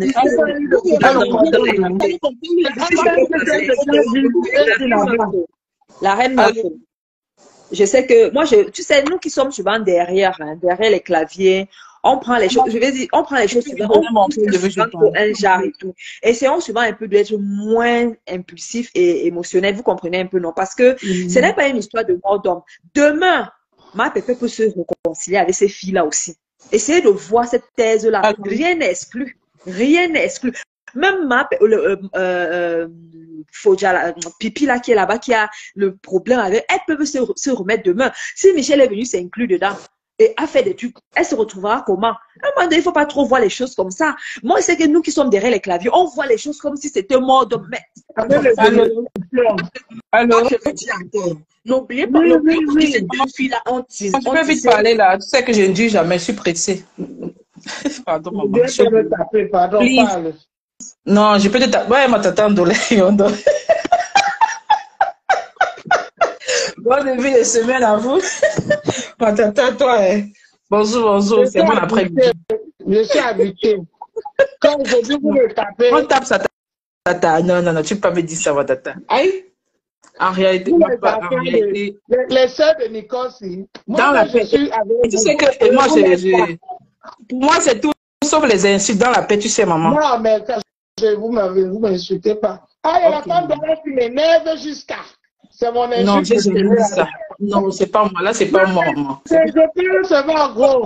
non. La reine meuf. Je sais que, moi, je, tu sais, nous qui sommes souvent derrière, hein, derrière les claviers, on prend les choses, je vais dire, on prend les choses souvent, on montre souvent pour un genre et tout. Essayons souvent un peu d'être moins impulsif et émotionnel, vous comprenez un peu, non? Parce que mm-hmm. ce n'est pas une histoire de mort d'homme. Demain, ma pépé peut se réconcilier avec ces filles-là aussi. Essayez de voir cette thèse-là. Rien n'est exclu. Rien n'est exclu. Même ma euh, euh, euh, Pipi là qui est là-bas, qui a le problème avec, elle peut se, se remettre demain. Si Michel est venu s'inclure dedans et a fait des trucs, elle se retrouvera comment? À un moment donné, il ne faut pas trop voir les choses comme ça. Moi, c'est que nous qui sommes derrière les claviers, on voit les choses comme si c'était mort d'homme. Mais... Alors, n'oubliez pas, n'oubliez pas cette fille-là, on dit. Je peux vite parler là. Tu sais que je ne dis jamais, je suis pressée. Pardon, maman. Je peux taper, pardon, parle. Non, je peux te taper. Ouais, ma tata Ndolé. Bonne début de semaine à vous. Ma tata, toi, hein. Bonjour, bonjour. C'est bon après-midi. Je suis habituée. Quand je dis vous me tapez. On tape sa tata. Non, non, non, tu ne peux pas me dire ça, ma tata. Aïe. En réalité, moi, pas, en réalité les, les sœurs de Nicosie. Dans la paix. Tu sais que et moi, je, je, pour moi, c'est tout sauf les insultes dans la paix, tu sais, maman. Non, mais quand je, vous ne vous m'insultez pas. Ah, il y a la femme de l'Est qui m'énerve jusqu'à. C'est mon insulte. Non, j'ai jamais dit ça. Non, c'est pas moi. Là, c'est pas moi, maman. Je peux seulement gros.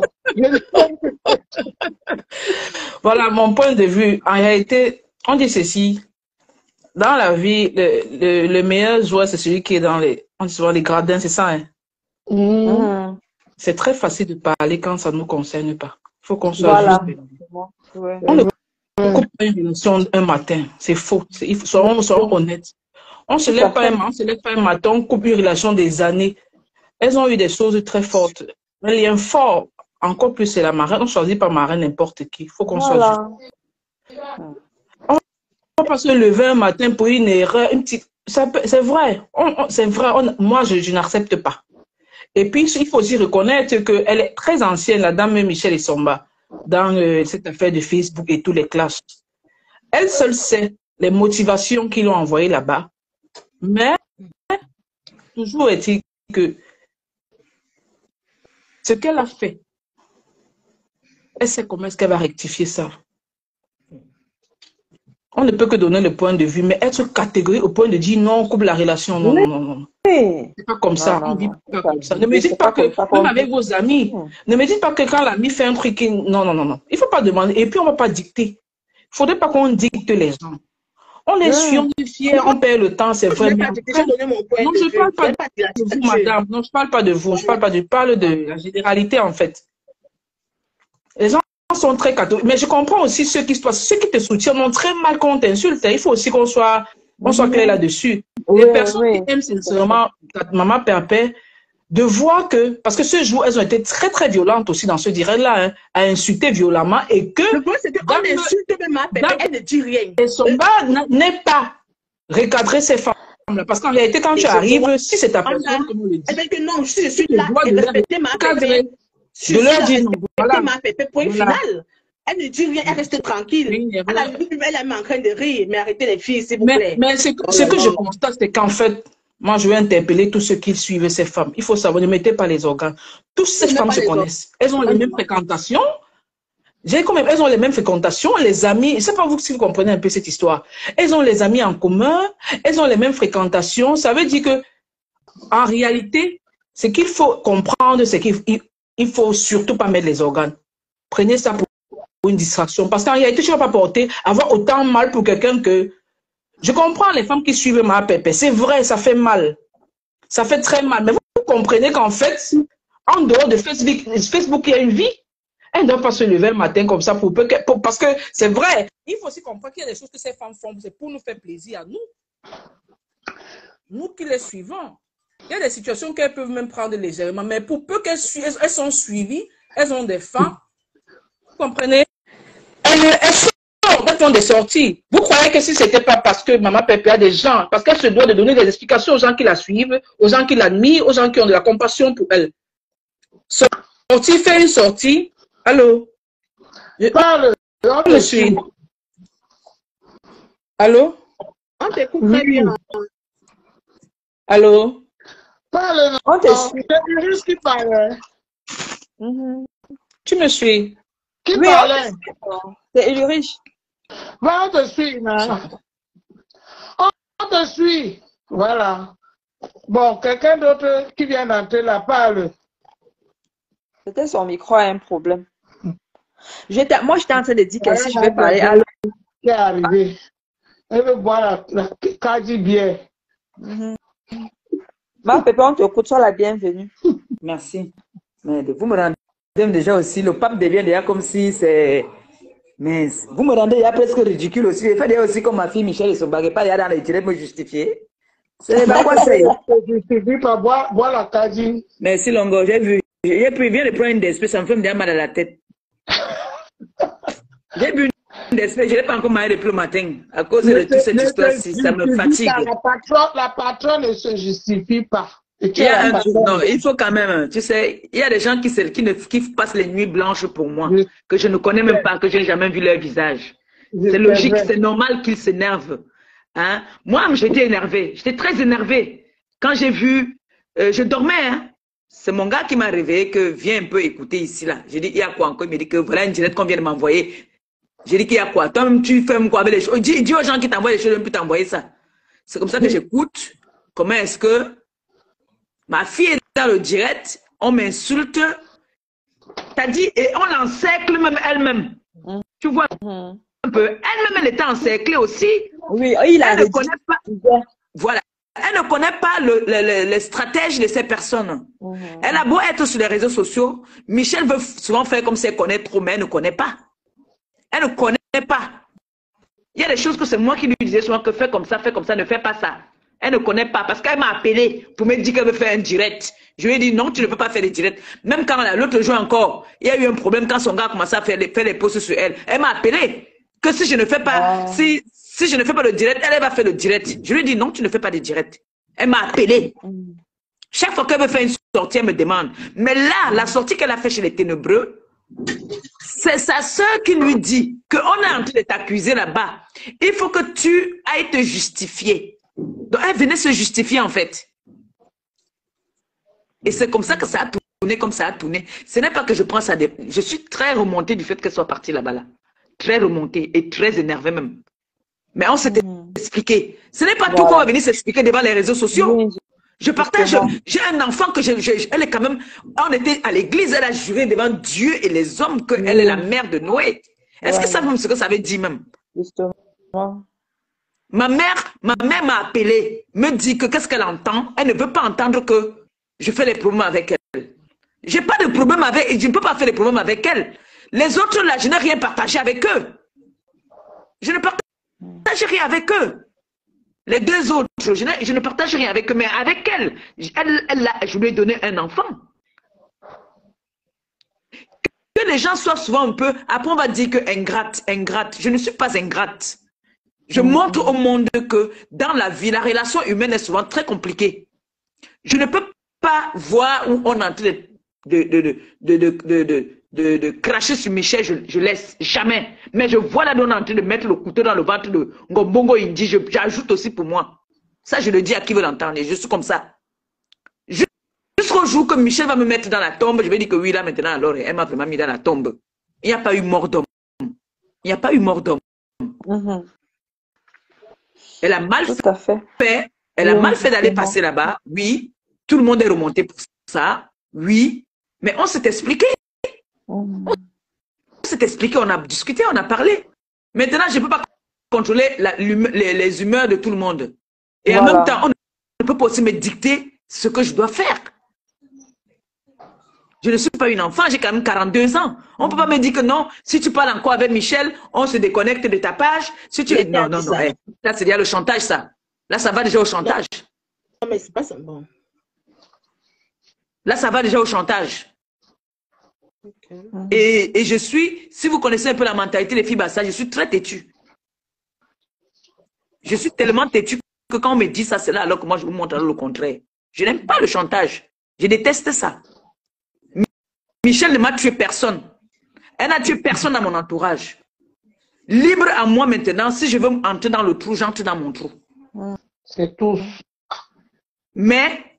Voilà, mon point de vue. En réalité, on dit ceci. Dans la vie, le, le, le meilleur joueur, c'est celui qui est dans les, on dit souvent les gradins, c'est ça, hein? Mmh. C'est très facile de parler quand ça ne nous concerne pas. Il faut qu'on soit voilà. juste. Ouais. On ne coupe pas une relation un matin. C'est faux. Il faut, soyons, soyons honnêtes. On ne se lève pas un matin, on se lève pas un matin, on coupe une relation des années. Elles ont eu des choses très fortes. Un lien fort, encore plus, c'est la marraine. On ne choisit pas marraine n'importe qui. Il faut qu'on voilà. soit juste. On va pas se lever un matin pour une erreur, une petite... C'est vrai, c'est vrai. On, moi, je, je n'accepte pas. Et puis, il faut aussi reconnaître qu'elle est très ancienne, la dame Michel Somba, dans euh, cette affaire de Facebook et tous les clashs. Elle seule sait les motivations qui l'ont envoyée là-bas. Mais, toujours est-il que ce qu'elle a fait, elle sait comment est-ce qu'elle va rectifier ça. On ne peut que donner le point de vue, mais être catégorique au point de dire non, on coupe la relation. Non, non, non, non. C'est pas comme ça. On dit pas comme ça. Ne me dites pas que, même avec vos amis, ne me dites pas que quand l'ami fait un truc, non, non, non, non. Il ne faut pas demander. Et puis, on ne va pas dicter. Il ne faudrait pas qu'on dicte les gens. On est sûr, on est fiers, on perd le temps, c'est vrai. Non, je ne parle pas de vous, madame. Non, je ne parle pas de vous. Je parle pas de, je parle de la généralité, en fait. Les gens sont très catholiques. Mais je comprends aussi ceux qui, ceux qui te soutiennent ont très mal qu'on t'insulte. Il faut aussi qu'on soit, qu'on soit clair là-dessus. Les personnes qui aiment sincèrement maman Pépé, de voir que, parce que ce jour, elles ont été très très violentes aussi dans ce direct-là, hein, à insulter violemment et que... Le point, c'est qu'on insulte même ma Pépé, elle ne dit rien. Et Somba n'est pas recadrer ces femmes-là. Parce qu'en réalité, quand tu arrives, si c'est ta personne, comme on le dit... Eh bien que non, je suis là et respecter ma Pépé. De leur dire non. Voilà. Ma Pépé, point final. Elle ne dit rien, elle reste tranquille. Oui, voilà. Elle, elle est en train de rire, mais arrêtez les filles, s'il vous plaît. Mais, mais ce que, oh, ce que je constate, c'est qu'en fait, moi, je vais interpeller tous ceux qui suivent ces femmes. Il faut savoir, ne mettez pas les organes. Toutes ces femmes se connaissent. Hommes. Elles ont les mêmes fréquentations. J'ai quand même, elles ont les mêmes fréquentations, les amis. C'est pas vous si vous comprenez un peu cette histoire. Elles ont les amis en commun. Elles ont les mêmes fréquentations. Ça veut dire que, en réalité, ce qu'il faut comprendre, c'est qu'il il faut surtout pas mettre les organes. Prenez ça pour une distraction. Parce qu'en réalité, je ne vais pas porter, avoir autant mal pour quelqu'un que... Je comprends les femmes qui suivent ma Pépé. C'est vrai, ça fait mal. Ça fait très mal. Mais vous comprenez qu'en fait, en dehors de Facebook, Facebook, il y a une vie. Elle ne doit pas se lever le matin comme ça pour, pour parce que c'est vrai. Il faut aussi comprendre qu'il y a des choses que ces femmes font, c'est pour nous faire plaisir à nous. Nous qui les suivons. Il y a des situations qu'elles peuvent même prendre légèrement, mais pour peu qu'elles elles sont suivies, elles ont des femmes. Vous comprenez? Elles, elles, sont, elles font des sorties. Vous croyez que si ce n'était pas parce que Maman Pépé a des gens, parce qu'elle se doit de donner des explications aux gens qui la suivent, aux gens qui l'admirent, aux gens qui ont de la compassion pour elle. Sortie, fait une sortie. Allô? Je parle. Je suis. Allô? On t'écoute très bien. Allô? Parle. On te suit. C'est juste qui parlait. Mm-hmm. Tu me suis? Qui oui, parlait? C'est Ulrich. Va, on te suit, non? On, on te suit. Voilà. Bon, quelqu'un d'autre qui vient d'entrer là, parle. Peut-être son micro a un problème. Moi, j'étais en train de dire que si je vais parler à l'autre. Qui est arrivé. Elle veut boire la, la Kadi bière. Mm-hmm. Ma Pépé, on te écoute, sois la bienvenue. Merci. Mais vous me rendez déjà aussi, le pape devient déjà comme si c'est... Mais vous me rendez déjà presque ridicule aussi. Il fait déjà aussi comme ma fille Michel et son baguette, pas déjà dans les tirets me justifier. C'est pas quoi c'est. Je justifie pas boire, boire la Kadi. Merci Longo, j'ai vu. J'ai pris, viens de prendre une d'espèce, ça me fait déjà mal à la tête. J'ai bu une d'espèce, je n'ai pas encore marié depuis le matin. À cause de toute cette histoire-ci, ça me fatigue. La patronne, la patronne ne se justifie pas. Il y a un, non, il faut quand même, tu sais, il y a des gens qui, qui, ne, qui passent les nuits blanches pour moi, je, que je ne connais même pas, que je n'ai jamais vu leur visage. C'est logique, c'est normal qu'ils s'énervent. Hein? Moi, j'étais énervée, j'étais très énervée. Quand j'ai vu, euh, je dormais, hein? C'est mon gars qui m'a réveillé que viens un peu écouter ici, là. J'ai dit, il y a quoi encore? Il m'a dit que voilà une direct qu'on vient de m'envoyer. J'ai dit qu'il y a quoi? Toi-même, tu fais quoi avec les choses? Dis, dis aux gens qui t'envoient les choses, même plus t'envoyer ça. C'est comme ça que j'écoute. Comment est-ce que ma fille est dans le direct, on m'insulte, t'as dit, et on l'encercle même elle-même. Mmh. Tu vois mmh. un peu. Elle-même, elle était encerclée aussi. Oui, il a elle ne connaît pas. Voilà. Elle ne connaît pas le, le, le, les stratèges de ces personnes. Mmh. Elle a beau être sur les réseaux sociaux, Michel veut souvent faire comme si elle connaît trop, mais elle ne connaît pas. Elle ne connaît pas. Il y a des choses que c'est moi qui lui disais souvent que fais comme ça, fais comme ça, ne fais pas ça. Elle ne connaît pas parce qu'elle m'a appelé pour me dire qu'elle veut faire un direct. Je lui ai dit non, tu ne peux pas faire des directs. Même quand l'autre jour encore, il y a eu un problème quand son gars a commencé à faire les, faire les posts sur elle. Elle m'a appelé que si je ne fais pas, oh. si, si je ne fais pas le direct, elle, elle va faire le direct. Je lui ai dit non, tu ne fais pas de direct. Elle m'a appelé. Mm. Chaque fois qu'elle veut faire une sortie, elle me demande. Mais là, la sortie qu'elle a fait chez les Ténébreux, c'est sa soeur qui lui dit qu'on est en train de t'accuser là-bas. Il faut que tu ailles te justifier. Donc, elle venait se justifier en fait. Et c'est comme ça que ça a tourné, comme ça a tourné. Ce n'est pas que je prends ça. Des... Je suis très remontée du fait qu'elle soit partie là-bas. Là. Très remontée et très énervée même. Mais on s'était mmh. expliqué. Ce n'est pas voilà. tout qu'on va venir s'expliquer devant les réseaux sociaux. Mmh. Je partage. J'ai un enfant que je, je, elle est quand même. On était à l'église, elle a juré devant Dieu et les hommes qu'elle mmh. est la mère de Noé. Est-ce ouais. que ça même ce que ça veut dire même? Justement. Ma mère, ma mère m'a appelé, me dit que qu'est-ce qu'elle entend? Elle ne veut pas entendre que je fais les problèmes avec elle. J'ai pas de problème avec elle, je ne peux pas faire des problèmes avec elle. Les autres là, je n'ai rien partagé avec eux. Je ne partage rien avec eux. Les deux autres, je, je ne partage rien avec eux, mais avec elle, elle, elle, elle je lui ai donné un enfant. Que les gens soient souvent un peu, après on va dire que ingrate, ingrate. Je ne suis pas ingrate. Je mmh. montre au monde que dans la vie, la relation humaine est souvent très compliquée. Je ne peux pas voir où on est en train de, de, de, de, de, de, de, de, de cracher sur Michel, je, je laisse jamais. Mais je vois là, on est en train de mettre le couteau dans le ventre de Ngombongo Indi, j'ajoute aussi pour moi. Ça, je le dis à qui veut l'entendre, je suis comme ça. Jusqu'au jour que Michel va me mettre dans la tombe, je vais dire que oui, là maintenant, alors, elle m'a vraiment mis dans la tombe. Il n'y a pas eu mort d'homme. Il n'y a pas eu mort d'homme. Mmh. Elle a mal Tout à fait. fait. Elle oui, a mal fait d'aller passer là-bas. Oui. Tout le monde est remonté pour ça. Oui. Mais on s'est expliqué. Mmh. On s'est expliqué, on a discuté, on a parlé. Maintenant, je ne peux pas contrôler la, les, les humeurs de tout le monde. Et voilà. En même temps, on ne peut pas aussi me dicter ce que je dois faire. Je ne suis pas une enfant, j'ai quand même quarante-deux ans. On ne peut pas me dire que non, si tu parles encore avec Michel, on se déconnecte de ta page. Si tu... Non, non, non. Hey, là, c'est déjà le chantage, ça. Là, ça va déjà au chantage. Non, mais c'est pas ça. Bon. Là, ça va déjà au chantage. Okay. Et, et je suis, si vous connaissez un peu la mentalité des filles Bassa, je suis très têtue. Je suis tellement têtue que quand on me dit ça, c'est là, alors que moi, je vous montre le contraire. Je n'aime pas le chantage. Je déteste ça. Michel ne m'a tué personne. Elle n'a tué personne dans mon entourage. Libre à moi maintenant, si je veux entrer dans le trou, j'entre dans mon trou. C'est tout. Mais,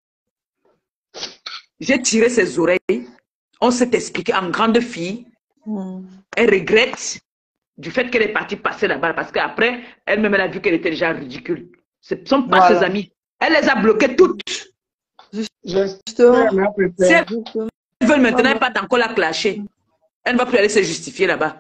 j'ai tiré ses oreilles. On s'est expliqué en grande fille. Mm. Elle regrette du fait qu'elle est partie passer là-bas parce qu'après, elle-même, elle a vu qu'elle était déjà ridicule. Ce ne sont pas voilà. ses amis. Elle les a bloquées toutes. Justement. Si elles veulent maintenant, elle part encore la clasher. Elle ne va plus aller se justifier là-bas.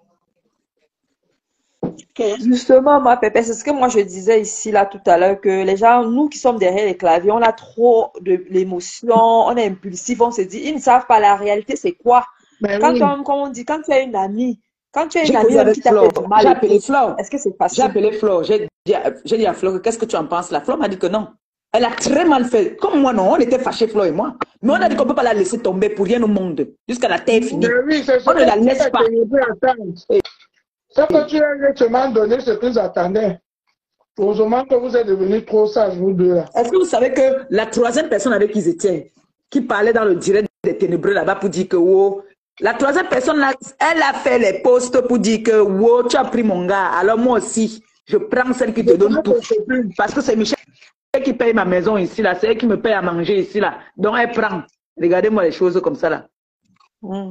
Justement, ma Pépé, c'est ce que moi je disais ici, là, tout à l'heure, que les gens, nous qui sommes derrière les claviers, on a trop de l'émotion, on est impulsif, on se dit, ils ne savent pas la réalité, c'est quoi? Ben quand, oui. on, comme on dit, quand tu as une amie, quand tu as une amie qui t'a fait mal, j'ai appelé Flo. Est-ce que c'est facile? J'ai appelé Flo, j'ai dit, dit à Flo, qu'est-ce que tu en penses? La Flo m'a dit que non. Elle a très mal fait. Comme moi, non, on était fâchés, Flo et moi. Mais on a dit qu'on ne peut pas la laisser tomber pour rien au monde, jusqu'à la terre finie. Oui, on ne la laisse pas. Ce que tu as justement donné, ce qu'ils attendaient. Heureusement que vous êtes devenus trop sages, vous deux. Est-ce que vous savez que la troisième personne avec qui ils étaient, qui parlait dans le direct des ténébreux là-bas pour dire que, wow, la troisième personne, là, elle a fait les posts pour dire que, wow, tu as pris mon gars. Alors moi aussi, je prends celle qui te donne tout. Parce que c'est Michel qui paye ma maison ici, là. C'est elle qui me paye à manger ici, là. Donc elle prend. Regardez-moi les choses comme ça, là. Mm.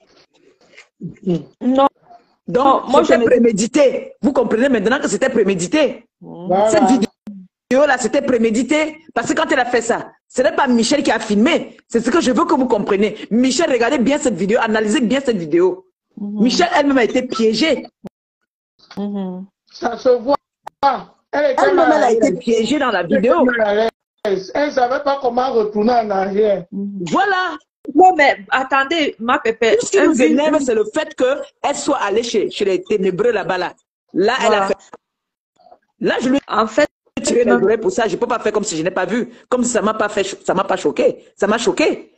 Non. Donc, moi, c'était prémédité. Vous comprenez maintenant que c'était prémédité. Voilà. Cette vidéo-là, c'était prémédité. Parce que quand elle a fait ça, ce n'est pas Michel qui a filmé. C'est ce que je veux que vous compreniez. Michel, regardez bien cette vidéo, analysez bien cette vidéo. Mm-hmm. Michel elle-même a été piégée. Mm-hmm. Ça se voit. Elle-même, elle a été piégée dans la vidéo. Elle ne savait pas comment retourner en arrière. Voilà. Non, mais attendez, ma Pépé. Ce qui nous énerve, c'est le fait qu'elle soit allée chez, chez les ténébreux là-bas. Là, là voilà. Elle a fait. Là, je lui ai en fait, tiré les oreilles pour ça. Je ne peux pas faire comme si je n'ai pas vu. Comme si ça ne m'a pas fait, ça m'a pas choqué. Ça m'a choqué.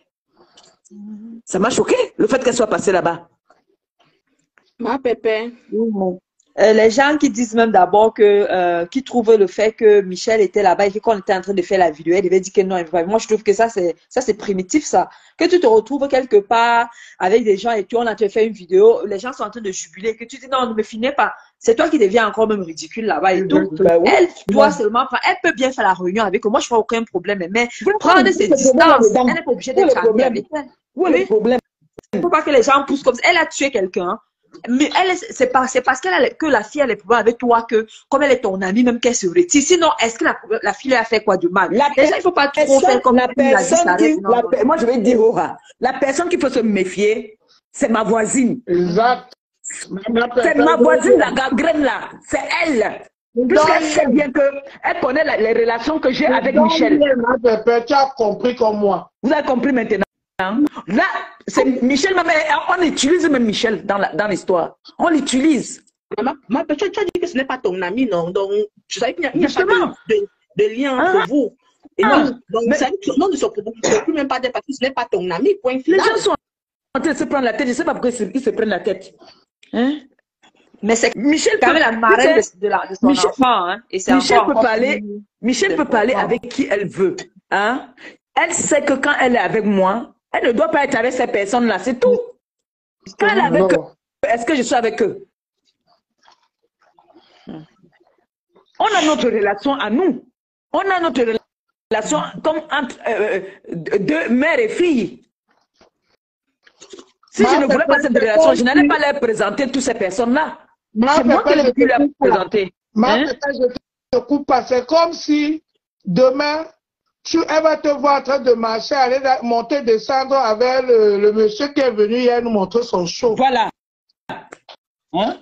Ça m'a choqué, le fait qu'elle soit passée là-bas. Ma Pépé. Mmh. Euh, les gens qui disent même d'abord que, euh, qui trouvent le fait que Michel était là-bas et qu'on était en train de faire la vidéo, elle devait dire que non. Moi, je trouve que ça, c'est, ça, c'est primitif, ça. Que tu te retrouves quelque part avec des gens et tu, on a fait une vidéo, les gens sont en train de jubiler, que tu dis non, ne me filmez pas. C'est toi qui deviens encore même ridicule là-bas et tout. Bah, oui. Elle doit oui. seulement, elle peut bien faire la réunion avec eux. Moi, je vois aucun problème, mais oui, prendre ses distances, elle n'est pas obligée d'être amie avec elle. Oui, le problème. Il ne faut pas que les gens poussent comme ça. Elle a tué quelqu'un. Mais elle, c'est pas, c'est parce qu'elle a, que la fille a les problèmes avec toi que, comme elle est ton amie, même qu'elle se retire. Sinon, est-ce que la, la fille a fait quoi de mal? La Déjà, il faut pas trop faire comme la personne qui, la, la, moi, je vais dire, Aura, la personne qui peut se méfier, c'est ma voisine. Exact. C'est ma voisine, la gangrène là. C'est elle. Puisqu'elle sait bien qu'elle connaît la, les relations que j'ai avec Michel. Tu as compris comme moi. Vous avez compris maintenant? Là, c'est Michel, on utilise même Michel dans l'histoire. On l'utilise. Ma, ma, tu as dit que ce n'est pas ton ami, non? Donc, je savais qu'il n'y a, a pas de, de, de lien entre ah, vous. Et ah, non, donc, mais, ça, non, ne se plus même pas dire parce que ce n'est pas ton ami, point final. Les gens sont en train de se prendre la tête. Je ne sais pas pourquoi ils se prennent la tête. Hein? Mais c'est Michel quand même la marraine de, de, la, de son Michel, enfant. Hein? Et Michel peut parler, Michel peut parler avec qui elle veut. Hein? Elle sait que quand elle est avec moi, elle ne doit pas être avec ces personnes-là, c'est tout. Quand elle est avec eux, est-ce que je suis avec eux? On a notre relation à nous. On a notre relation comme entre euh, deux mères et filles. Si je ne voulais pas cette relation, je n'allais pas leur présenter toutes ces personnes-là. C'est moi qui l'ai pu leur présenter. Hein? Je te coupe pas. C'est comme si demain, tu, elle va te voir en train de marcher, aller monter, descendre avec le, le monsieur qui est venu hier nous montrer son show. Voilà. Hein?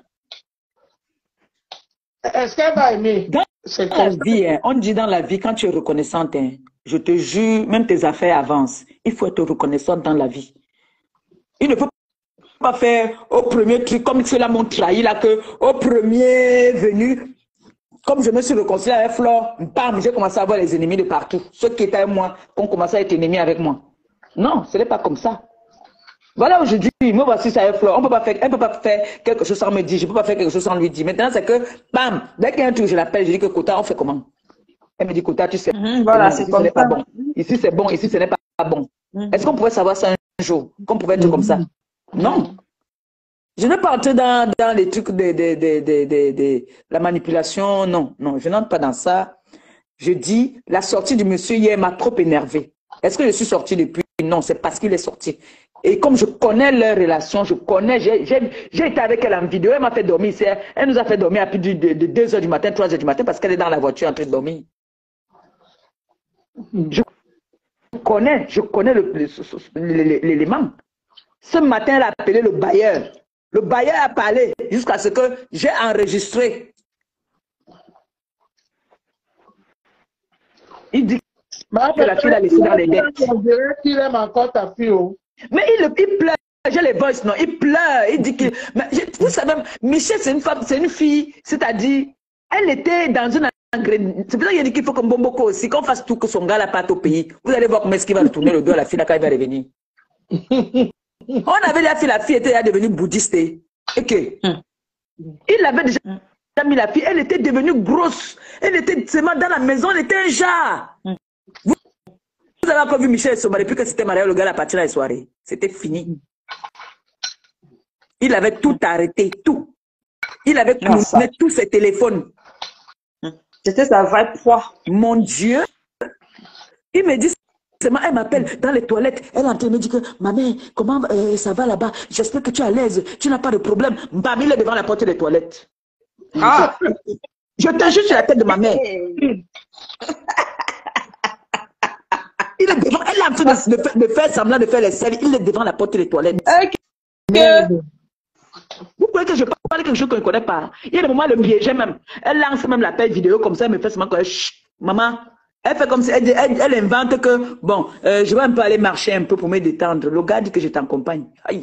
Est-ce qu'elle va aimer? Dans la vie, hein, on dit dans la vie, quand tu es reconnaissante, hein, je te jure, même tes affaires avancent. Il faut être reconnaissant dans la vie. Il ne faut pas faire au premier truc, comme ceux-là m'ont trahi, là, que au premier venu, comme je me suis réconcilié avec Flore, bam, j'ai commencé à avoir les ennemis de partout. Ceux qui étaient avec moi, qui ont commencé à être ennemis avec moi. Non, ce n'est pas comme ça. Voilà, aujourd'hui, moi voici ça avec Flore. On peut pas faire, elle ne peut pas faire quelque chose sans me dire, je ne peux pas faire quelque chose sans lui dire. Maintenant, c'est que, bam, dès qu'il y a un truc, je l'appelle, je dis que Kota, on fait comment? Elle me dit, Kota, tu sais, Mm-hmm, voilà, c'est c'est bon, ici, ce n'est pas ça. bon. Ici, c'est bon, ici, ce n'est pas bon. Mm-hmm. Est-ce qu'on pouvait savoir ça un jour? Qu'on pouvait être comme ça? Non. Je ne vais pas entrer dans, dans les trucs de, de, de, de, de, de la manipulation. Non, non, je n'entre pas dans ça. Je dis, la sortie du monsieur hier m'a trop énervé. Est-ce que je suis sortie depuis? Non, c'est parce qu'il est sorti. Et comme je connais leur relation, je connais, j'ai été avec elle en vidéo, elle m'a fait dormir ici. Elle nous a fait dormir à plus de, de, de deux heures du matin, trois heures du matin, parce qu'elle est dans la voiture en train de dormir. Je connais, je connais l'élément. Ce matin, elle a appelé le bailleur. Le bailleur a parlé jusqu'à ce que j'ai enregistré. Il dit que la fille l'a laissé dans les dettes. Il aime encore ta fille. Mais il, il pleure. J'ai les voices, non. Il pleure. Il dit que. Mais, vous savez, Michel, c'est une femme, c'est une fille. C'est-à-dire, elle était dans une. C'est pour ça qu'il dit qu'il faut que Mbomboko aussi, qu'on fasse tout, que son gars la parte au pays. Vous allez voir comment est-ce qu'il va retourner le dos à la fille là quand il va revenir. On avait la fille, la fille était devenue bouddhiste. Et que. Il avait déjà mis la fille, elle était devenue grosse. Elle était seulement dans la maison, elle était un jar. Vous, vous avez encore vu Michel Somba depuis que c'était marié, le gars a parti la soirée. C'était fini. Il avait tout arrêté, tout. Il avait cloué tous ses téléphones. C'était sa vraie proie. Mon Dieu. Il me dit, elle m'appelle dans les toilettes. Elle est en train de me dire que, ma mère, comment euh, ça va là-bas? J'espère que tu es à l'aise. Tu n'as pas de problème. Bam, il est devant la porte des toilettes. Ah. Je te jure sur la tête de ma mère. Il est devant, elle est en train de, de, de faire semblant de faire les selles. Il est devant la porte des toilettes. Okay. Vous croyez que je parle de quelque chose qu'on ne connaît pas? Il y a des moments, le piégeait même. Elle lance même l'appel vidéo comme ça, elle me fait seulement que, chut, maman. Elle fait comme si, elle, elle, elle invente que, bon, euh, je vais un peu aller marcher un peu pour me détendre. Le gars dit que je t'accompagne. Aïe,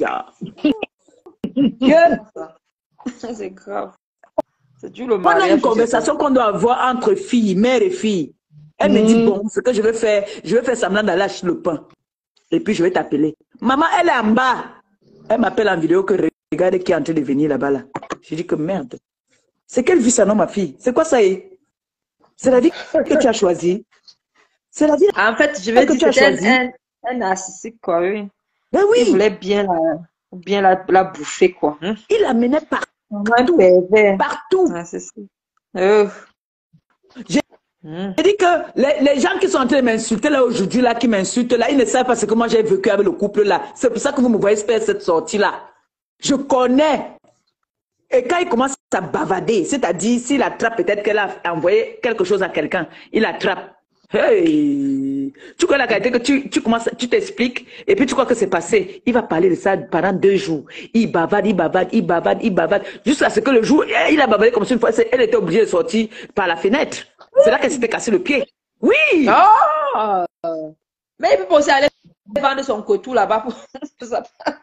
c'est grave. C'est dur le mariage. On a une conversation qu'on doit avoir entre filles, mère et fille. Elle mmh. me dit, bon, ce que je vais faire, je vais faire semblant d'aller acheter le pain. Et puis je vais t'appeler. Maman, elle est en bas. Elle m'appelle en vidéo que regarde qui est en train de venir là-bas. Là. Je dis que merde. C'est quelle vie ça, non, ma fille? C'est quoi ça? C'est la vie que tu as choisie. C'est la vie en fait, je vais dire que c'était un, un narcissique, quoi, oui. Ben oui. Il voulait bien la, bien la, la bouffer, quoi. Hein? Il la menait partout. Partout. Ah, c'est ça. Euh. J'ai mmh. dit que les, les gens qui sont en train de m'insulter là aujourd'hui, là, qui m'insultent là, ils ne savent pas ce que moi j'ai vécu avec le couple là. C'est pour ça que vous me voyez faire cette sortie là. Je connais. Et quand il commence à bavader, c'est-à-dire s'il attrape, peut-être qu'elle a envoyé quelque chose à quelqu'un, il attrape. Hey, tu connais la qualité que tu, tu commences, tu t'expliques, et puis tu crois que c'est passé. Il va parler de ça pendant deux jours. Il bavade, il bavade, il bavade, il bavade, jusqu'à ce que le jour, il a bavadé comme si une fois, elle était obligée de sortir par la fenêtre. C'est là qu'elle s'était cassé le pied. Oui! Oh! Mais il peut penser à aller vendre son cotou là-bas pour ça.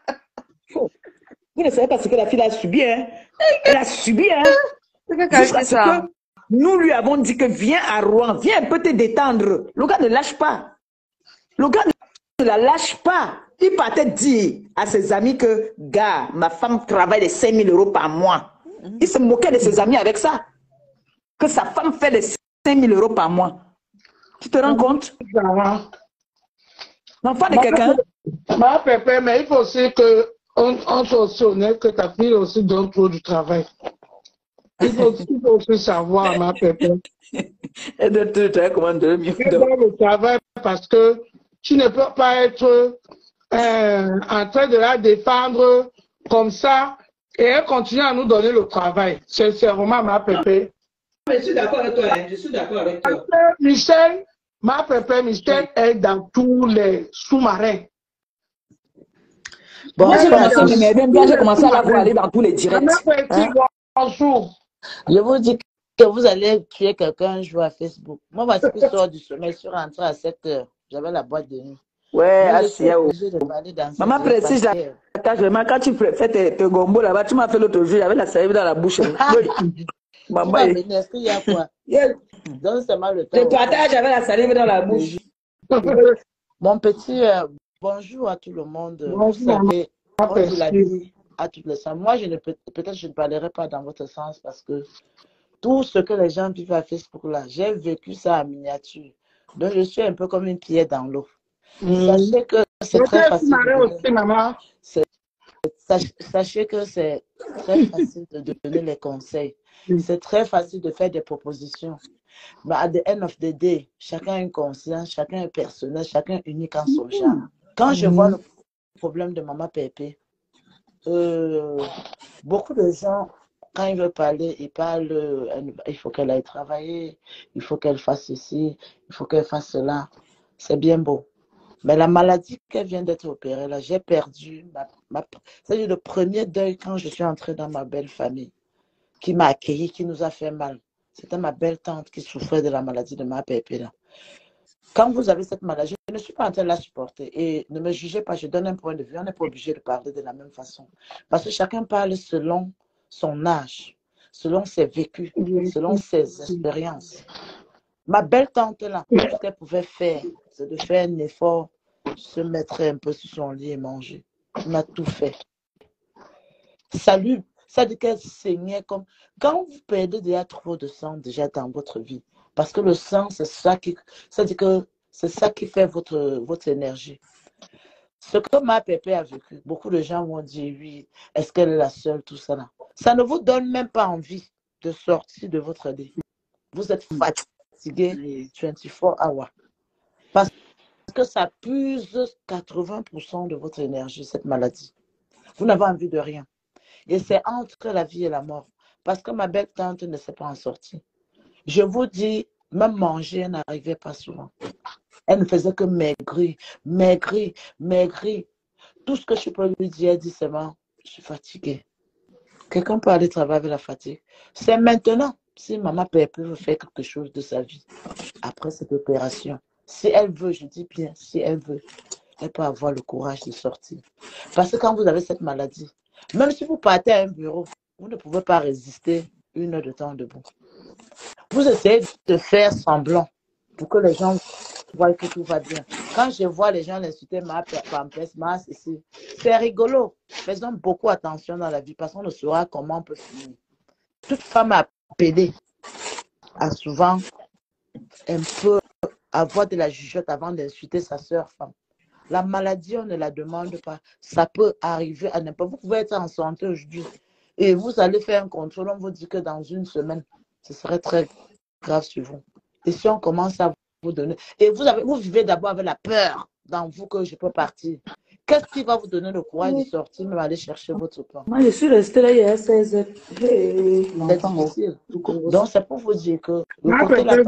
Vous ne savez pas ce que la fille a subi, hein? Elle a subi, hein? C'est ça. Nous lui avons dit que viens à Rouen, viens un peu te détendre. Le gars ne lâche pas. Le gars ne la lâche pas. Il partait dire à ses amis que, gars, ma femme travaille les cinq mille euros par mois. Il se moquait de ses amis avec ça. Que sa femme fait les cinq mille euros par mois. Tu te rends compte? L'enfant de quelqu'un? Ma pépé, mais il faut aussi que on, on soit aussi honnête que ta fille aussi donne trop du travail. Il faut, il faut aussi savoir, ma pépé. Elle doit te travailler comment de mieux. Elle doit le travail parce que tu ne peux pas être euh, en train de la défendre comme ça et elle continue à nous donner le travail. C'est vraiment ma pépé. Je suis d'accord avec toi, hein. Je suis d'accord avec toi. Parce que Michel, ma pépé, Michel est dans tous les sous-marins. Bon, moi, j'ai commencé, commencé à la voir aller dans tous les directs. Hein? Je vous dis que vous allez tuer quelqu'un un jour à Facebook. Moi, voici que je sors du sommeil, je suis rentrée à sept heures. J'avais la boîte de nuit. Ouais, Mais je suis Asia. obligée de parler dans Maman ce précise la tâche vraiment. Quand tu fais tes, tes gombo là-bas, tu m'as fait l'autre jour, j'avais la salive dans la bouche. Oui. Maman, tu vas venir, est-ce qu'il y a quoi? Yes. Donne seulement le temps. Je partage, j'avais la salive dans la bouche. Mon petit, euh, bonjour à tout le monde. Bonjour, vous savez, on dit la vie à toutes les sens. Moi, je ne peut- peut-être je ne parlerai pas dans votre sens parce que tout ce que les gens vivent à Facebook là, j'ai vécu ça en miniature. Donc, je suis un peu comme une pierre dans l'eau. Mmh. Sachez que c'est très facile. De donner, c'est, sachez, sachez que c'est très facile de donner les conseils. C'est très facile de faire des propositions. Mais à the end of the day, chacun est conscient, chacun est personnel, chacun est unique en son genre. Quand je vois le problème de Maman Pépé, euh, beaucoup de gens, quand ils veulent parler, ils parlent, euh, il faut qu'elle aille travailler, il faut qu'elle fasse ceci, il faut qu'elle fasse cela. C'est bien beau. Mais la maladie qu'elle vient d'être opérée, là, j'ai perdu, ma, ma, c'est le premier deuil quand je suis entrée dans ma belle famille, qui m'a accueilli, qui nous a fait mal. C'était ma belle tante qui souffrait de la maladie de ma pépé là. Quand vous avez cette maladie, je ne suis pas en train de la supporter. Et ne me jugez pas, je donne un point de vue. On n'est pas obligé de parler de la même façon. Parce que chacun parle selon son âge, selon ses vécus, selon ses expériences. Ma belle tante là, tout ce qu'elle pouvait faire, c'est de faire un effort, se mettre un peu sur son lit et manger. On a tout fait. Salut. Ça dit qu'elle saignait comme... Quand vous perdez déjà trop de sang déjà dans votre vie, parce que le sang, c'est ça qui... Ça dit que c'est ça qui fait votre, votre énergie. Ce que ma pépé a vécu, beaucoup de gens vont dire, oui, est-ce qu'elle est la seule, tout ça là. Ça ne vous donne même pas envie de sortir de votre lit. Vous êtes fatigué vingt-quatre hours. Parce que ça puise quatre-vingts pour cent de votre énergie, cette maladie. Vous n'avez envie de rien. Et c'est entre la vie et la mort. Parce que ma belle tante ne s'est pas en sortie. Je vous dis, même manger, elle n'arrivait pas souvent. Elle ne faisait que maigrir, maigrir, maigrir. Tout ce que je peux lui dire, elle dit seulement, je suis fatiguée. Quelqu'un peut aller travailler avec la fatigue. C'est maintenant, si maman Pépé veut faire quelque chose de sa vie, après cette opération. Si elle veut, je dis bien, si elle veut, elle peut avoir le courage de sortir. Parce que quand vous avez cette maladie, même si vous partez à un bureau, vous ne pouvez pas résister une heure de temps debout. Vous essayez de faire semblant pour que les gens voient que tout va bien. Quand je vois les gens l'insulter, ma pampès, ma ceci, c'est rigolo. Faisons beaucoup attention dans la vie parce qu'on ne saura comment on peut finir. Toute femme appelée a souvent un peu avoir de la jugeote avant d'insulter sa soeur femme. La maladie, on ne la demande pas. Ça peut arriver à n'importe. Vous pouvez être en santé aujourd'hui et vous allez faire un contrôle. On vous dit que dans une semaine, ce serait très grave sur vous. Et si on commence à vous donner... Et vous, avez, vous vivez d'abord avec la peur dans vous que je peux partir. Qu'est-ce qui va vous donner le courage de sortir, même aller chercher votre pain? Moi, je suis restée là hier à seize heures. Hey, c'est difficile. Donc, c'est pour vous dire que le côté la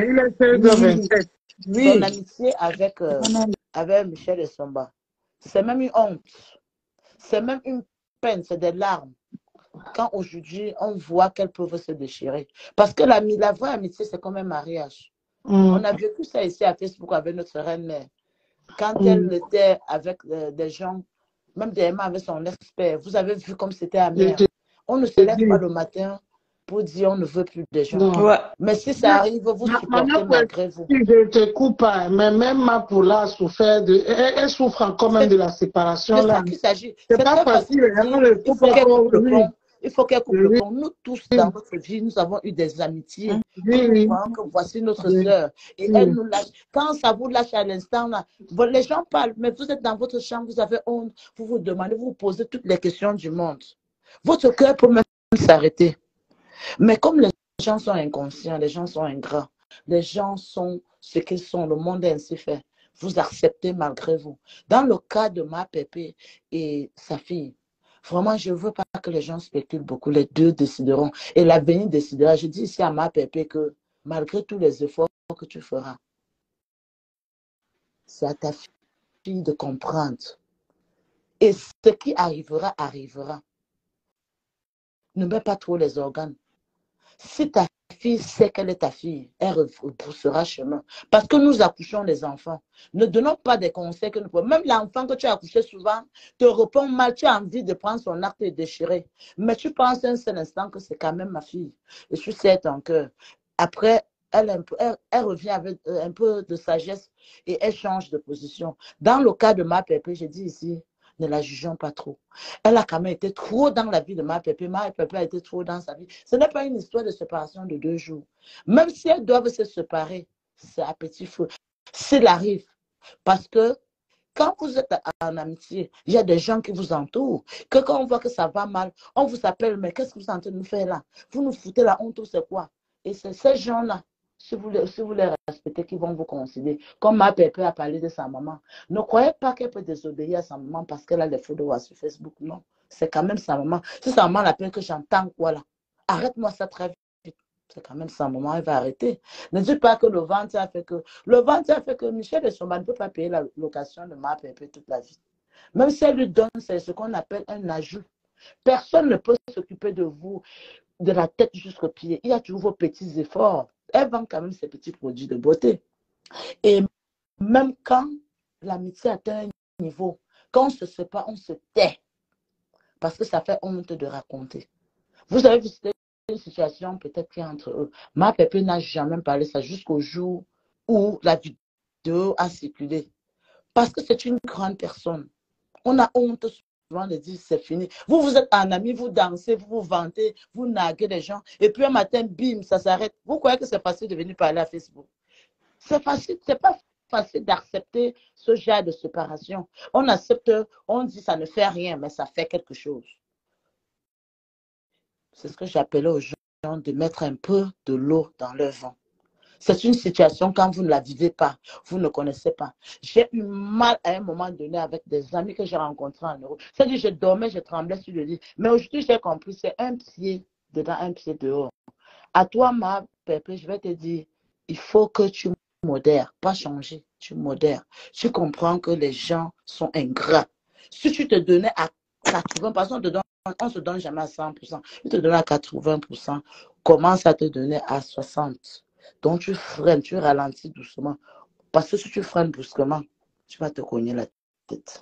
passion, son amitié avec, euh, avec Michel et Somba, c'est même une honte. C'est même une peine, c'est des larmes. Quand aujourd'hui, on voit qu'elles peuvent se déchirer. Parce que la, la vraie amitié, c'est comme un mariage. Mm. On a vécu ça ici à Facebook avec notre reine-mère. Quand mm. elle était avec euh, des gens, même des aimants avec son expert, vous avez vu comme c'était amer. On ne se lève pas le matin pour dire on ne veut plus des gens. Ouais. Mais si ça arrive, vous supportez malgré vous. Je ne te coupe pas, mais même ma poula a souffert de... Elle, elle souffre encore même de la séparation. C'est ça qu'il s'agit. C'est pas facile. facile. Il faut qu'elle coupe le pont. Il faut qu'elle coupe oui. le pont. Nous tous, dans votre vie, nous avons eu des amitiés. Oui. Oui. Que voici notre oui. soeur. Et oui. elle nous lâche. Quand ça vous lâche à l'instant, là, les gens parlent, mais vous êtes dans votre chambre, vous avez honte, vous vous demandez, vous vous posez toutes les questions du monde. Votre cœur peut même s'arrêter. Mais comme les gens sont inconscients, les gens sont ingrats, les gens sont ce qu'ils sont, le monde est ainsi fait. Vous acceptez malgré vous. Dans le cas de ma pépé et sa fille, vraiment, je ne veux pas que les gens spéculent beaucoup. Les deux décideront. Et l'avenir décidera. Je dis ici à ma pépé que malgré tous les efforts que tu feras, c'est à ta fille de comprendre. Et ce qui arrivera, arrivera. Ne mets pas trop les organes. Si ta fille sait qu'elle est ta fille, elle repoussera chemin. Parce que nous accouchons les enfants. Ne donnons pas des conseils que nous pouvons. Même l'enfant que tu as accouché souvent te répond mal, tu as envie de prendre son acte et de déchirer. Mais tu penses un seul instant que c'est quand même ma fille. Et tu sais ton cœur. Après, elle, elle, elle revient avec un peu de sagesse et elle change de position. Dans le cas de ma pépé, j'ai dit ici, ne la jugeons pas trop. Elle a quand même été trop dans la vie de ma pépé. Ma pépé a été trop dans sa vie. Ce n'est pas une histoire de séparation de deux jours. Même si elles doivent se séparer, c'est à petit feu. S'il arrive. Parce que quand vous êtes en amitié, il y a des gens qui vous entourent. Que quand on voit que ça va mal, on vous appelle, mais qu'est-ce que vous êtes en train de nous faire là? Vous nous foutez la honte ou c'est quoi? Et c'est ces gens-là, si vous, les, si vous les respectez, qui vont vous considérer. Comme ma pépé a parlé de sa maman. Ne croyez pas qu'elle peut désobéir à sa maman parce qu'elle a des photos sur Facebook. Non, c'est quand même sa maman. Si sa maman l'appelle que j'entends quoi là, arrête-moi ça très vite. C'est quand même sa maman, elle va arrêter. Ne dites pas que le ventre a fait que... Le ventre a fait que Michel et Somba ne peut pas payer la location de ma pépé toute la vie. Même si elle lui donne, c'est ce qu'on appelle un ajout. Personne ne peut s'occuper de vous de la tête jusqu'aux pieds. Il y a toujours vos petits efforts. Elle vend quand même ses petits produits de beauté. Et même quand l'amitié atteint un niveau, quand on se sépare, on se tait. Parce que ça fait honte de raconter. Vous avez visité une situation peut-être qu'il y a entre eux. Ma pépé n'a jamais parlé ça jusqu'au jour où la vidéo a circulé. Parce que c'est une grande personne. On a honte souvent de dire c'est fini. Vous, vous êtes un ami, vous dansez, vous vous vantez, vous naguez les gens. Et puis un matin, bim, ça s'arrête. Vous croyez que c'est facile de venir parler à Facebook? C'est facile, c'est pas facile d'accepter ce genre de séparation. On accepte, on dit ça ne fait rien, mais ça fait quelque chose. C'est ce que j'appelais aux gens de mettre un peu de l'eau dans leur vin. C'est une situation quand vous ne la vivez pas, vous ne connaissez pas. J'ai eu mal à un moment donné avec des amis que j'ai rencontrés en Europe. C'est-à-dire, je dormais, je tremblais sur le lit. Mais aujourd'hui, j'ai compris, c'est un pied dedans, un pied dehors. À toi, ma pépé, je vais te dire, il faut que tu modères, pas changer, tu modères. Tu comprends que les gens sont ingrats. Si tu te donnais à quatre-vingts pour cent, on te donne, on ne se donne jamais à cent pour cent. Tu te donnes à quatre-vingts pour cent, commence à te donner à soixante pour cent. Donc tu freines, tu ralentis doucement. Parce que si tu freines brusquement, tu vas te cogner la tête.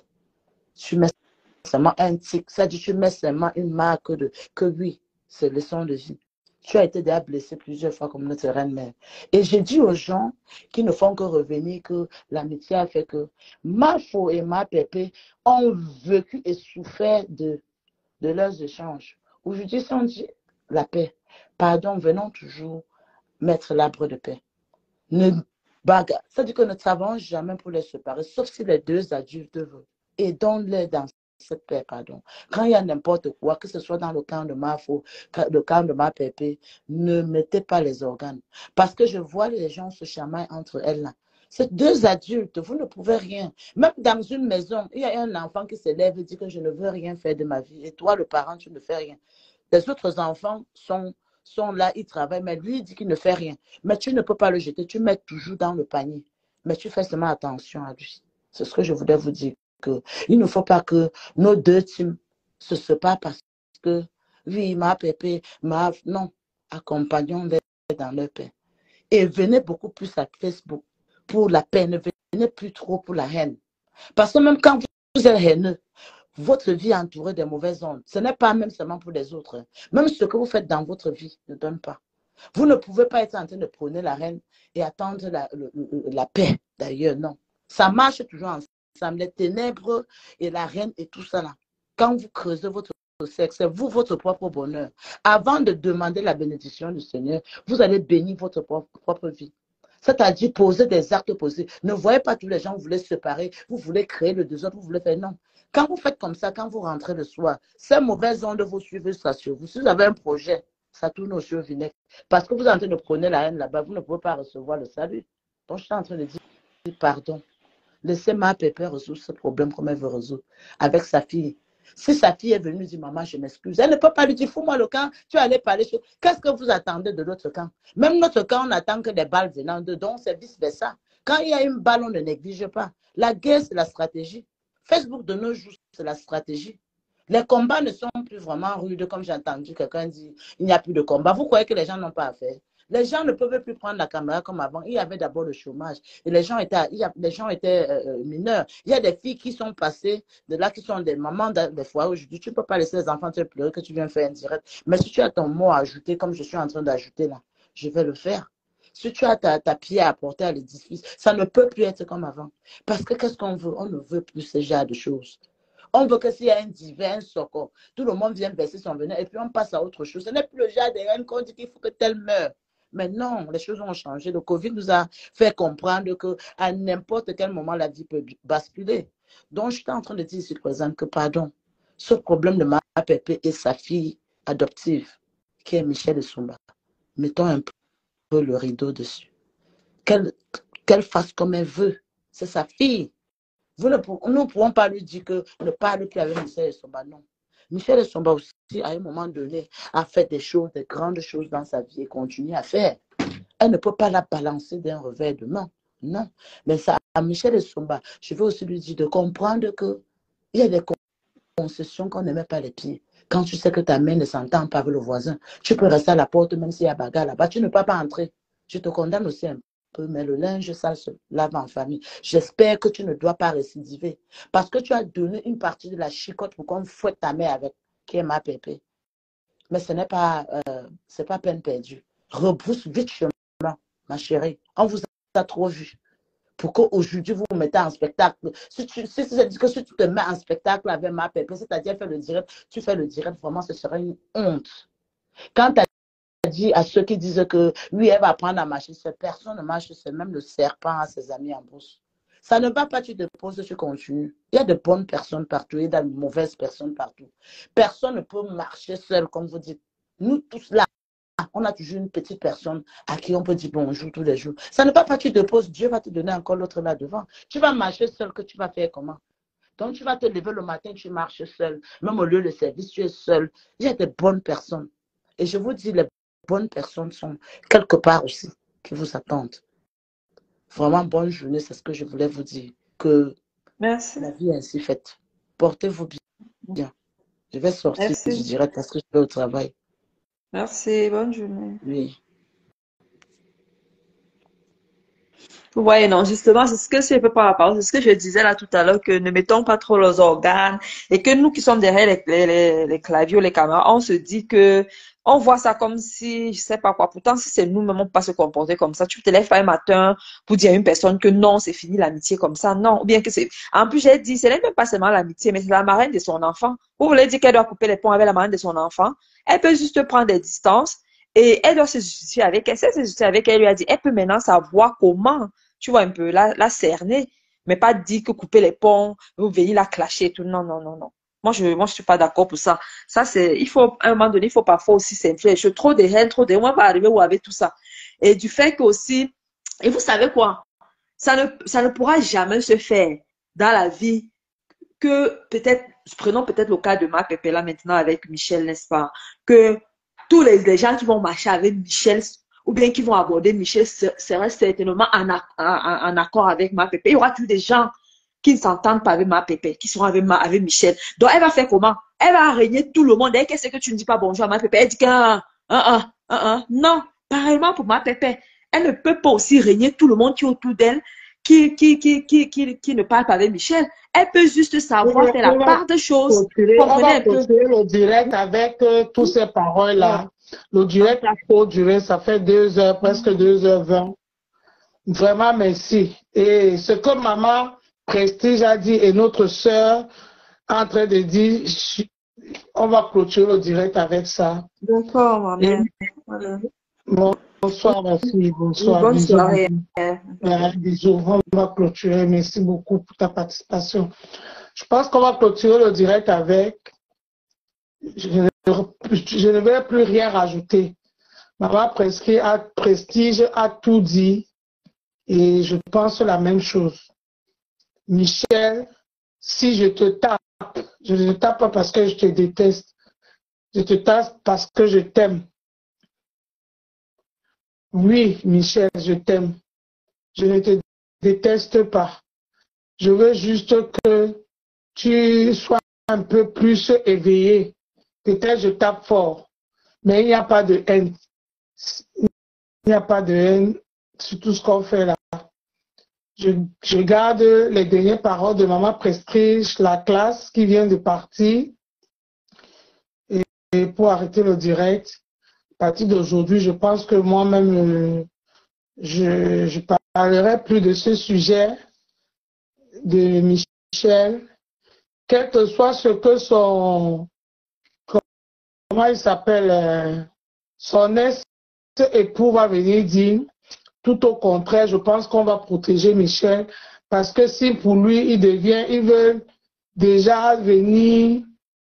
Tu mets seulement un tic, ça dit tu mets seulement une marque de que oui, c'est leçon de vie. Tu as été déjà blessé plusieurs fois comme notre reine-mère. Et j'ai dit aux gens qui ne font que revenir que l'amitié a fait que ma faux et ma pépé ont vécu et souffert de, de leurs échanges. Aujourd'hui, si on dit la paix, pardon, venons toujours mettre l'arbre de paix. Ne bagarre. C'est-à-dire que ne travaillons jamais pour les séparer, sauf si les deux adultes veulent. Et donne-les dans cette paix, pardon. Quand il y a n'importe quoi, que ce soit dans le camp de ma faux, le camp de ma pépé, ne mettez pas les organes. Parce que je vois les gens se chamailler entre elles là. C'est deux adultes, vous ne pouvez rien. Même dans une maison, il y a un enfant qui s'élève et dit que je ne veux rien faire de ma vie. Et toi, le parent, tu ne fais rien. Les autres enfants sont sont là, ils travaillent, mais lui, il dit qu'il ne fait rien. Mais tu ne peux pas le jeter, tu mets toujours dans le panier. Mais tu fais seulement attention à lui. C'est ce que je voulais vous dire. Que il ne faut pas que nos deux teams se séparent parce que, oui, ma pépé, ma... Non, accompagnons-les dans leur paix. Et venez beaucoup plus à Facebook pour la paix. Ne venez plus trop pour la haine. Parce que même quand vous êtes haineux, votre vie est entourée de mauvaises ondes. Ce n'est pas même seulement pour les autres. Même ce que vous faites dans votre vie ne donne pas. Vous ne pouvez pas être en train de prôner la reine et attendre la, le, la paix, d'ailleurs, non. Ça marche toujours ensemble. Les ténèbres et la reine et tout ça là. Quand vous creusez votre sexe, c'est vous, votre propre bonheur. Avant de demander la bénédiction du Seigneur, vous allez bénir votre propre, propre vie. C'est-à-dire poser des actes posés. Ne voyez pas tous les gens, vous voulez se séparer, vous voulez créer le désordre, vous voulez faire non. Quand vous faites comme ça, quand vous rentrez le soir, ces mauvaises ondes vous suivent ça sur vous. Si vous avez un projet, ça tourne au sur vinaigre. Parce que vous êtes en train de prôner la haine là-bas, vous ne pouvez pas recevoir le salut. Donc je suis en train de dire pardon. Laissez ma pépé résoudre ce problème comme elle veut résoudre avec sa fille. Si sa fille est venue dire maman, je m'excuse, elle ne peut pas lui dire fous-moi le camp, tu es allé parler. Qu'est-ce que vous attendez de l'autre camp? Même notre camp, on attend que des balles venant dedans, c'est vice-versa. Quand il y a une balle, on ne néglige pas. La guerre, c'est la stratégie. Facebook de nos jours, c'est la stratégie. Les combats ne sont plus vraiment rudes, comme j'ai entendu quelqu'un dire, il n'y a plus de combat. Vous croyez que les gens n'ont pas à faire? Les gens ne peuvent plus prendre la caméra comme avant. Il y avait d'abord le chômage. Et les gens étaient, il y a, les gens étaient euh, mineurs. Il y a des filles qui sont passées de là, qui sont des mamans des foyers. Aujourd'hui, tu ne peux pas laisser les enfants te pleurer que tu viens faire un direct. Mais si tu as ton mot à ajouter, comme je suis en train d'ajouter là, je vais le faire. Si tu as ta, ta pierre à apporter à l'édifice, ça ne peut plus être comme avant. Parce que qu'est-ce qu'on veut? On ne veut plus ce genre de choses. On veut que s'il y a un divin socor, tout le monde vient verser son venin et puis on passe à autre chose. Ce n'est plus le genre de reine qu'on dit qu'il faut que telle meure. Mais non, les choses ont changé. Le Covid nous a fait comprendre qu'à n'importe quel moment, la vie peut basculer. Donc, je suis en train de dire ici présent que, pardon, ce problème de ma pépé et sa fille adoptive, qui est Michel Essoumba, mettons un peu le rideau dessus. Qu'elle qu'elle fasse comme elle veut. C'est sa fille. Vous ne, nous ne pouvons pas lui dire que ne parle plus avec Michel Essoumba, non. Michel Essoumba aussi, à un moment donné, a fait des choses, des grandes choses dans sa vie et continue à faire. Elle ne peut pas la balancer d'un revers de main, non. Mais ça, à Michel Essoumba, je veux aussi lui dire de comprendre qu'il y a des concessions qu'on ne met pas les pieds. Quand tu sais que ta mère ne s'entend pas avec le voisin, tu peux rester à la porte même s'il y a bagarre là-bas, tu ne peux pas entrer. Je te condamne aussi un peu, mais le linge sale se lave en famille. J'espère que tu ne dois pas récidiver. Parce que tu as donné une partie de la chicotte pour qu'on fouette ta mère avec, qui est ma pépé. Mais ce n'est pas, euh, c'est pas peine perdue. Rebrousse vite chemin, ma chérie. On vous a trop vu. Pour qu'aujourd'hui, vous vous mettez en spectacle. Si tu, si, si, que si tu te mets en spectacle avec ma pépé, c'est-à-dire faire le direct, tu fais le direct, vraiment, ce serait une honte. Quand tu as dit à ceux qui disent que lui, elle va prendre à marcher, personne ne marche, c'est même le serpent à ses amis en bourse. Ça ne va pas, tu te poses, tu continues. Il y a de bonnes personnes partout, il y a de mauvaises personnes partout. Personne ne peut marcher seul, comme vous dites. Nous tous là, on a toujours une petite personne à qui on peut dire bonjour tous les jours. Ça ne va pas, tu te poses, Dieu va te donner encore l'autre là devant. Tu vas marcher seul, que tu vas faire comment? Donc tu vas te lever le matin, tu marches seul. Même au lieu de service, tu es seul. Il y a des bonnes personnes. Et je vous dis, les bonnes personnes sont quelque part aussi qui vous attendent. Vraiment, bonne journée, c'est ce que je voulais vous dire. Que Merci. La vie est ainsi faite. Portez-vous bien. Je vais sortir, Merci. je dirais, parce que je vais au travail. Merci, bonne journée. Oui. Ouais, non, justement, c'est ce que je peux pas la parole, c'est ce que je disais là tout à l'heure, que ne mettons pas trop les organes et que nous qui sommes derrière les, les, les, les claviers ou les caméras, on se dit que on voit ça comme si, je sais pas quoi. Pourtant, si c'est nous-mêmes, on peut pas se comporter comme ça. Tu te lèves pas un matin pour dire à une personne que non, c'est fini l'amitié comme ça. Non, ou bien que c'est, en plus, j'ai dit, ce n'est même pas seulement l'amitié, mais c'est la marraine de son enfant. Vous voulez dire qu'elle doit couper les ponts avec la marraine de son enfant? Elle peut juste prendre des distances et elle doit se justifier avec elle. Si elle se justifie avec elle, elle lui a dit, elle peut maintenant savoir comment, tu vois, un peu la, la cerner, mais pas dire que couper les ponts, vous venir la clasher et tout. Non, non, non, non. Moi, je moi, je suis pas d'accord pour ça. Ça, c'est, il faut, à un moment donné, il faut parfois aussi s'infliger. Je trop de haine, trop de haine, on va arriver où avec tout ça. Et du fait que aussi, et vous savez quoi? Ça ne, ça ne pourra jamais se faire dans la vie que peut-être, prenons peut-être le cas de ma pépé là maintenant avec Michel, n'est-ce pas? Que tous les, les gens qui vont marcher avec Michel, ou bien qui vont aborder Michel, seraient certainement en, en, en accord avec ma pépé. Il y aura toujours des gens qui ne s'entendent pas avec ma pépé, qui seront avec, ma, avec Michel. Donc, elle va faire comment? Elle va régner tout le monde. Et qu'est-ce que tu ne dis pas bonjour à ma pépé? Elle dit qu'un, un, un, un, un. Non, pareillement pour ma pépé. Elle ne peut pas aussi régner tout le monde qui est autour d'elle, qui, qui, qui, qui, qui, qui ne parle pas avec Michel. Elle peut juste savoir faire la part de choses. On va continuer le direct avec euh, toutes ces paroles-là. Le direct a trop duré, ça fait deux heures, presque deux heures vingt. Vraiment, merci. Et ce que maman Prestige a dit et notre sœur en train de dire, on va clôturer le direct avec ça. D'accord, maman. Voilà. Bonsoir, ma fille. Bonsoir. Bonne bisous. soirée. Voilà, bisous. On va clôturer. Merci beaucoup pour ta participation. Je pense qu'on va clôturer le direct avec. Je ne, je ne vais plus rien rajouter. Maman Prestige a, Prestige a tout dit et je pense la même chose. Michel, si je te tape, je ne te tape pas parce que je te déteste. Je te tape parce que je t'aime. Oui, Michel, je t'aime. Je ne te déteste pas. Je veux juste que tu sois un peu plus éveillé, peut-être je tape fort. Mais il n'y a pas de haine. Il n'y a pas de haine sur tout ce qu'on fait là. Je, je garde les dernières paroles de Maman Prestige, la classe qui vient de partir. Et, et pour arrêter le direct, à partir d'aujourd'hui, je pense que moi-même, euh, je ne parlerai plus de ce sujet de Michel, quel que soit ce que son, comment il s'appelle, euh, son ex-époux va venir dire. Tout au contraire, je pense qu'on va protéger Michel, parce que si pour lui, il devient, il veut déjà venir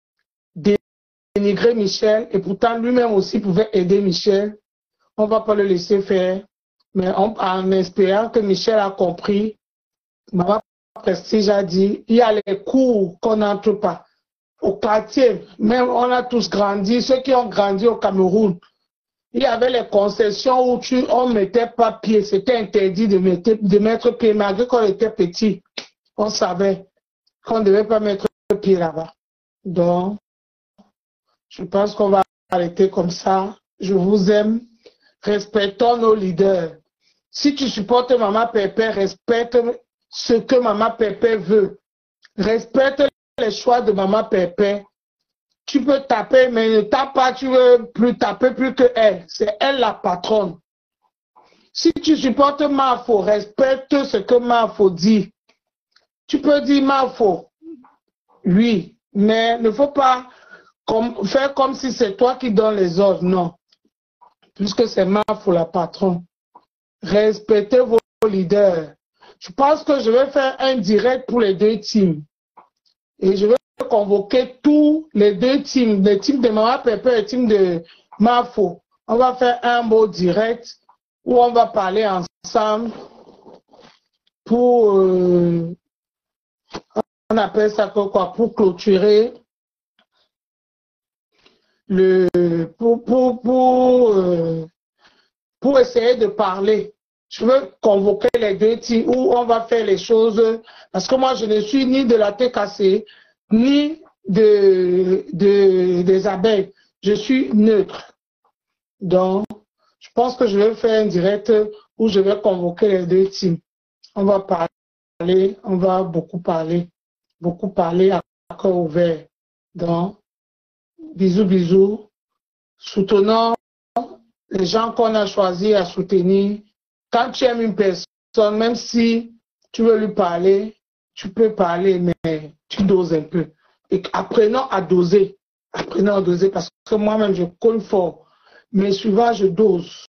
dénigrer Michel, et pourtant lui-même aussi pouvait aider Michel, on ne va pas le laisser faire, mais on, en espérant que Michel a compris, Maman Prestige a dit, il y a les cours qu'on n'entre pas. Au quartier, même on a tous grandi, ceux qui ont grandi au Cameroun, il y avait les concessions où tu, on ne mettait pas pied, c'était interdit de mettre, de mettre pied, malgré qu'on était petit, on savait qu'on ne devait pas mettre pied là-bas. Donc, je pense qu'on va arrêter comme ça. Je vous aime. Respectons nos leaders. Si tu supportes Maman Pépé, respecte ce que Maman Pépé veut. Respecte les choix de Maman Pépé. Tu peux taper, mais ne tape pas, tu veux plus taper plus que elle. C'est elle la patronne. Si tu supportes Mafo, respecte ce que Mafo dit. Tu peux dire Mafo, oui, mais ne faut pas comme, faire comme si c'est toi qui donnes les ordres, non. Puisque c'est Mafo la patronne. Respectez vos leaders. Je pense que je vais faire un direct pour les deux teams. Et je vais convoquer tous les deux teams, les teams de Maman Pépé et les teams de Mafo. On va faire un mot direct où on va parler ensemble pour, euh, on appelle ça quoi, pour clôturer le, pour, pour, pour, euh, pour essayer de parler. Je veux convoquer les deux teams où on va faire les choses, parce que moi je ne suis ni de la T K C, ni de, de, des abeilles. Je suis neutre. Donc, je pense que je vais faire un direct où je vais convoquer les deux teams. On va parler, on va beaucoup parler, beaucoup parler à cœur ouvert. Donc, bisous, bisous. Soutenons les gens qu'on a choisi à soutenir. Quand tu aimes une personne, même si tu veux lui parler, tu peux parler, mais tu doses un peu. Et apprenons à doser. Apprenons à doser parce que moi-même, je colle fort. Mais souvent, je dose.